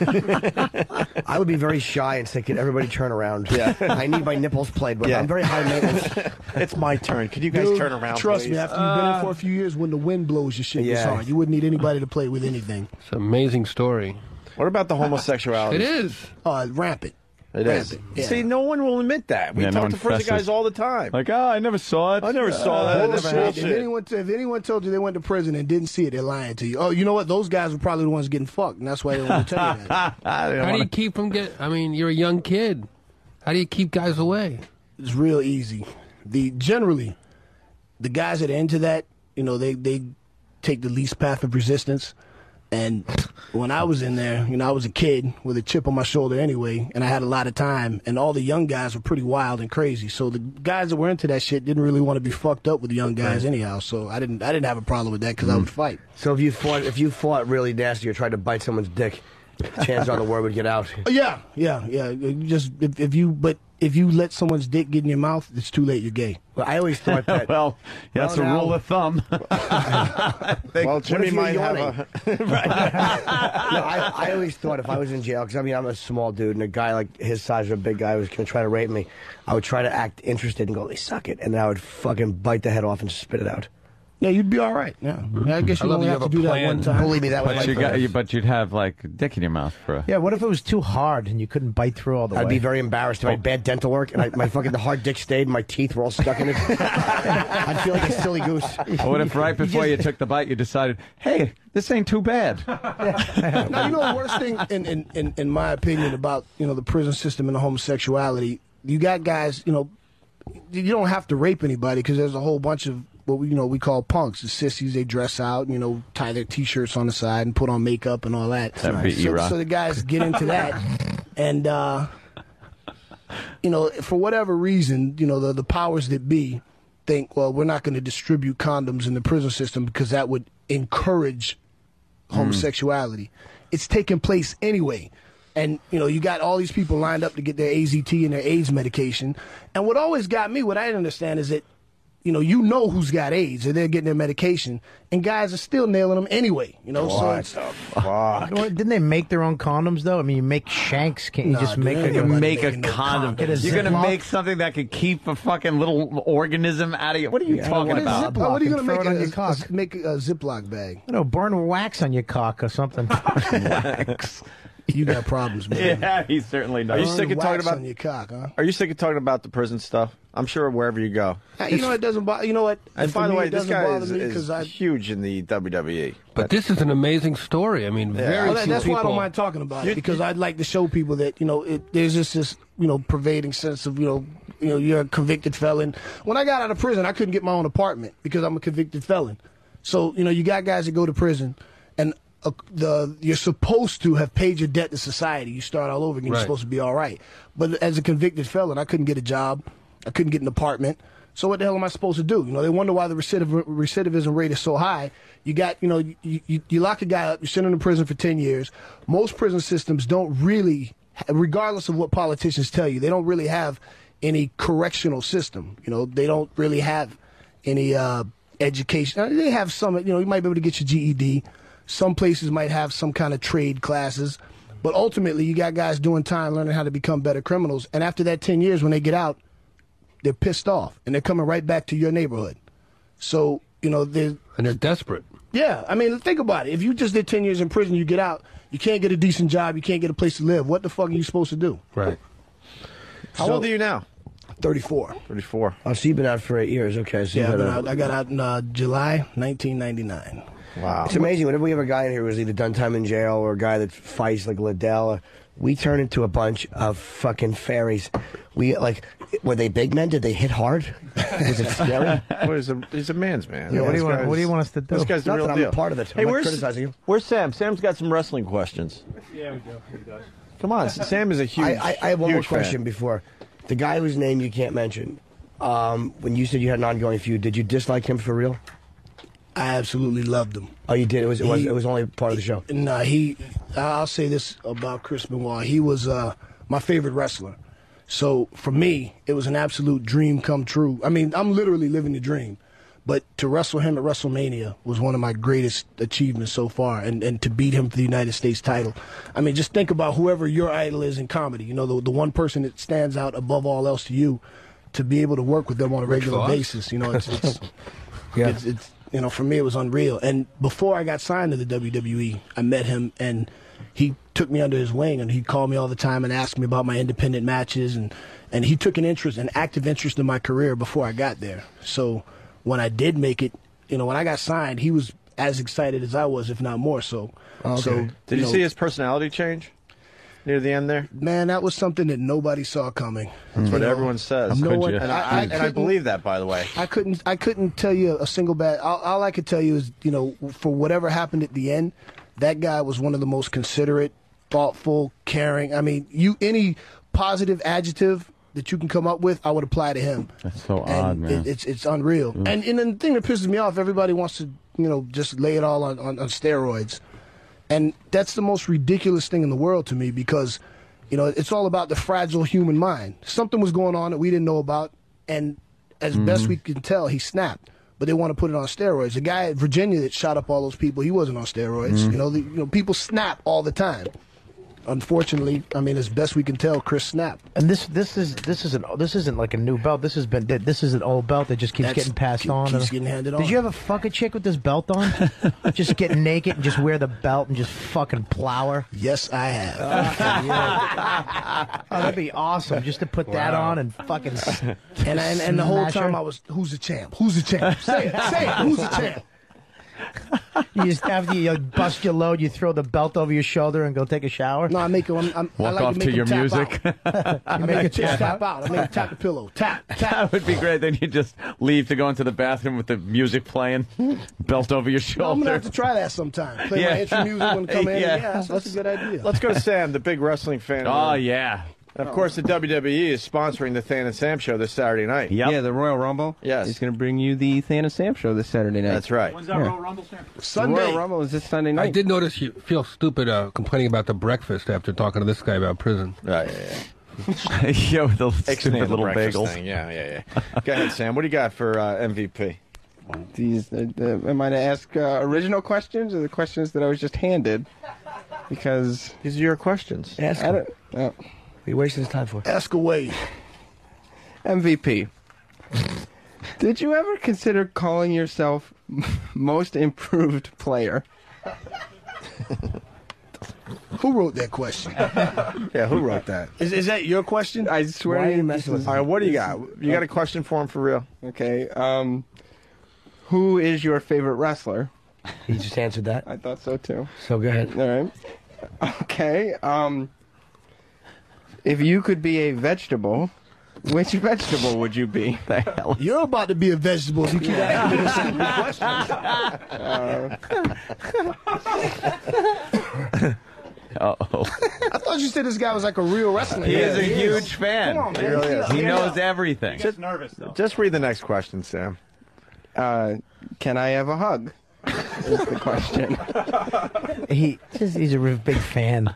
I would be very shy and say, "Can everybody turn around?" Yeah. I need my nipples played, but Yeah. I'm very high maintenance. It's my turn. Could you guys Dude, turn around, Trust please? me, after you've been in for a few years, when the wind blows, your shit gets Yeah. hard. You wouldn't need anybody to play with anything. It's an amazing story. What about the homosexuality? It is. Uh, rampant. It is. Rampant, yeah. See, no one will admit that. We Yeah, no talk to one prison fesses. guys all the time. Like, oh, I never saw it. I never saw that. It never Bullshit. happened. If anyone, t- if anyone told you they went to prison and didn't see it, they're lying to you. Oh, you know what? Those guys were probably the ones getting fucked, and that's why they don't want to tell you that. I didn't How do wanna- you keep from get? I mean, you're a young kid. How do you keep guys away? It's real easy. The generally, the guys that are into that, you know, they they take the least path of resistance. And when I was in there, you know, I was a kid with a chip on my shoulder anyway, and I had a lot of time, and all the young guys were pretty wild and crazy. So the guys that were into that shit didn't really want to be fucked up with the young guys anyhow. So I didn't I didn't have a problem with that because I would fight. So if you fought, if you fought really nasty or tried to bite someone's dick, chances are the word would get out. Yeah, yeah, yeah. You just if, if you but if you let someone's dick get in your mouth, it's too late. You're gay. Well, I always thought that. well, yeah, that's Well, a now- rule of thumb. Well, Jimmy if you're might have yawning? a. No, I, I always thought if I was in jail, because I mean I'm a small dude, and a guy like his size or a big guy was going to try to rape me, I would try to act interested and go, "They suck it," and then I would fucking bite the head off and spit it out. Yeah, you'd be all right. Yeah, I guess I you love only you have to have do a that plan. one time. Believe me, that was but, my you got, plan. you, but you'd have like a dick in your mouth for a. Yeah, what if it was too hard and you couldn't bite through all the I'd way? be very embarrassed if I had bad dental work and I, my fucking the hard dick stayed and my teeth were all stuck in it. I'd feel like a silly goose. Or what if right before you took the bite you decided, hey, this ain't too bad? Now, you know the worst thing, in, in, in, in my opinion, about you know the prison system and the homosexuality, you got guys, you know, you don't have to rape anybody because there's a whole bunch of what we you know we call punks, the sissies. They dress out, you know, tie their t-shirts on the side and put on makeup and all that. That'd be so, E-Rock. so the guys get into that, and uh, you know, for whatever reason, you know, the the powers that be think, well, we're not going to distribute condoms in the prison system because that would encourage homosexuality. It's taking place anyway. And, you know, you got all these people lined up to get their A Z T and their AIDS medication. And what always got me, what I didn't understand is that you know, you know who's got AIDS, and they're getting their medication, and guys are still nailing them anyway. You know, so What it's, the fuck? Didn't they make their own condoms though? I mean, you make shanks. Can't you Nah, just dude, make ain't a nobody Make a making no condom. Get a You're gonna Ziploc? make something that could keep a fucking little organism out of you. What are you Yeah, talking what is about? Ziploc? Oh, what are you and gonna throw make it on a, your cock? a- make a Ziploc bag? You know, burn wax on your cock or something. Wax. You got problems, man. Yeah, he certainly Are you does. sick of Wax talking about? on your cock, huh? Are you sick of talking about the prison stuff? I'm sure wherever you go. Hey, you know it doesn't bother. You know what? And For by the me, way, it this doesn't guy bother is, me is 'cause I. huge in the W W E. But this is an amazing story. I mean, Yeah. very Well, that- few that's why I people. don't mind talking about it, because I'd like to show people that you know it, there's just this you know pervading sense of you know you know you're a convicted felon. When I got out of prison, I couldn't get my own apartment because I'm a convicted felon. So you know you got guys that go to prison, and uh, the you're supposed to have paid your debt to society. You start all over again. Right. You're supposed to be all right. But as a convicted felon, I couldn't get a job. I couldn't get an apartment. So what the hell am I supposed to do? You know, they wonder why the recidiv- recidivism rate is so high. You got, you know, you, you, you lock a guy up, you send him to prison for ten years. Most prison systems don't really, regardless of what politicians tell you, they don't really have any correctional system. You know, they don't really have any uh, education. Uh, They have some, you know, you might be able to get your G E D. Some places might have some kind of trade classes. But ultimately, you got guys doing time, learning how to become better criminals. And after that ten years, when they get out, they're pissed off, and they're coming right back to your neighborhood. So, you know, they're... And they're desperate. Yeah, I mean, think about it. If you just did ten years in prison, you get out, you can't get a decent job, you can't get a place to live. What the fuck are you supposed to do? Right. How So- old are you now? thirty-four. thirty-four. Oh, so you've been out for eight years. Okay, so Yeah, you've I've been been out, I got out in uh, July nineteen ninety-nine. Wow. It's amazing. Whenever we have a guy in here who's either done time in jail or a guy that fights like Liddell, or, we turn into a bunch of fucking fairies. We like, were they big men? Did they hit hard? Was it scary? Well, he's a he's a man's man. Yeah, what do This you want? guy's- What do you want us to do? This guy's the Not real that I'm deal. a part of it. Hey, I'm not where's criticizing you. Where's Sam? Sam's got some wrestling questions. Yeah, we do. He does. Come on, Sam is a huge. I, I, I have one more huge fan. question before. The guy whose name you can't mention, um, when you said you had an ongoing feud, did you dislike him for real? I absolutely loved him. Oh, you did? It was, it was, He- it was only part of the show. Nah, he. I'll say this about Chris Benoit. He was uh, my favorite wrestler. So for me, it was an absolute dream come true. I mean, I'm literally living the dream. But to wrestle him at WrestleMania was one of my greatest achievements so far, and, and to beat him for the United States title. I mean, just think about whoever your idol is in comedy. You know, the the one person that stands out above all else to you, to be able to work with them on a Rick regular Foss? basis. You know, it's, it's Yeah. it's, it's you know, for me it was unreal. And before I got signed to the W W E, I met him, and he took me under his wing, and he called me all the time and asked me about my independent matches, and and he took an interest, an active interest in my career before I got there. So when I did make it, you know, when I got signed, he was as excited as I was, if not more so. Okay. So Did you, know, see his personality change near the end there? Man, that was something that nobody saw coming. That's what You know, everyone says. no one- and I, I, and I couldn't- believe that, by the way. I couldn't. I couldn't tell you a single bad. All, all I could tell you is, you know, for whatever happened at the end, that guy was one of the most considerate, thoughtful, caring. I mean, you any positive adjective that you can come up with, I would apply to him. That's so And odd, man. It, it's it's unreal. Mm. And and the thing that pisses me off, everybody wants to, you know, just lay it all on, on, on steroids, and that's the most ridiculous thing in the world to me because, you know, it's all about the fragile human mind. Something was going on that we didn't know about, and as best Mm-hmm. we can tell, he snapped. But they want to put it on steroids. The guy at Virginia that shot up all those people, he wasn't on steroids. Mhm. You know, the, you know, people snap all the time. Unfortunately, I mean, as best we can tell, Chris snapped. And this this is this isn't this isn't like a new belt. This has been this is an old belt that just keeps That's- getting passed keep- on. keeps and- getting handed Did on. you ever fuck a chick with this belt on? Just get naked and just wear the belt and just fucking plow her? Yes, I have. Oh, that'd be awesome. Just to put that Wow. on and fucking. s- And and, and the whole smash her. time I was, who's the champ? Who's the champ? Say it, say it. Who's the champ? You just after you uh, bust your load, you throw the belt over your shoulder and go take a shower. No, I make him. I'm, I'm, I Walk like off to, make to your him tap music. Out. I make him tap, tap out. I make him tap the pillow. Tap, tap. That would be great. Then you just leave to go into the bathroom with the music playing, belt over your No, I'm shoulder. gonna have to try that sometime. Play Yeah. my intro music when I come in. Yeah. Yeah, that's, that's a good idea. Let's go to Sam, the big wrestling fan. Oh, yeah. And of course, the W W E is sponsoring the Than and Sam show this Saturday night. Yeah, the Royal Rumble. Yes. He's going to bring you the Than and Sam show this Saturday night. That's right. When's that Royal Rumble, Sam? The Royal Rumble is this Sunday night. I did notice you feel stupid uh, complaining about the breakfast after talking to this guy about prison. Right, yeah, yeah. yeah, with the Explain stupid the little breakfast bagels. thing. Yeah, yeah, yeah. Go ahead, Sam. What do you got for uh, M V P? These, uh, uh, am I to ask uh, original questions or the questions that I was just handed? Because these are your questions. Ask I him. don't, oh. What are you wasting his time for? Ask away. M V P. Did you ever consider calling yourself most improved player? Who wrote that question? Yeah, who wrote that? Is, is that your question? I swear Why to are you you, messing this with is- All right, what do you got? You got a question for him for real? Okay. Um, who is your favorite wrestler? He just answered that. I thought so too. So go ahead. All right. Okay. Um, if you could be a vegetable, which vegetable would you be? The hell? You're about to be a vegetable if you keep asking me the same questions. Uh-oh. I thought you said this guy was like a real wrestler. He is a huge fan. Come on, man. He really is. He Yeah. knows everything. Just nervous though. Just read the next question, Sam. Uh, can I have a hug? Is the question. He just, he's a real big fan.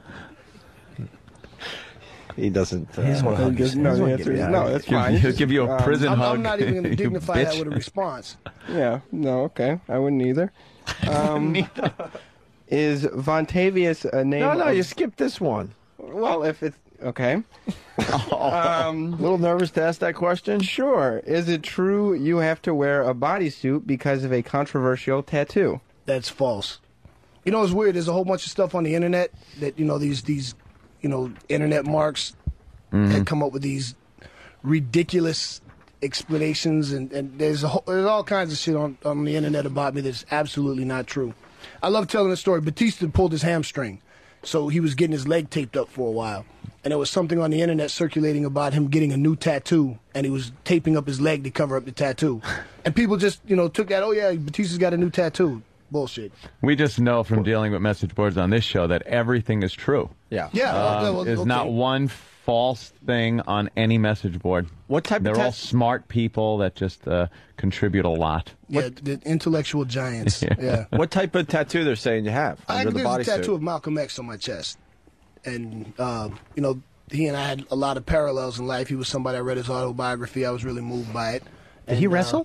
He doesn't. Uh, He doesn't want to hug you. No, He doesn't the wanna answer get is you out no. of That's He'll- fine. he'll Just, give you a um, prison I'm, hug. I'm not even going to You dignify that bitch. with a response. Yeah. No. Okay. I wouldn't either. Um, is Vontavious a name? no, no, of- you skipped this one. Well, if it's okay. Um, A little nervous to ask that question? Sure. Is it true you have to wear a bodysuit because of a controversial tattoo? That's false. You know, it's weird. There's a whole bunch of stuff on the internet that, you know, these, these you know, internet marks that come up with these ridiculous explanations, and, and there's a whole, there's all kinds of shit on, on the internet about me that's absolutely not true. I love telling the story. Batista pulled his hamstring, so he was getting his leg taped up for a while. And there was something on the internet circulating about him getting a new tattoo, and he was taping up his leg to cover up the tattoo. And people just, you know, took that, oh yeah, Batista's got a new tattoo. Bullshit. We just know from dealing with message boards on this show that everything is true. Yeah. Yeah. Um, well, well, there's okay. not one false thing on any message board. What type They're of all tat- smart people that just uh, contribute a lot. Yeah, the intellectual giants. Yeah. Yeah. What type of tattoo they're saying you have I under the there's a tattoo bodysuit? of Malcolm X on my chest. And, uh, you know, he and I had a lot of parallels in life. He was somebody, I read his autobiography. I was really moved by it. Did he wrestle?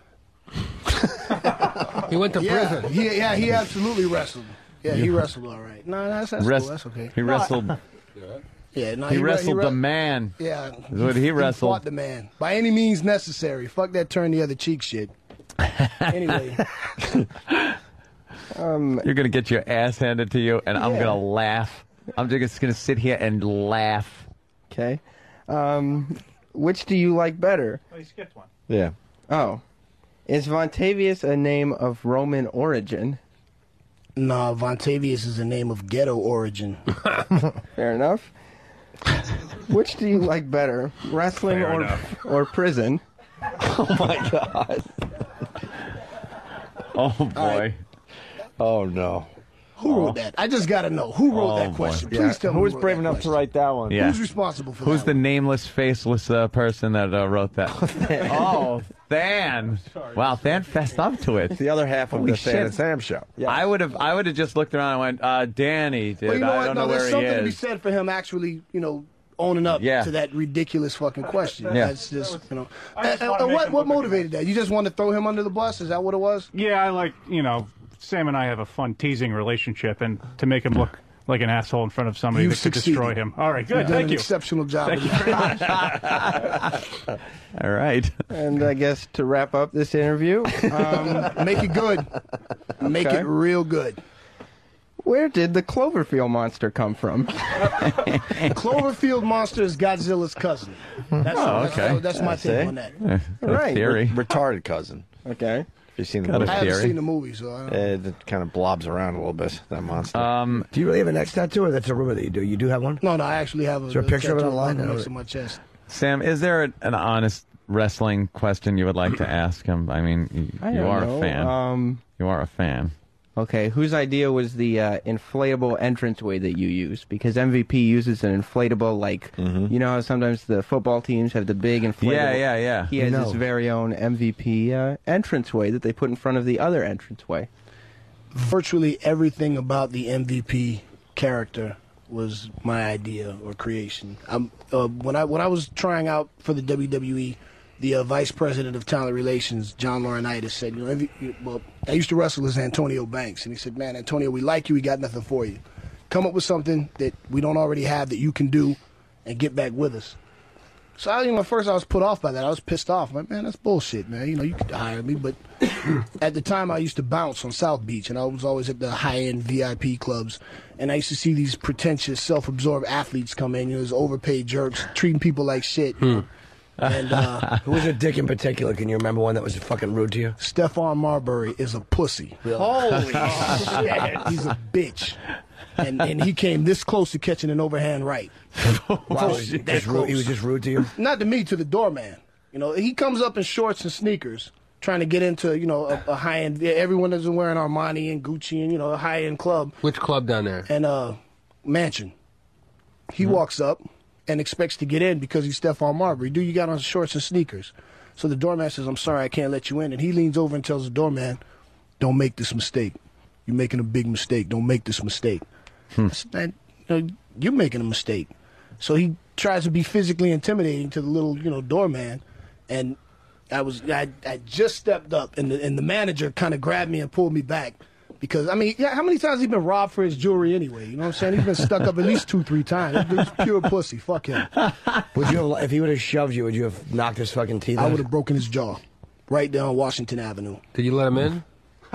He went to Yeah, prison. he, yeah, he absolutely wrestled. Yeah, he wrestled all right. No, that's, that's Rest- cool. That's okay. He wrestled. Yeah, no, he, re- wrestled re- the man. Yeah. Is what he wrestled. fought the man. By any means necessary. Fuck that turn the other cheek shit. Anyway. Um, You're gonna get your ass handed to you, and I'm Yeah. gonna laugh. I'm just gonna sit here and laugh. okay. Um, which do you like better? Oh, you skipped one. Yeah. Oh. Is Vontavious a name of Roman origin? Nah, Vontavious is a name of ghetto origin. Fair enough. Which do you like better, wrestling Fair or enough. or prison? Oh my God. Oh boy. Oh no. Who wrote that? I just got to know. Who wrote Oh, that boy. question? Yeah. Please tell me Who was wrote brave that enough to question. write that one? Yeah. Who's responsible for Who's that the one? nameless, faceless uh, person that uh, wrote that? oh, Than. Wow, Than fessed up to it. The other half of Holy the Fan shit. and Sam show. I would have. I would have just looked around and went, uh, "Danny, dude. Well, you know I what? don't No, know there's where something he to be is." said for him actually, you know, owning up Yeah. to that ridiculous fucking question. Yeah. That's just, you know. I just And- wanna and make what him what look like a- motivated that? You just wanted to throw him under the bus? Is that what it was? Yeah, I like, you know, Sam and I have a fun teasing relationship, and to make him look like an asshole in front of somebody You that could succeeded. destroy him. All right, You've good. done Thank an you. exceptional job. Thank with you that. very much. All right. And I guess to wrap up this interview, um, Make it good. Make Okay. it real good. where did the Cloverfield monster come from? Cloverfield monster is Godzilla's cousin. That's, Oh, that's, okay. that's my I take see. on that. Uh, Right. Theory. Retarded cousin. Okay. Have you seen the Got a movie? I haven't theory. seen the movie, so I don't know. Uh, it kind of blobs around a little bit, that monster. Um, Do you really have an X tattoo, or that's a rumor that you do? You do have one? No, no, I actually have a, Is there a picture of it tattoo online? I next don't- to my chest. Sam, is there an, an honest wrestling question you would like to ask him? I mean, you, I you don't are know. a fan. Um, you are a fan. okay, whose idea was the uh, inflatable entranceway that you use? Because M V P uses an inflatable, like, you know how sometimes the football teams have the big inflatable. Yeah, yeah, yeah. He has No. his very own M V P uh, entranceway that they put in front of the other entranceway. Virtually everything about the M V P character was my idea or creation. Um, uh, when I when I was trying out for the W W E, the uh, vice president of talent relations, John Laurinaitis, said, you know, every, well, I used to wrestle as Antonio Banks, and he said, man, Antonio, we like you, we got nothing for you. Come up with something that we don't already have that you can do, and get back with us. So, I, you know, at first I was put off by that. I was pissed off. I'm like, man, that's bullshit, man. You know, you could hire me. But at the time, I used to bounce on South Beach, and I was always at the high-end V I P clubs. And I used to see these pretentious, self-absorbed athletes come in, you know, these overpaid jerks, treating people like shit. Hmm. And uh, who was a dick in particular? Can you remember one that was fucking rude to you? Stephon Marbury is a pussy. Holy shit. He's a bitch. And and he came this close to catching an overhand right. Wow, was he, just rude, he was just rude to you? Not to me, to the doorman. You know, he comes up in shorts and sneakers, trying to get into, you know, a, a high-end, everyone is wearing Armani and Gucci and, you know, a high-end club. Which club down there? And uh, Mansion. He mm-hmm. walks up and expects to get in because he's Stephon Marbury. Dude, you got on shorts and sneakers. So the doorman says, I'm sorry, I can't let you in. And he leans over and tells the doorman, don't make this mistake. You're making a big mistake. Don't make this mistake. Hmm. I said, man, you know, you're making a mistake. So he tries to be physically intimidating to the little, you know, doorman. And I was, I, I just stepped up, and the, and the manager kind of grabbed me and pulled me back. Because, I mean, yeah, how many times has he been robbed for his jewelry anyway? You know what I'm saying? He's been stuck up at least two, three times. He's pure pussy. Fuck him. Would you have, if he would have shoved you, would you have knocked his fucking teeth out? I would have broken his jaw right down Washington Avenue. Did you let him in?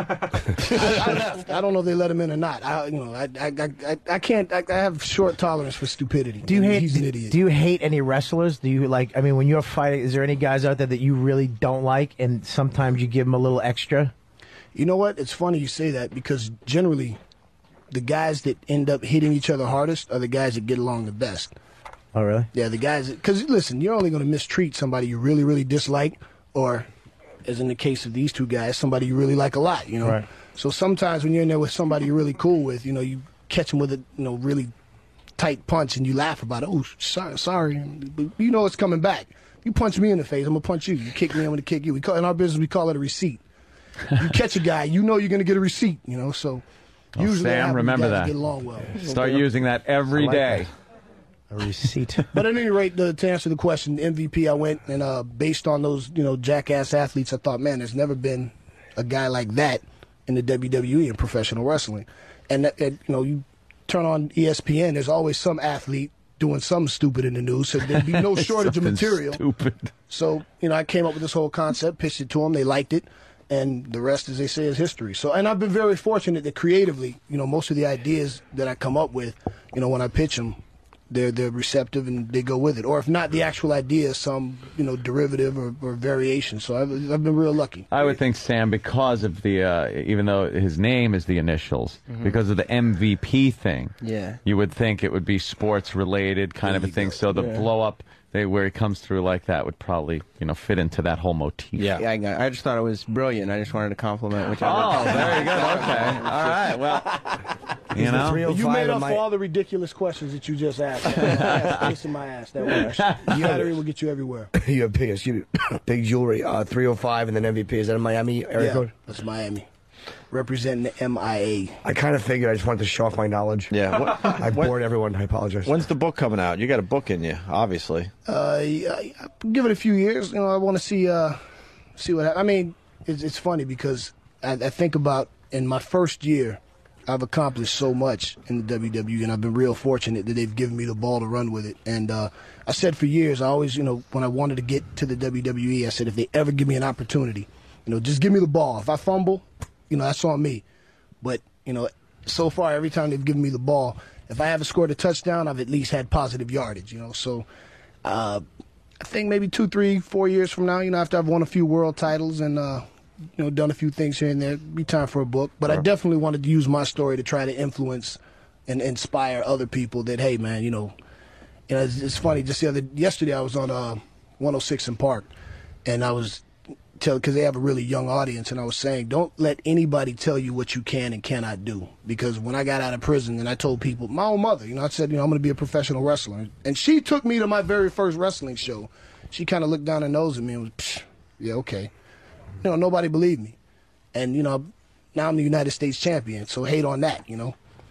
I, I left. I don't know if they let him in or not. I, you know, I, I, I, I can't. I, I have short tolerance for stupidity. Do you hate? He's an idiot. Do you hate any wrestlers? Do you like? I mean, when you're fighting, is there any guys out there that you really don't like, and sometimes you give them a little extra? You know what? It's funny you say that because generally, the guys that end up hitting each other hardest are the guys that get along the best. Oh, really? Yeah, the guys. Because listen, you're only going to mistreat somebody you really, really dislike, or, as in the case of these two guys, somebody you really like a lot. You know. Right. So sometimes when you're in there with somebody you're really cool with, you know, you catch them with a you know really tight punch and you laugh about it. Oh, sorry, sorry. But you know it's coming back. You punch me in the face, I'm gonna punch you. You kick me, I'm gonna kick you. We call in our business we call it a receipt. You catch a guy, you know you're gonna get a receipt. You know, so oh, usually Sam, remember guys that. Get along well. Start using that every like day. That. A receipt. But at any rate, the, to answer the question, M V P, I went and uh, based on those you know jackass athletes, I thought, man, there's never been a guy like that in the W W E in professional wrestling. And, that, and you know, you turn on E S P N, there's always some athlete doing something stupid in the news, so there'd be no shortage of material. Stupid. So, you know, I came up with this whole concept, pitched it to them, they liked it, and the rest, as they say, is history. So, and I've been very fortunate that creatively, you know, most of the ideas that I come up with, you know, when I pitch them, they're they're receptive and they go with it. Or if not the actual idea, some you know derivative or, or variation. So I've I've been real lucky. I would think Sam, because of the uh, even though his name is the initials, mm-hmm. because of the M V P thing. Yeah. You would think it would be sports related kind There of a you thing. go. So the Yeah. blow up they, where he comes through like that would probably you know fit into that whole motif. Yeah, I, got, I just thought it was brilliant. I just wanted to compliment which Oh, very good. Okay. All right. Well, you He's the know. three oh You five made of up my- for all the ridiculous questions that you just asked. Face in my ass. That was. Battery will get you everywhere. You have big, excuse me, big jewelry. Uh, three oh five and then M V P. Is that a Miami area Yeah, code? that's Miami. Representing the M I A. I kind of figured. I just wanted to show off my knowledge. Yeah. What, I bored everyone. I apologize. when's the book coming out? You got a book in you, obviously. Uh, I, I, give it a few years. You know, I want to see uh, see what happens. I mean, it's, it's funny because I, I think about in my first year, I've accomplished so much in the W W E, and I've been real fortunate that they've given me the ball to run with it. And uh, I said for years, I always, you know, when I wanted to get to the W W E, I said if they ever give me an opportunity, you know, just give me the ball. If I fumble, you know, that's on me. But, you know, so far, every time they've given me the ball, if I haven't scored a touchdown, I've at least had positive yardage, you know. So uh, I think maybe two, three, four years from now, you know, after I've won a few world titles and, uh, you know, done a few things here and there, it'd be time for a book. But I definitely wanted to use my story to try to influence and inspire other people that, hey, man, you know, you know, it's, it's funny. Just the other, yesterday I was on uh, one oh six in Park, and I was because they have a really young audience, and I was saying, don't let anybody tell you what you can and cannot do. Because when I got out of prison and I told people, my own mother, you know, I said, you know, I'm going to be a professional wrestler. And she took me to my very first wrestling show. She kind of looked down her nose at me and was, Psh, yeah, okay. You know, nobody believed me. And, you know, now I'm the United States champion, so hate on that, you know.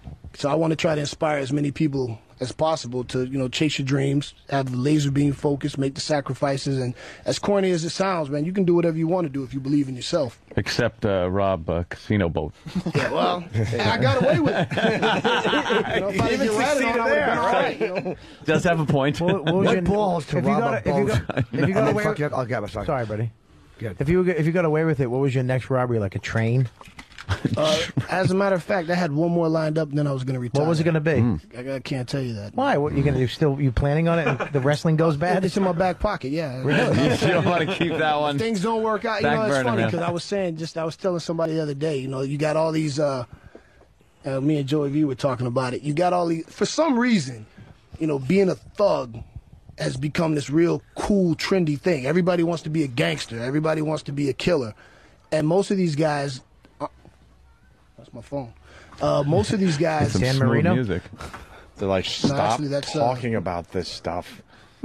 So I want to try to inspire as many people as possible to, you know, chase your dreams, have the laser beam focus, make the sacrifices, and as corny as it sounds, man, you can do whatever you want to do if you believe in yourself. Except uh, rob a casino boat. Yeah, well, I got away with it. You know, if I didn't get ratted on, I would have been all right. You know? Does have a point. What, what was What your- balls to if you rob got a if you boat? got- if you got I'm away gonna with- fuck you up. I'll get my sorry. Sorry, buddy. Good. If you if you got away with it, what was your next robbery? Like a train? Uh, as a matter of fact, I had one more lined up, and then I was going to retire. What was it going to be? I, I can't tell you that. Why? What you going to do? Still, you planning on it? And the wrestling goes bad? It's in my back pocket. Yeah. Really? You don't want to keep that one. If things don't work out. You Back know, it's burner, funny man. because I was saying, just I was telling somebody the other day. You know, you got all these. Uh, uh, me and Joey V were talking about it. You got all these. For some reason, you know, being a thug has become this real cool, trendy thing. Everybody wants to be a gangster. Everybody wants to be a killer, and most of these guys. Uh, that's my phone. Uh, most of these guys. Some Dan smooth Marino? music. They're like, No, stop actually, that's, uh, talking about this stuff.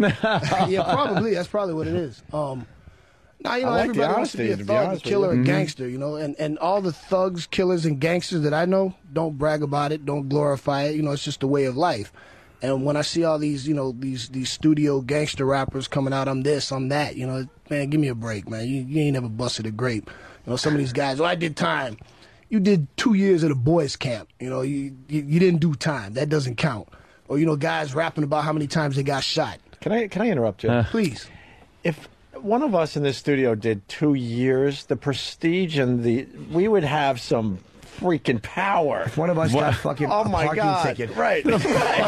Yeah, probably. That's probably what it is. Um, now, you know, I like the everybody wants to be honesty, a to be thug, a honest with killer, you. a Mhm. gangster, you know, and, and all the thugs, killers, and gangsters that I know don't brag about it, don't glorify it. You know, it's just a way of life. And when I see all these, you know, these these studio gangster rappers coming out, I'm this, I'm that, you know, man, give me a break, man. You, you ain't never busted a grape. You know, some of these guys, oh, I did time. You did two years at a boys' camp. You know, you, you you didn't do time. That doesn't count. Or, you know, guys rapping about how many times they got shot. Can I can I interrupt you? Uh. Please. If one of us in this studio did two years, the prestige and the we would have some freaking power. If one of us got fucking oh a my parking God. ticket, Right. and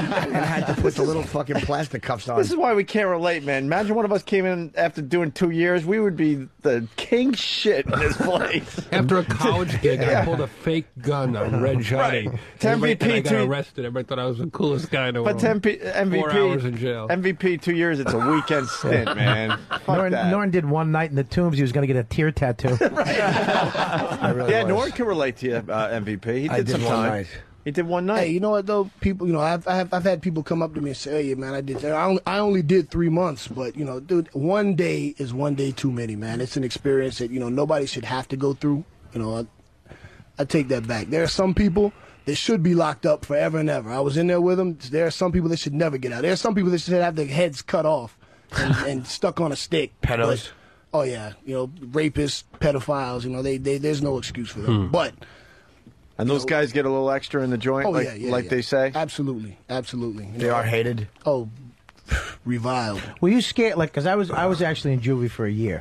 had to put the little fucking plastic cuffs on. This is why we can't relate, man. Imagine one of us came in after doing two years. We would be the king shit in this place. After a college gig, Yeah. I pulled a fake gun on Red Johnny. Right. To Everybody M V P, thought I got two- arrested. Everybody thought I was the coolest guy in the But world. to M P, M V P, Four hours in jail. M V P, two years, it's a weekend stint, man. Fuck Norton, that. Norton did one night in the Tombs. He was going to get a tear tattoo. really yeah, was. Norton can relate to you, uh, M V P. He did, I did some one time. night. He did one night. Hey, you know what though? People, you know, I've I've, I've had people come up to me and say, "Hey, man, I did. I only, I only did three months, but you know, dude, one day is one day too many, man. It's an experience that you know nobody should have to go through. You know, I, I take that back. There are some people that should be locked up forever and ever. I was in there with them. There are some people that should never get out. There are some people that should have their heads cut off and, and stuck on a stick. Pedos. But, oh yeah, you know, rapists, pedophiles. You know, they, they there's no excuse for them. Hmm. But And those guys get a little extra in the joint, oh like, yeah, yeah, like yeah. they say? Absolutely, absolutely. You They know, are hated. Oh, reviled. Were you scared? Like, because I was, I was actually in juvie for a year,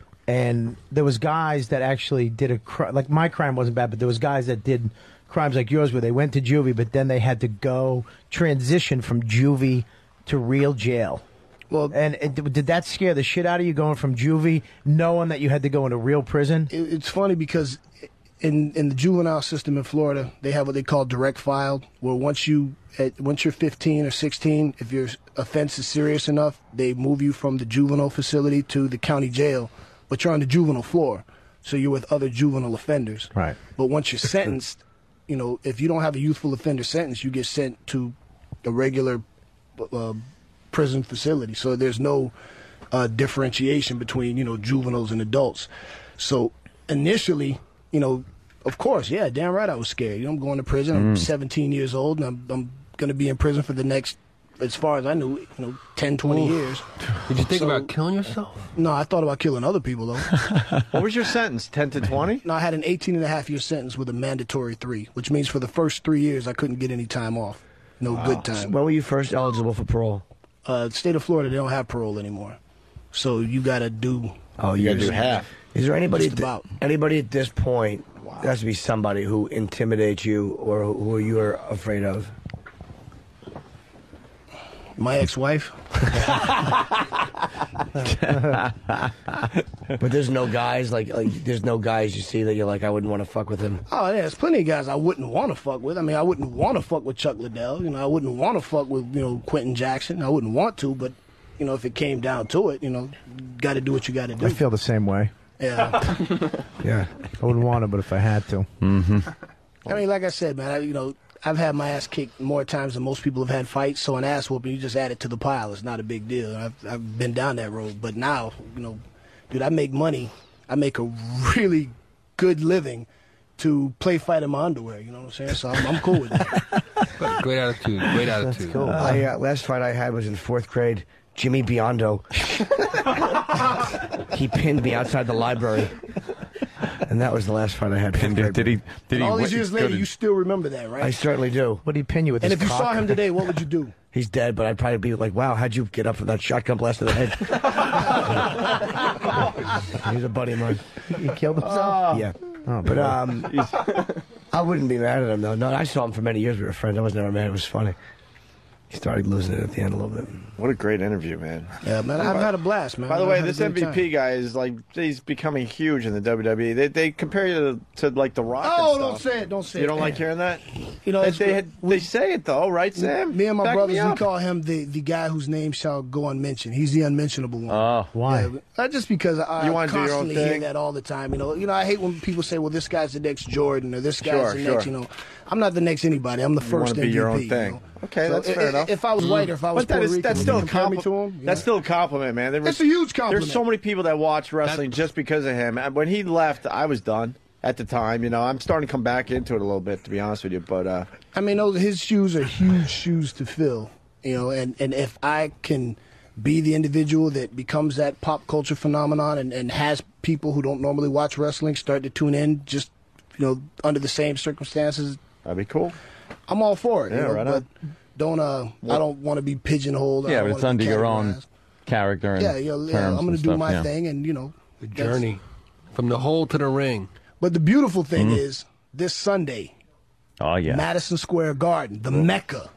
and there was guys that actually did a cri- like my crime wasn't bad, but there was guys that did crimes like yours where they went to juvie, but then they had to go transition from juvie to real jail. Well, and, and did that scare the shit out of you going from juvie, knowing that you had to go into real prison? It, it's funny because in in the juvenile system in Florida, they have what they call direct filed, where once you at, once you're fifteen or sixteen, if your offense is serious enough, they move you from the juvenile facility to the county jail, but you're on the juvenile floor, so you're with other juvenile offenders. Right. But once you're sentenced, you know, if you don't have a youthful offender sentence, you get sent to a regular uh, prison facility. So there's no uh, differentiation between, you know, juveniles and adults. So initially, you know, of course, yeah, damn right I was scared. You know, I'm going to prison. I'm Mm. seventeen years old, and I'm, I'm going to be in prison for the next, as far as I knew, you know, ten, twenty Oof. years. Did you think So- about killing yourself? No, I thought about killing other people, though. What was your sentence, ten to twenty? No, I had an eighteen and a half year sentence with a mandatory three, which means for the first three years I couldn't get any time off. No good time. When were you first eligible for parole? Uh, state of Florida, they don't have parole anymore. So you got to do. Oh, you gotta do do half. Is there anybody Just at, about. anybody at this point? There has to be somebody who intimidates you or who you are afraid of. My ex-wife. But there's no guys like like there's no guys you see that you're like I wouldn't want to fuck with him. Oh, yeah, there's plenty of guys I wouldn't want to fuck with. I mean, I wouldn't want to fuck with Chuck Liddell. You know, I wouldn't want to fuck with, you know, Quentin Jackson. I wouldn't want to, but, you know, if it came down to it, you know, got to do what you got to do. I feel the same way. Yeah. Yeah. I wouldn't want to, but if I had to. Mm-hmm. I mean, like I said, man, I, you know, I've had my ass kicked more times than most people have had fights. So an ass whooping, you just add it to the pile. It's not a big deal. I've, I've been down that road. But now, you know, dude, I make money. I make a really good living to play fight in my underwear. You know what I'm saying? So I'm, I'm cool with that. Great attitude. Great attitude. Cool. I, uh, last fight I had was in fourth grade. Jimmy Biondo. He pinned me outside the library. And that was the last fight I had. Did, did, did he? Did And he? all these wait- years go later, to- you still remember that, right? I certainly do. What did he pin you with and his if you cock? saw him today, what would you do? He's dead, but I'd probably be like, wow, how'd you get up from that shotgun blast to the head? He's a buddy of mine. He killed himself? Yeah. Oh, but boy. um, I wouldn't be mad at him, though. No, I saw him for many years. We were friends. I was never mad. It was funny. He started losing it at the end a little bit. What a great interview, man. Yeah, man, I've had a blast, man. By the I've way, had a this great M V P time. guy is like, he's becoming huge in the W W E. They, they compare you to, to like The Rock Oh, and don't stuff. say it. Don't say You it. don't like hearing that? You know, They, it's they, good. had, they say it though, right, Sam? Me and my Back brothers, me we up. call him the, the guy whose name shall go unmentioned. He's the unmentionable one. Oh, why? Yeah, not just because I You wanna do your own constantly hear thing? that all the time. You know, you know, I hate when people say, "Well, this guy's the next Jordan," or "This guy's Sure, the sure. next." You know, I'm not the next anybody. I'm the You first wanna be M V P. your own you thing. know? Okay, So that's i- fair i- enough. If I was white or if I was But that Puerto is, Rican, that's would still you a compare me compliment. to him? That's still a compliment, man. There was- It's a huge compliment. There's so many people that watch wrestling just because of him. And when he left, I was done at the time. You know, I'm starting to come back into it a little bit, to be honest with you. But uh, I mean, those his shoes are huge shoes to fill. You know, and, and if I can be the individual that becomes that pop culture phenomenon and, and has people who don't normally watch wrestling start to tune in just, you know, under the same circumstances, that'd be cool. I'm all for it. Yeah, you know, right but on. don't uh, I don't want to be pigeonholed. I Yeah, don't but it's wanna under be your own categorized. character and Yeah, yeah, yeah. terms I'm gonna and do stuff, my yeah. thing, and you know, The that's- journey from the hole to the ring. But the beautiful thing Mhm. is this Sunday, Oh yeah. Madison Square Garden, the Mecca.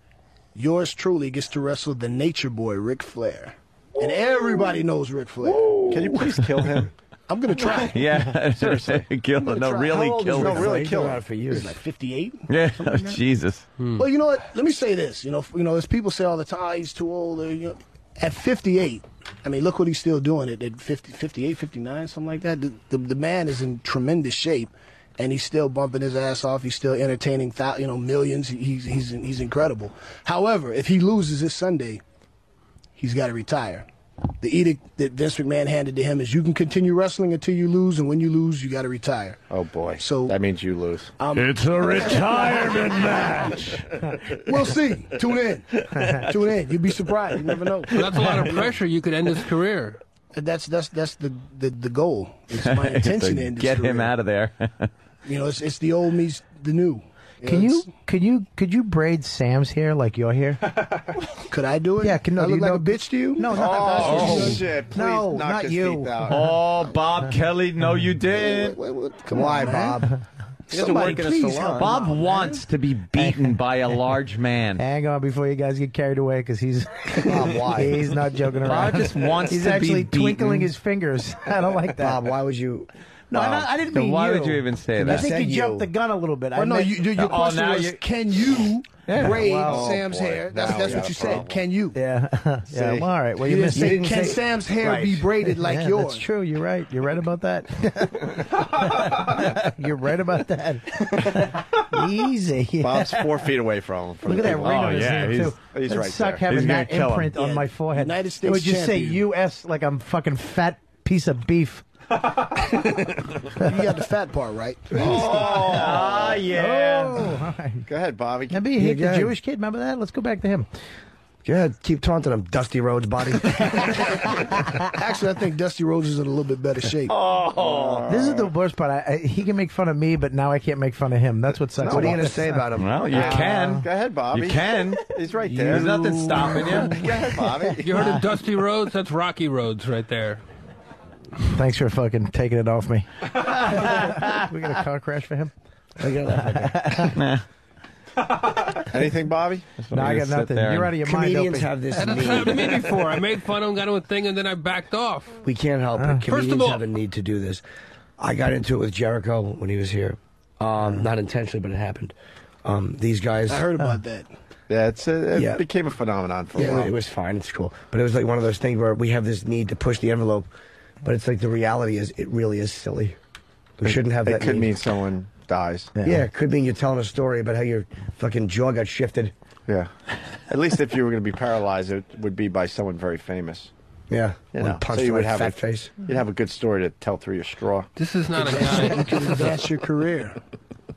Yours truly gets to wrestle the Nature Boy, Ric Flair, and everybody knows Ric Flair. Can you please kill him? I'm gonna try. Yeah, seriously, kill I'm him. gonna No, try. really How old kill is him. Ric No, Flair? really He's kill been him. around for years. He's like fifty-eight. Yeah, oh, Jesus. Well, you know what? Let me say this. You know, f- you know, as people say all the time, "Oh, he's too old. Or, you know, at fifty-eight, I mean, look what he's still doing. At, at fifty, fifty-eight, fifty-nine, something like that. The, the, the man is in tremendous shape, and he's still bumping his ass off. He's still entertaining, thou, you know, millions. He- He's he's he's incredible. However, if he loses this Sunday, he's got to retire. The edict that Vince McMahon handed to him is you can continue wrestling until you lose, and when you lose, you got to retire. Oh boy. So that means you lose. Um, It's a retirement match. We'll see. Tune in. Tune in. You'll be surprised. You never know. That's a lot of pressure. You could end his career. That's that's that's the the, the goal. It's my intention to end his Get career. him out of there. You know, it's it's the old meets the new. Can know, you it's- could you could you braid Sam's hair like your hair? Could I do it? Yeah, can no, I do look you like know, a bitch to you? No, Oh, not Oh, that's shit. Please No, knock not his you. teeth out. Oh, Bob Kelly, no, you didn't. Wait, wait, come Why, on, man. Bob? He doesn't Somebody work in a please salon. help Bob wants to be beaten by a large man. Hang on before you guys get carried away, because he's Bob, why? he's not joking around. Bob just wants he's to be actually twinkling beaten. his fingers. I don't like that. Bob, why would you? No, I, not- I didn't Then mean why you. would you even say I that? think said you you. jumped the gun a little bit. I Well, no, meant- you, your your Oh, question now was, you- can you Yeah, braid well, Sam's boy. hair? That's Now that's we what got you a said. problem. Can you? Yeah, yeah. See? Well, all right. Well, You you, didn't missed. say, you can say- Sam's hair Right. be braided like yeah, yours? That's true. You're right. You're right about that. You're right about that. Easy. Bob's four feet away from him. Look at that ring Oh, on his yeah, hand he's- too. he's That'd right suck there. having He's gonna that kill him. imprint on Yeah. my forehead. United It States would just say champion. U S like I'm fucking fat piece of beef. You got the fat part right. Ah, yeah. Oh, all right. Go ahead, Bobby. Now, be Yeah, hate go the ahead. Jewish kid. Remember that? Let's go back to him. Go ahead, keep taunting him, Dusty Rhodes body. Actually, I think Dusty Rhodes is in a little bit better shape. Oh, this is the worst part. I, I, he can make fun of me, but now I can't make fun of him. That's what sucks. What are you about going to this. say about him? Well, you Uh, can. Go ahead, Bobby. You can. He's right there. There's nothing stopping you. Go ahead, Bobby. You heard of Dusty Rhodes? That's Rocky Rhodes right there. Thanks for fucking taking it off me. We got a car crash for him. Nah. Anything, Bobby? No, I got Sit nothing. there You're and- out of your mind. Comedians Opie. have this That's happened to me need. before. I made fun of him, got him a thing, and then I backed off. We can't help Uh, it. First of Comedians all- have a need to do this. I got into it with Jericho when he was here. Um, not intentionally, but it happened. Um, these guys. I heard about that. Yeah, it's a, it Yeah. became a phenomenon for a Yeah, while. it was fine. It's cool. But it was like one of those things where we have this need to push the envelope, but it's like the reality is it really is silly. We shouldn't have It that could need. mean someone dies. Yeah. it could mean you're telling a story about how your fucking jaw got shifted. Yeah. At least if you were going to be paralyzed, it would be by someone very famous. Yeah. You One know, punched so you my would have fat a, face. You'd have a good story to tell through your straw. This is not a guy. You can advance your career.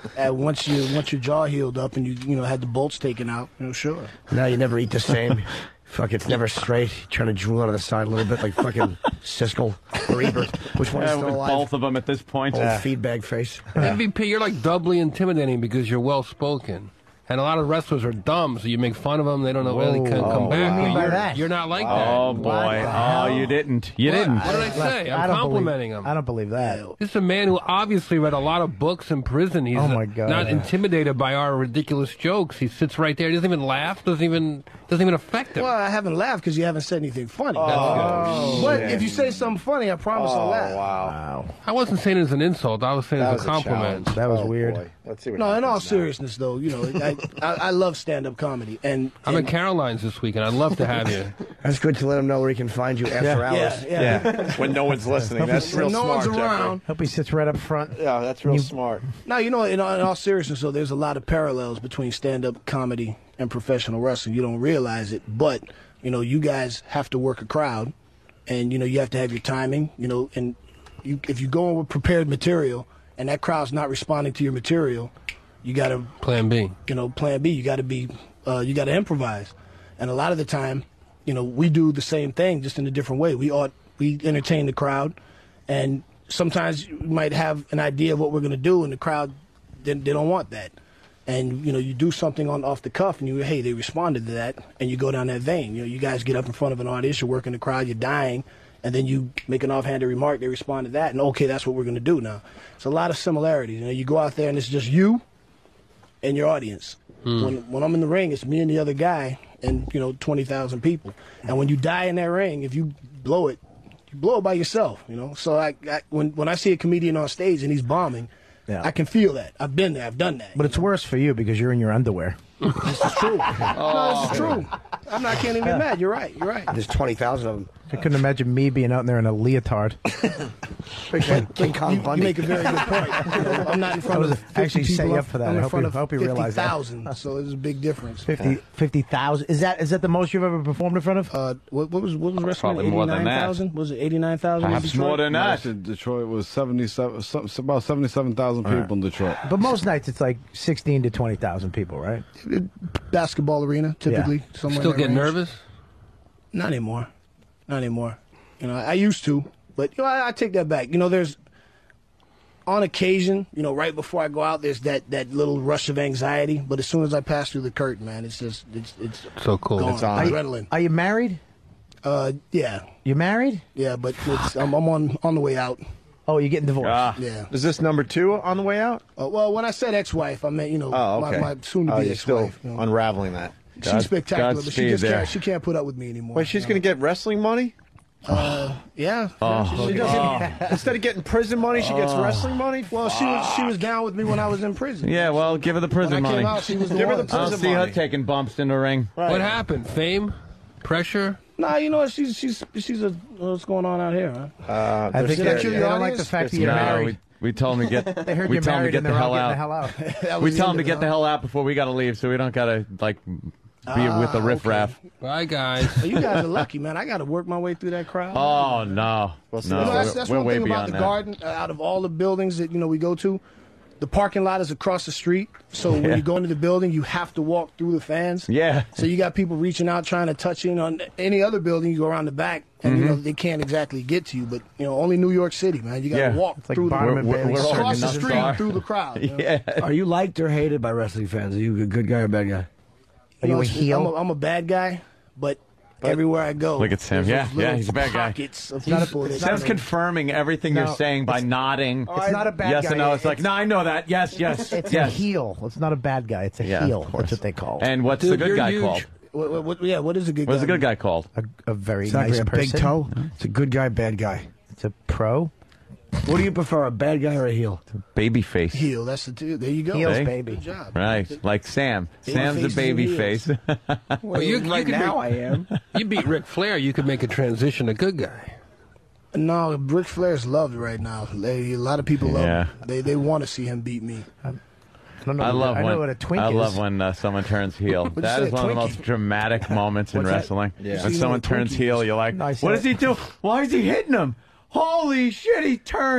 And once you once your jaw healed up and you you know had the bolts taken out, you know, sure. Now you never eat the same. Fuck, it's never straight. You're trying to drool out of the side a little bit, like fucking Siskel or Ebert. Which one is Yeah, still with alive? both of them at this point. Old Yeah. feed bag face. M V P, you're like doubly intimidating because you're well spoken. And a lot of wrestlers are dumb, so you make fun of them. They don't know where they can Whoa. come Oh, back. wow. But What do you mean by you're, that? you're not like that. Oh boy! Oh, you didn't. You What? didn't. What did I say? I I'm don't complimenting believe, him. I don't believe that. This is a man who obviously read a lot of books in prison. He's Oh, my God. not intimidated by our ridiculous jokes. He sits right there. He doesn't even laugh. Doesn't even doesn't even affect him. Well, I haven't laughed because you haven't said anything funny. Oh, but shit. if you say something funny, I promise I'll laugh. Wow. I wasn't saying it as an insult. I was saying it as a compliment. That was weird. Let's see what No, in all happens now. seriousness, though, you know, I, I, I love stand-up comedy, and, I'm and at Caroline's this weekend. I'd love to have you. That's good to let him know where he can find you after Yeah, hours. yeah, Yeah, when no one's listening. Hope That's he's- real when no smart, one's Jeffrey. around. Hope he sits right up front. Yeah, that's real You- smart. Now, you know, in all, in all seriousness, though, there's a lot of parallels between stand-up comedy and professional wrestling. You don't realize it, but, you know, you guys have to work a crowd, and, you know, you have to have your timing, you know, and you, if you go in with prepared material and that crowd's not responding to your material, you got to Plan B. you know, plan B. You got to be, uh, you got to improvise. And a lot of the time, you know, we do the same thing just in a different way. We ought, we entertain the crowd, and sometimes you might have an idea of what we're going to do, and the crowd, they, they don't want that. And you know, you do something on off the cuff, and you, hey, they responded to that, and you go down that vein. You know, you guys get up in front of an audience, you're working the crowd, you're dying, and then you make an offhanded remark, they respond to that, and okay, that's what we're going to do now. It's a lot of similarities. You know, you go out there, and it's just you and your audience. When when I'm in the ring, it's me and the other guy, and you know, twenty thousand people. And when you die in that ring, if you blow it, you blow it by yourself. You know. So I, I when when I see a comedian on stage and he's bombing, Yeah. I can feel that. I've been there. I've done that. But it's worse for you because you're in your underwear. This is true. No, this is true. I'm not. I can't even get mad. You're right. You're right. There's twenty thousand of them. I couldn't imagine me being out there in a leotard. King Kong You, you Bundy. make a very good point. You know, I'm not in front I was of fifty actually set people. you up for that. I'm I in hope front you- of hope you realize that. fifty thousand. So there's a big difference. fifty fifty thousand. Is that is that the most you've ever performed in front of? Uh, what, what was what was wrestling? Probably more than eighty-nine that. thousand? Was it eighty-nine thousand? Perhaps more than that. Actually, Detroit was seventy-seven, some- about seventy-seven thousand people in Detroit. But most nights it's like sixteen to twenty thousand people, right? Basketball arena, typically. Somewhere Still in that get range. nervous? Not anymore. Not anymore. You know, I used to, but you know, I, I take that back. You know, there's on occasion, you know, right before I go out, there's that, that little rush of anxiety. But as soon as I pass through the curtain, man, it's just it's it's So cool. gone. It's on. Adrenaline. Are you married? Uh, yeah, You married? yeah, but it's, I'm, I'm on on the way out. Oh, you're getting divorced. Ah. Yeah. Is this number two on the way out? Uh, well, when I said ex-wife, I meant you know Oh, okay. my, my soon-to-be oh, you're still ex-wife. you know. unraveling that. She's spectacular, but she Godspeed just there. can't, she can't put up with me anymore. Wait, she's you going to get wrestling money? know? Uh, yeah. Oh, She She doesn't, Instead of getting prison money, she gets wrestling money? Well, she was she was down with me when I was in prison. Yeah, well, give her the prison When I came money. out, she was the Give her one. the I don't prison see her money. taking bumps in the ring. What happened? Fame? Pressure? Nah, you know what? She's she's she's a what's going on out here, huh? Uh, I think Did I they, kill they your don't like the audience? fact that No, you're No, married. we, we told him to get. They heard we you're told him to married get and the they're all hell getting out. the hell out. That We was tell the him to end get of the it, hell out before we got to leave, so we don't got to like be with the Ah, riffraff. Bye, guys. huh? You guys are lucky, man. I got to work my way through that crowd. Oh no, no, You know, that's, that's we're one way thing about beyond the that. garden. Uh, out of all the buildings that you know we go to, the parking lot is across the street. So when Yeah. you go into the building, you have to walk through the fans. Yeah. So you got people reaching out trying to touch in on any other building. You go around the back, and you know they can't exactly get to you. But you know, only New York City, man. You got to Mm-hmm. Yeah. walk It's like through the Barnum and We're- Bailey we're all serving across the nothing. street Star. through the crowd. you know? Yeah. Are you liked or hated by wrestling fans? Are you a good guy or a bad guy? Are you know, a it's- heel? I'm a, I'm a bad guy, but, everywhere I go, Look at Sam. there's Yeah, those yeah, little he's a bad guy. pockets of He's- people that- Sam's confirming everything No, you're saying by it's- nodding. It's not a bad yes guy. and no. It's, like, It's- no, I know that. Yes, yes, It's yes. a heel. It's not a bad guy. It's a Yeah, heel. of course. That's what they call it. And what's Dude, the good you're guy huge. called? What, what, what, yeah, what is a good What's guy? the good guy called? a, a very Exactly, nice a person. big toe. It's a good guy, bad guy. It's a pro. What do you prefer, a bad guy or a heel? Baby face. Heel. That's the two. There you go. Heels, Hey? baby. Good job. Right, like Sam. Baby Sam's a faces baby and face. Well, you, you right could now, make, I am. You beat Ric Flair. You could make a transition to good guy. No, Ric Flair's loved right now. They, a lot of people love Yeah. him. They they want to see him beat me. I don't know. I what- love I know when what a twink I is. love when uh, someone turns heel. What'd you That say, is one of the Twinkie? most dramatic moments in What's that? wrestling. Yeah. When You someone know what turns Twinkie heel, is. you're like, No, I "What said- does he do? Why is he hitting him? Holy shit, he turned!"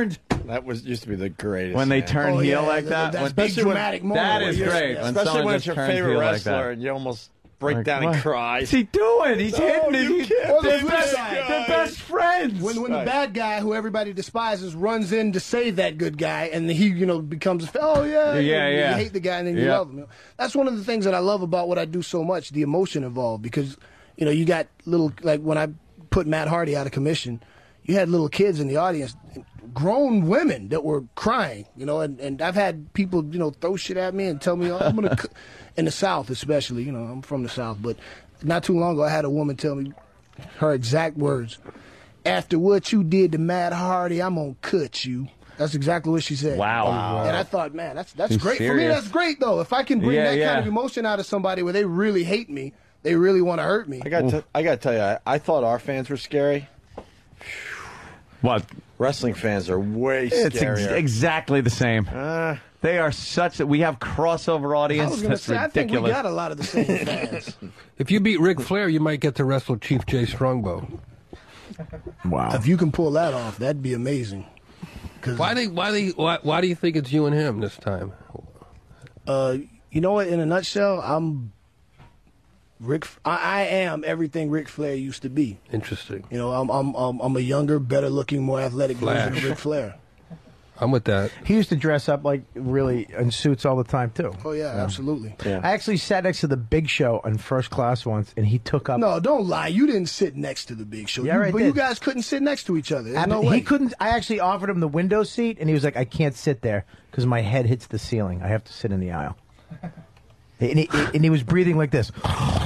That was used to be the greatest. When they man. turn Oh, heel yeah, like that- that, that's when, big especially when- dramatic moment that where is you're- great. yeah. When Especially someone when it's just your turns favorite heel like wrestler that. and you almost break Like, down what? and cry. What's he doing? He's hitting Oh, it. you He- can't Or the They're flip best, side. they're best friends. When when the Right. bad guy who everybody despises runs in to save that good guy, and he you know becomes oh yeah Yeah, and yeah. you hate the guy and then you Yeah. love him. That's one of the things that I love about what I do so much, the emotion involved, because you know you got little like when I put Matt Hardy out of commission, you had little kids in the audience, grown women that were crying, you know, and, and I've had people you know throw shit at me and tell me oh, I'm gonna c-, in the South especially, you know I'm from the South, but not too long ago I had a woman tell me her exact words. After what you did to Matt Hardy, I'm gonna cut you. That's exactly what she said. Wow. Wow. And I thought, man, that's that's Too great for me. serious. That's great though. If I can bring Yeah, that yeah. kind of emotion out of somebody where they really hate me, they really want to hurt me. I got to I got to tell you, I, I thought our fans were scary. What? Wrestling fans are way It's ex- scarier. exactly the same. Uh, They are such that we have crossover I audience. was gonna That's say, I think we ridiculous. got a lot of the same fans. If you beat Ric Flair, you might get to wrestle Chief Jay Strongbow. Wow. If you can pull that off, that'd be amazing. Why do why do you, why, why do you think it's you and him this time? Uh, you know what? In a nutshell, I'm Rick. I, I am everything Ric Flair used to be. Interesting. You know, I'm I'm I'm, I'm a younger, better looking, more athletic version Flash. of Ric Flair. I'm with that. He used to dress up like really in suits all the time too. Oh yeah, absolutely. I actually sat next to the Big Show in first class once, and he took up. No, don't lie. You didn't sit next to the Big Show. Yeah, you, I but did. you guys couldn't sit next to each other. There's I- no he way. couldn't. I actually offered him the window seat, and he was like, "I can't sit there because my head hits the ceiling. I have to sit in the aisle." and, he, and he was breathing like this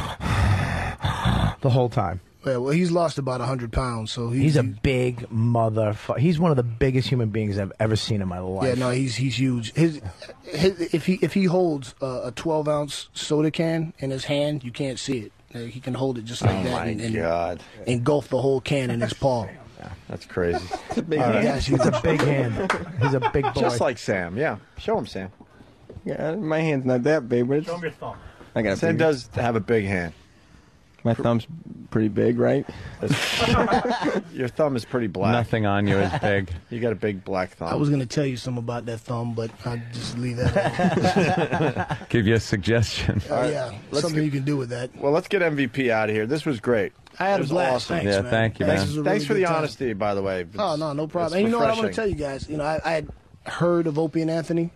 the whole time. Yeah, well, he's lost about hundred pounds, so he's, He's a big motherfucker. He's one of the biggest human beings I've ever seen in my life. Yeah, no, he's he's huge. His, his if he if he holds uh, a twelve ounce soda can in his hand, you can't see it. Uh, he can hold it just like Oh, that my and, and God. engulf the whole can in his paw. That's crazy. It's a big hand. He's a big hand. He's a big boy. Just like Sam. Yeah. Show him, Sam. Yeah, my hand's not that big, but it's. Show him your thumb. I got a Sam big- does have a big hand. My thumb's pretty big, right? Your thumb is pretty black. Nothing on you is big. You got a big black thumb. I was going to tell you something about that thumb, but I'll just leave that. Give you a suggestion. Oh, yeah, let's something get- you can do with that. Well, let's get M V P out of here. This was great. I had It a was blast. awesome. Thanks, Yeah, man. thank you, This man. was a Thanks really for the good time. honesty, by the way. Oh, no, no problem. It's And you know what I want to refreshing. tell you guys? You know, I, I had heard of Opie and Anthony,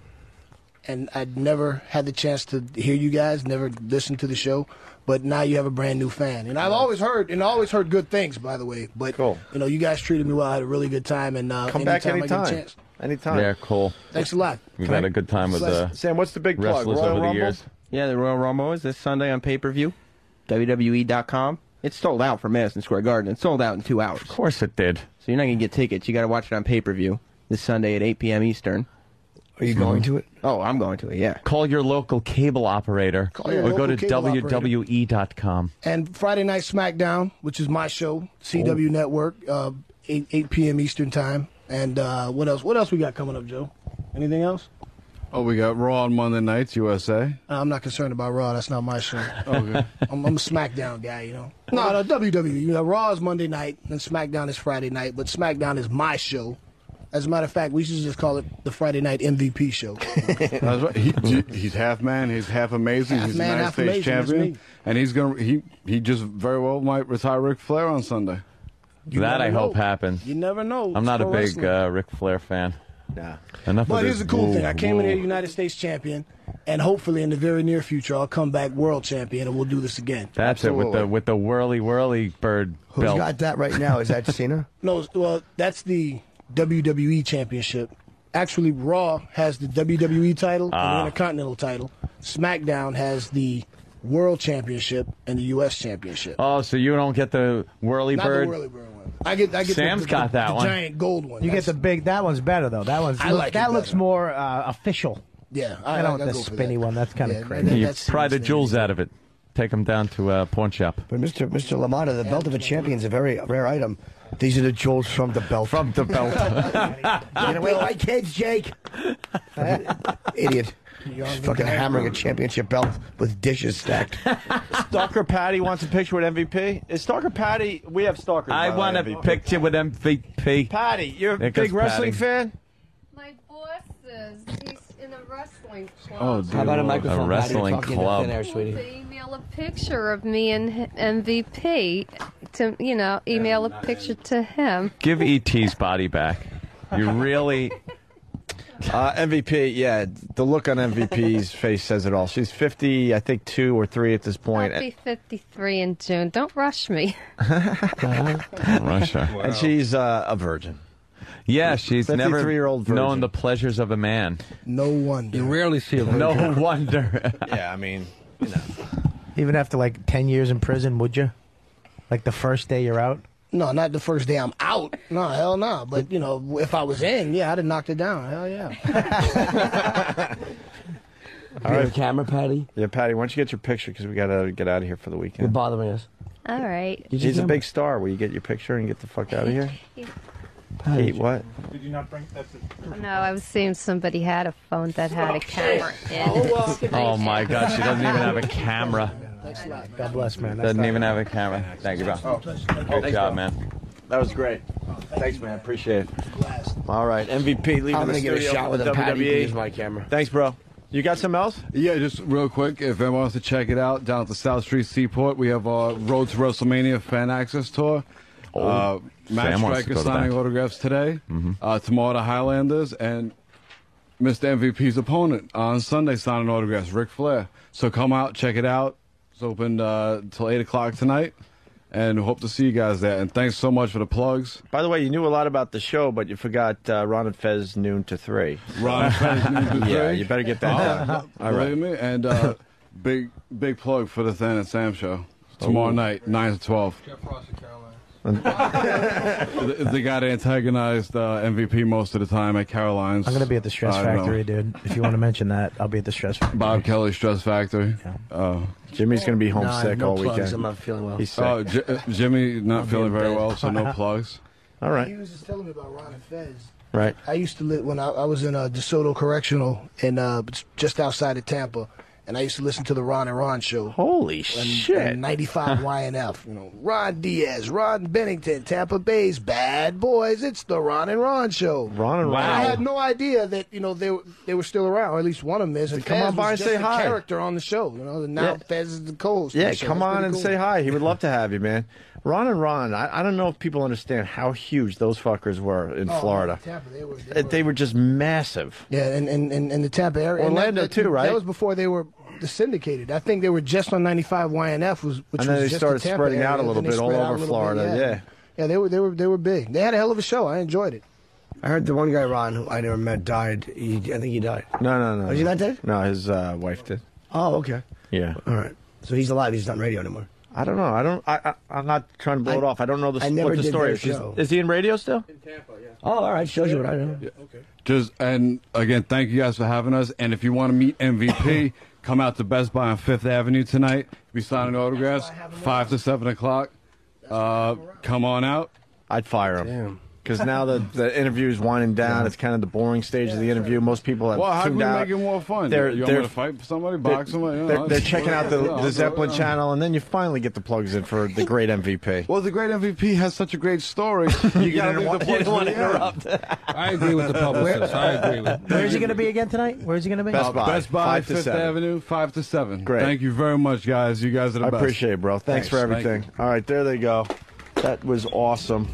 and I'd never had the chance to hear you guys, never listened to the show. But now you have a brand new fan, and I've always heard and always heard good things, by the way. But Cool. you know, you guys treated me well. I had a really good time, and uh, Come back anytime I get a anytime. chance. Anytime. Yeah, cool. Thanks a lot. We've Can had I- a good time with the Sam, what's the big plug? wrestlers Royal over the Rumble? years. Yeah, the Royal Rumble is this Sunday on pay per view. W W E dot com. It's sold out for Madison Square Garden. It's sold out in two hours. Of course it did. So you're not going to get tickets. You got to watch it on pay per view this Sunday at eight p.m. Eastern. Are you going to it? Oh, I'm going to it, yeah. Call your local cable operator Call your or go local to cable W W E dot com. And Friday Night SmackDown, which is my show, C W Network, uh, eight, eight p.m. Eastern Time. And uh, what else? What else we got coming up, Joe? Anything else? Oh, we got Raw on Monday nights, U S A. Uh, I'm not concerned about Raw. That's not my show. Okay. I'm, I'm a SmackDown guy, you know. No, no, W W E. You know, Raw is Monday night, and SmackDown is Friday night. But SmackDown is my show. As a matter of fact, we should just call it the Friday Night M V P show. That's right. He, he's half man. He's half amazing. Half he's man, a United half States amazing, that's champion, me. and he's gonna. He he just very well might retire Ric Flair on Sunday. You that never I hope know. happens. You never know. I'm not a Pro big wrestling. uh, Ric Flair fan. Nah. Enough But of here's this. the cool Whoa, thing. I came in whoa. here United States champion, and hopefully in the very near future I'll come back world champion, and we'll do this again. That's it with the with the whirly whirly bird Who's belt. got that right now? Is that Cena? No, well, that's the W W E championship. Actually, Raw has the W W E title and Ah. the Intercontinental title. SmackDown has the World Championship and the U S Championship. Oh, so you don't get the whirly Not bird? the whirly bird one. I get. I get. Sam's the, the, got that the one. giant gold one. You get That's- the big. That one's better though. That one's. I like that it looks better. more uh, official. Yeah, I, I, don't I want the go for spinny that. one. That's kind of Yeah, crazy. that- You that's pry the serious. jewels out of it. Take them down to a pawn shop. But Mister Mister LaMotta, the belt of a champion is a very rare item. These are the jewels from the belt. From the belt. Get away, my kids, Jake. Idiot. Just fucking hammering a championship belt with dishes stacked. Stalker Patty wants a picture with M V P. Is Stalker Patty? We have stalkers. I by the want way, a M V P. picture with M V P. Patty, you're a There big goes wrestling Patty. fan. is. He's in a wrestling club. Oh, How about a microphone? A wrestling Patty, club. in there, sweetie. To email a picture of me and M V P to, you know, email a picture to him. Give E T's body back. You really. Uh, M V P, yeah, the look on M V P's face says it all. She's fifty, I think, two or three at this point. I'll be fifty-three in June. Don't rush me. Rush her. And she's uh, a virgin. Yeah, she's never fifty-three-year-old virgin. known the pleasures of a man. No wonder. You rarely see a virgin. No wonder. Yeah, I mean, you know. Even after like ten years in prison, would you? Like the first day you're out? No, not the first day I'm out. No, hell no. But, you know, if I was in, yeah, I'd have knocked it down. Hell yeah. All right, camera, Patty. Yeah, Patty, why don't you get your picture because we got to get out of here for the weekend. You're bothering us. All right. He's a big star. Will you get your picture and get the fuck out of here? Patty, Eat what? Did you not bring that? No, I was seeing somebody had a phone that had a camera in. Oh my God, she doesn't even have a camera. Thanks a lot. God bless, man. Nice Doesn't talking even to have you. a camera. Thank you, bro. Oh, Good job, man. That was great. Thanks, man. Appreciate it. All right, M V P leaving I'm the gonna get a studio shot for with the a Patty. W W E. Use my camera. Thanks, bro. You got something else? Yeah, just real quick, if anyone wants to check it out, down at the South Street Seaport, we have our Road to WrestleMania fan access tour. Oh, uh, Matt Sam wants to Striker go to signing that. autographs today. Mm-hmm. Uh, tomorrow, the Highlanders, and Mister M V P's opponent on Sunday signing autographs, Ric Flair. So come out, check it out. It's open uh, till eight o'clock tonight, and hope to see you guys there. And thanks so much for the plugs. By the way, you knew a lot about the show, but you forgot uh, Ron and Fez noon to three. Ron and Fez noon to Yeah, three? you better get that done. All right. me. And uh, big big plug for the Than and Sam show. Tomorrow Oh. night, nine to twelve. Jeff Ross of Carolina. the, the guy that antagonized uh, M V P most of the time at Caroline's. I'm going to be at the Stress I don't know. Factory, dude. If you want to mention that, I'll be at the Stress Factory. Bob Kelly Stress Factory. Uh, Jimmy's going to be Nah, homesick no all plugs. weekend. I'm not feeling well. He's sick. oh, J- uh, Jimmy not I'll be feeling in very bed. well, so no plugs. All He right. was just telling me about Ron and Fez. Right. I used to live when I, I was in uh, DeSoto Correctional in uh, just outside of Tampa, and I used to listen to the Ron and Ron show. Holy and, shit. And ninety-five Y N F. You know, Ron Diaz, Ron Bennington, Tampa Bay's bad boys. It's the Ron and Ron show. Ron and And Ron. I had no idea that you know they were they were still around, or at least one of them is. And Come Fez on by was and just say a hi. Character on the show, you know. And now Yeah. Fez is the co-host. of Yeah, the show. come It's on pretty and cool. say hi. He would love to have you, man. Ron and Ron, I, I don't know if people understand how huge those fuckers were in Oh, Florida. Tampa, they were. They, they were just massive. Yeah, and in, in, in the Tampa area. And Orlando that, too, right? That was before they were syndicated. I think they were just on ninety-five Y N F, was which And then was they just started the Tampa spreading out a area, little and then bit they all spread out over a little Florida, bit, yeah. yeah, they were they were they were big. They had a hell of a show. I enjoyed it. I heard the one guy, Ron, who I never met, died. He, I think he died. No, no, no. Oh, is he not dead? No, his uh, wife did. Oh, okay. Yeah. All right. So he's alive. He's not on radio anymore. I don't know. I don't. I, I I'm not trying to blow I- it off. I don't know the, I never what the did story their is. Is, show. is he in radio still? Oh, all right. Shows you what I know. Just and again, thank you guys for having us. And if you want to meet M V P, come out to Best Buy on Fifth Avenue tonight. Be signing autographs, five to seven o'clock. Uh, come on out. I'd fire him. Because now the, the interview is winding down. It's kind of the boring stage of the interview. Most people have Well, how can tuned we out. make it more fun? They're, you want they're, me to fight somebody, they're- box somebody? You they're, know, they're it's- checking out the, yeah, the Zeppelin yeah. channel, and then you finally get the plugs in for the great M V P. Well, the great M V P has such a great story. You got to leave the place want to for the end. interrupt. I agree with the publicist. I agree with. Where is he going to be again tonight? Where is he going to be? Best Uh, Buy. Best Buy, Five to Fifth seven. Avenue, five to seven. Great. Thank you very much, guys. You guys are the I best. appreciate it, bro. Thanks, Thanks. for Thank everything. All right, there they go. That was awesome.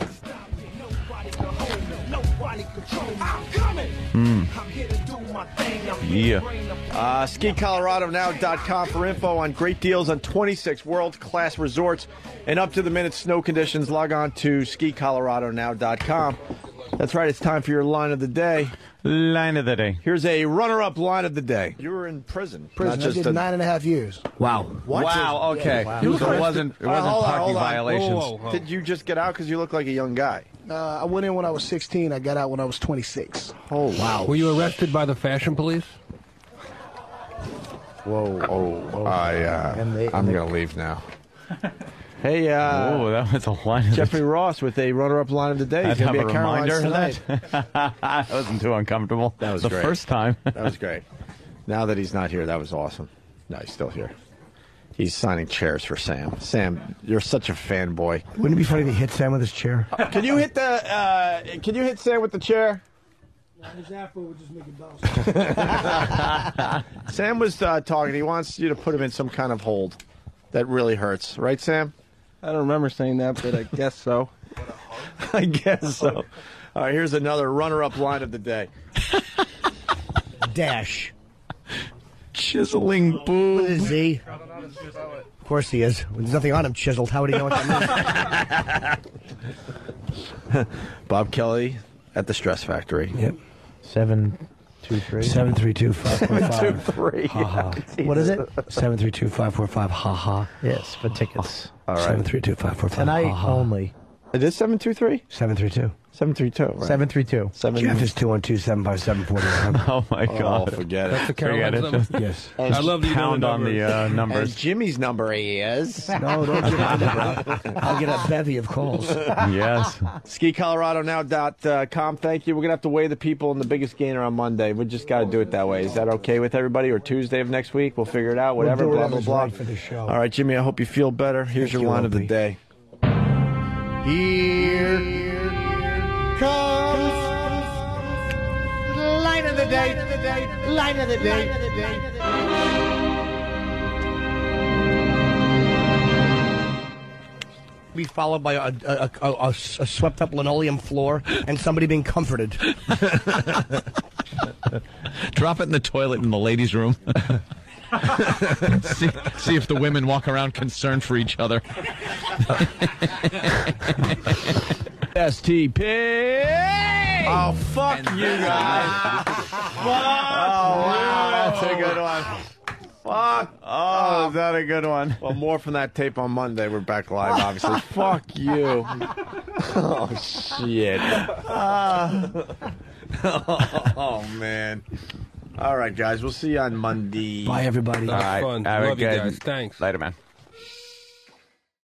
Mm. Yeah. Uh, ski colorado now dot com for info on great deals on twenty-six world-class resorts and up-to-the-minute snow conditions. Log on to ski colorado now dot com. That's right, it's time for your line of the day. Line of the day. Here's a runner-up line of the day. You were in prison. Prison. Not I just did a- nine and a half years. Wow. What? Wow, okay. Yeah, wow. So You it look- wasn't, it All right, wasn't hold on, parking hold on. violations. Whoa, whoa, whoa. Did you just get out because you look like a young guy? Uh, I went in when I was sixteen. I got out when I was twenty-six. Oh, wow. Were you arrested by the fashion police? Whoa. Oh, I, uh, And they- I'm and they- going to leave now. Hey, uh, Oh, that was a line of Jeffrey Ross with a runner-up line of the day. He's I'd have going a to be at Caroline's reminder of tonight. that. That wasn't too uncomfortable. That was the great. first time. That was great. Now that he's not here, that was awesome. No, he's still here. He's signing chairs for Sam. Sam, you're such a fanboy. Wouldn't it be funny if he hit Sam with his chair? Can you hit the? Uh, can you hit Sam with the chair? His afro would just make it bounce. Sam was uh, talking. He wants you to put him in some kind of hold that really hurts. Right, Sam? I don't remember saying that, but I guess so. I guess so. All right, here's another runner-up line of the day. Dash. Chiseling boob. What is he? Of course he is. There's nothing on him chiseled. How would he know what that means? Bob Kelly at the Stress Factory. Yep. Seven, two, three. Seven three two five four Two, five. three. Ha ha. What is it? Seven three two five four five. Ha ha. Yes, for tickets. All right. Seven three two five four five. Tonight ha, ha. only. It is seven two three? Seven three two. seven three two, right? Seven three two. Seven. Jeff is two one two seven five seven four one. Oh my God! Oh, forget That's it. the Caroline's Forget it. number. Yes. I love that you know Pound the on the numbers. uh, numbers. And Jimmy's number is. No, don't give it to me. I'll get a bevy of calls. Yes. ski colorado now dot com. Thank you. We're going to have to weigh the people in the biggest gainer on Monday. We just got to do it that way. Is that okay with everybody? Or Tuesday of next week? We'll figure it out. Whatever. We'll do blah, blah, whatever's blah. right for the show. All right, Jimmy, I hope you feel better. Here's Thank your you, line of the Opie. day. Here comes line of the day. Line of the day. Be followed by a, a, a, a, a swept up linoleum floor and somebody being comforted. Drop it in the toilet in the ladies' room. see, see if the women walk around concerned for each other. S T P. Oh, fuck you guys. Oh, wow. That's a good one. Fuck. Oh, is that a good one? Well, more from that tape on Monday. We're back live, obviously. Fuck you. Oh, shit. Uh, oh, man. All right, guys. We'll see you on Monday. Bye, everybody. All right. Fun. Have a Love you good- guys. Thanks. Later, man.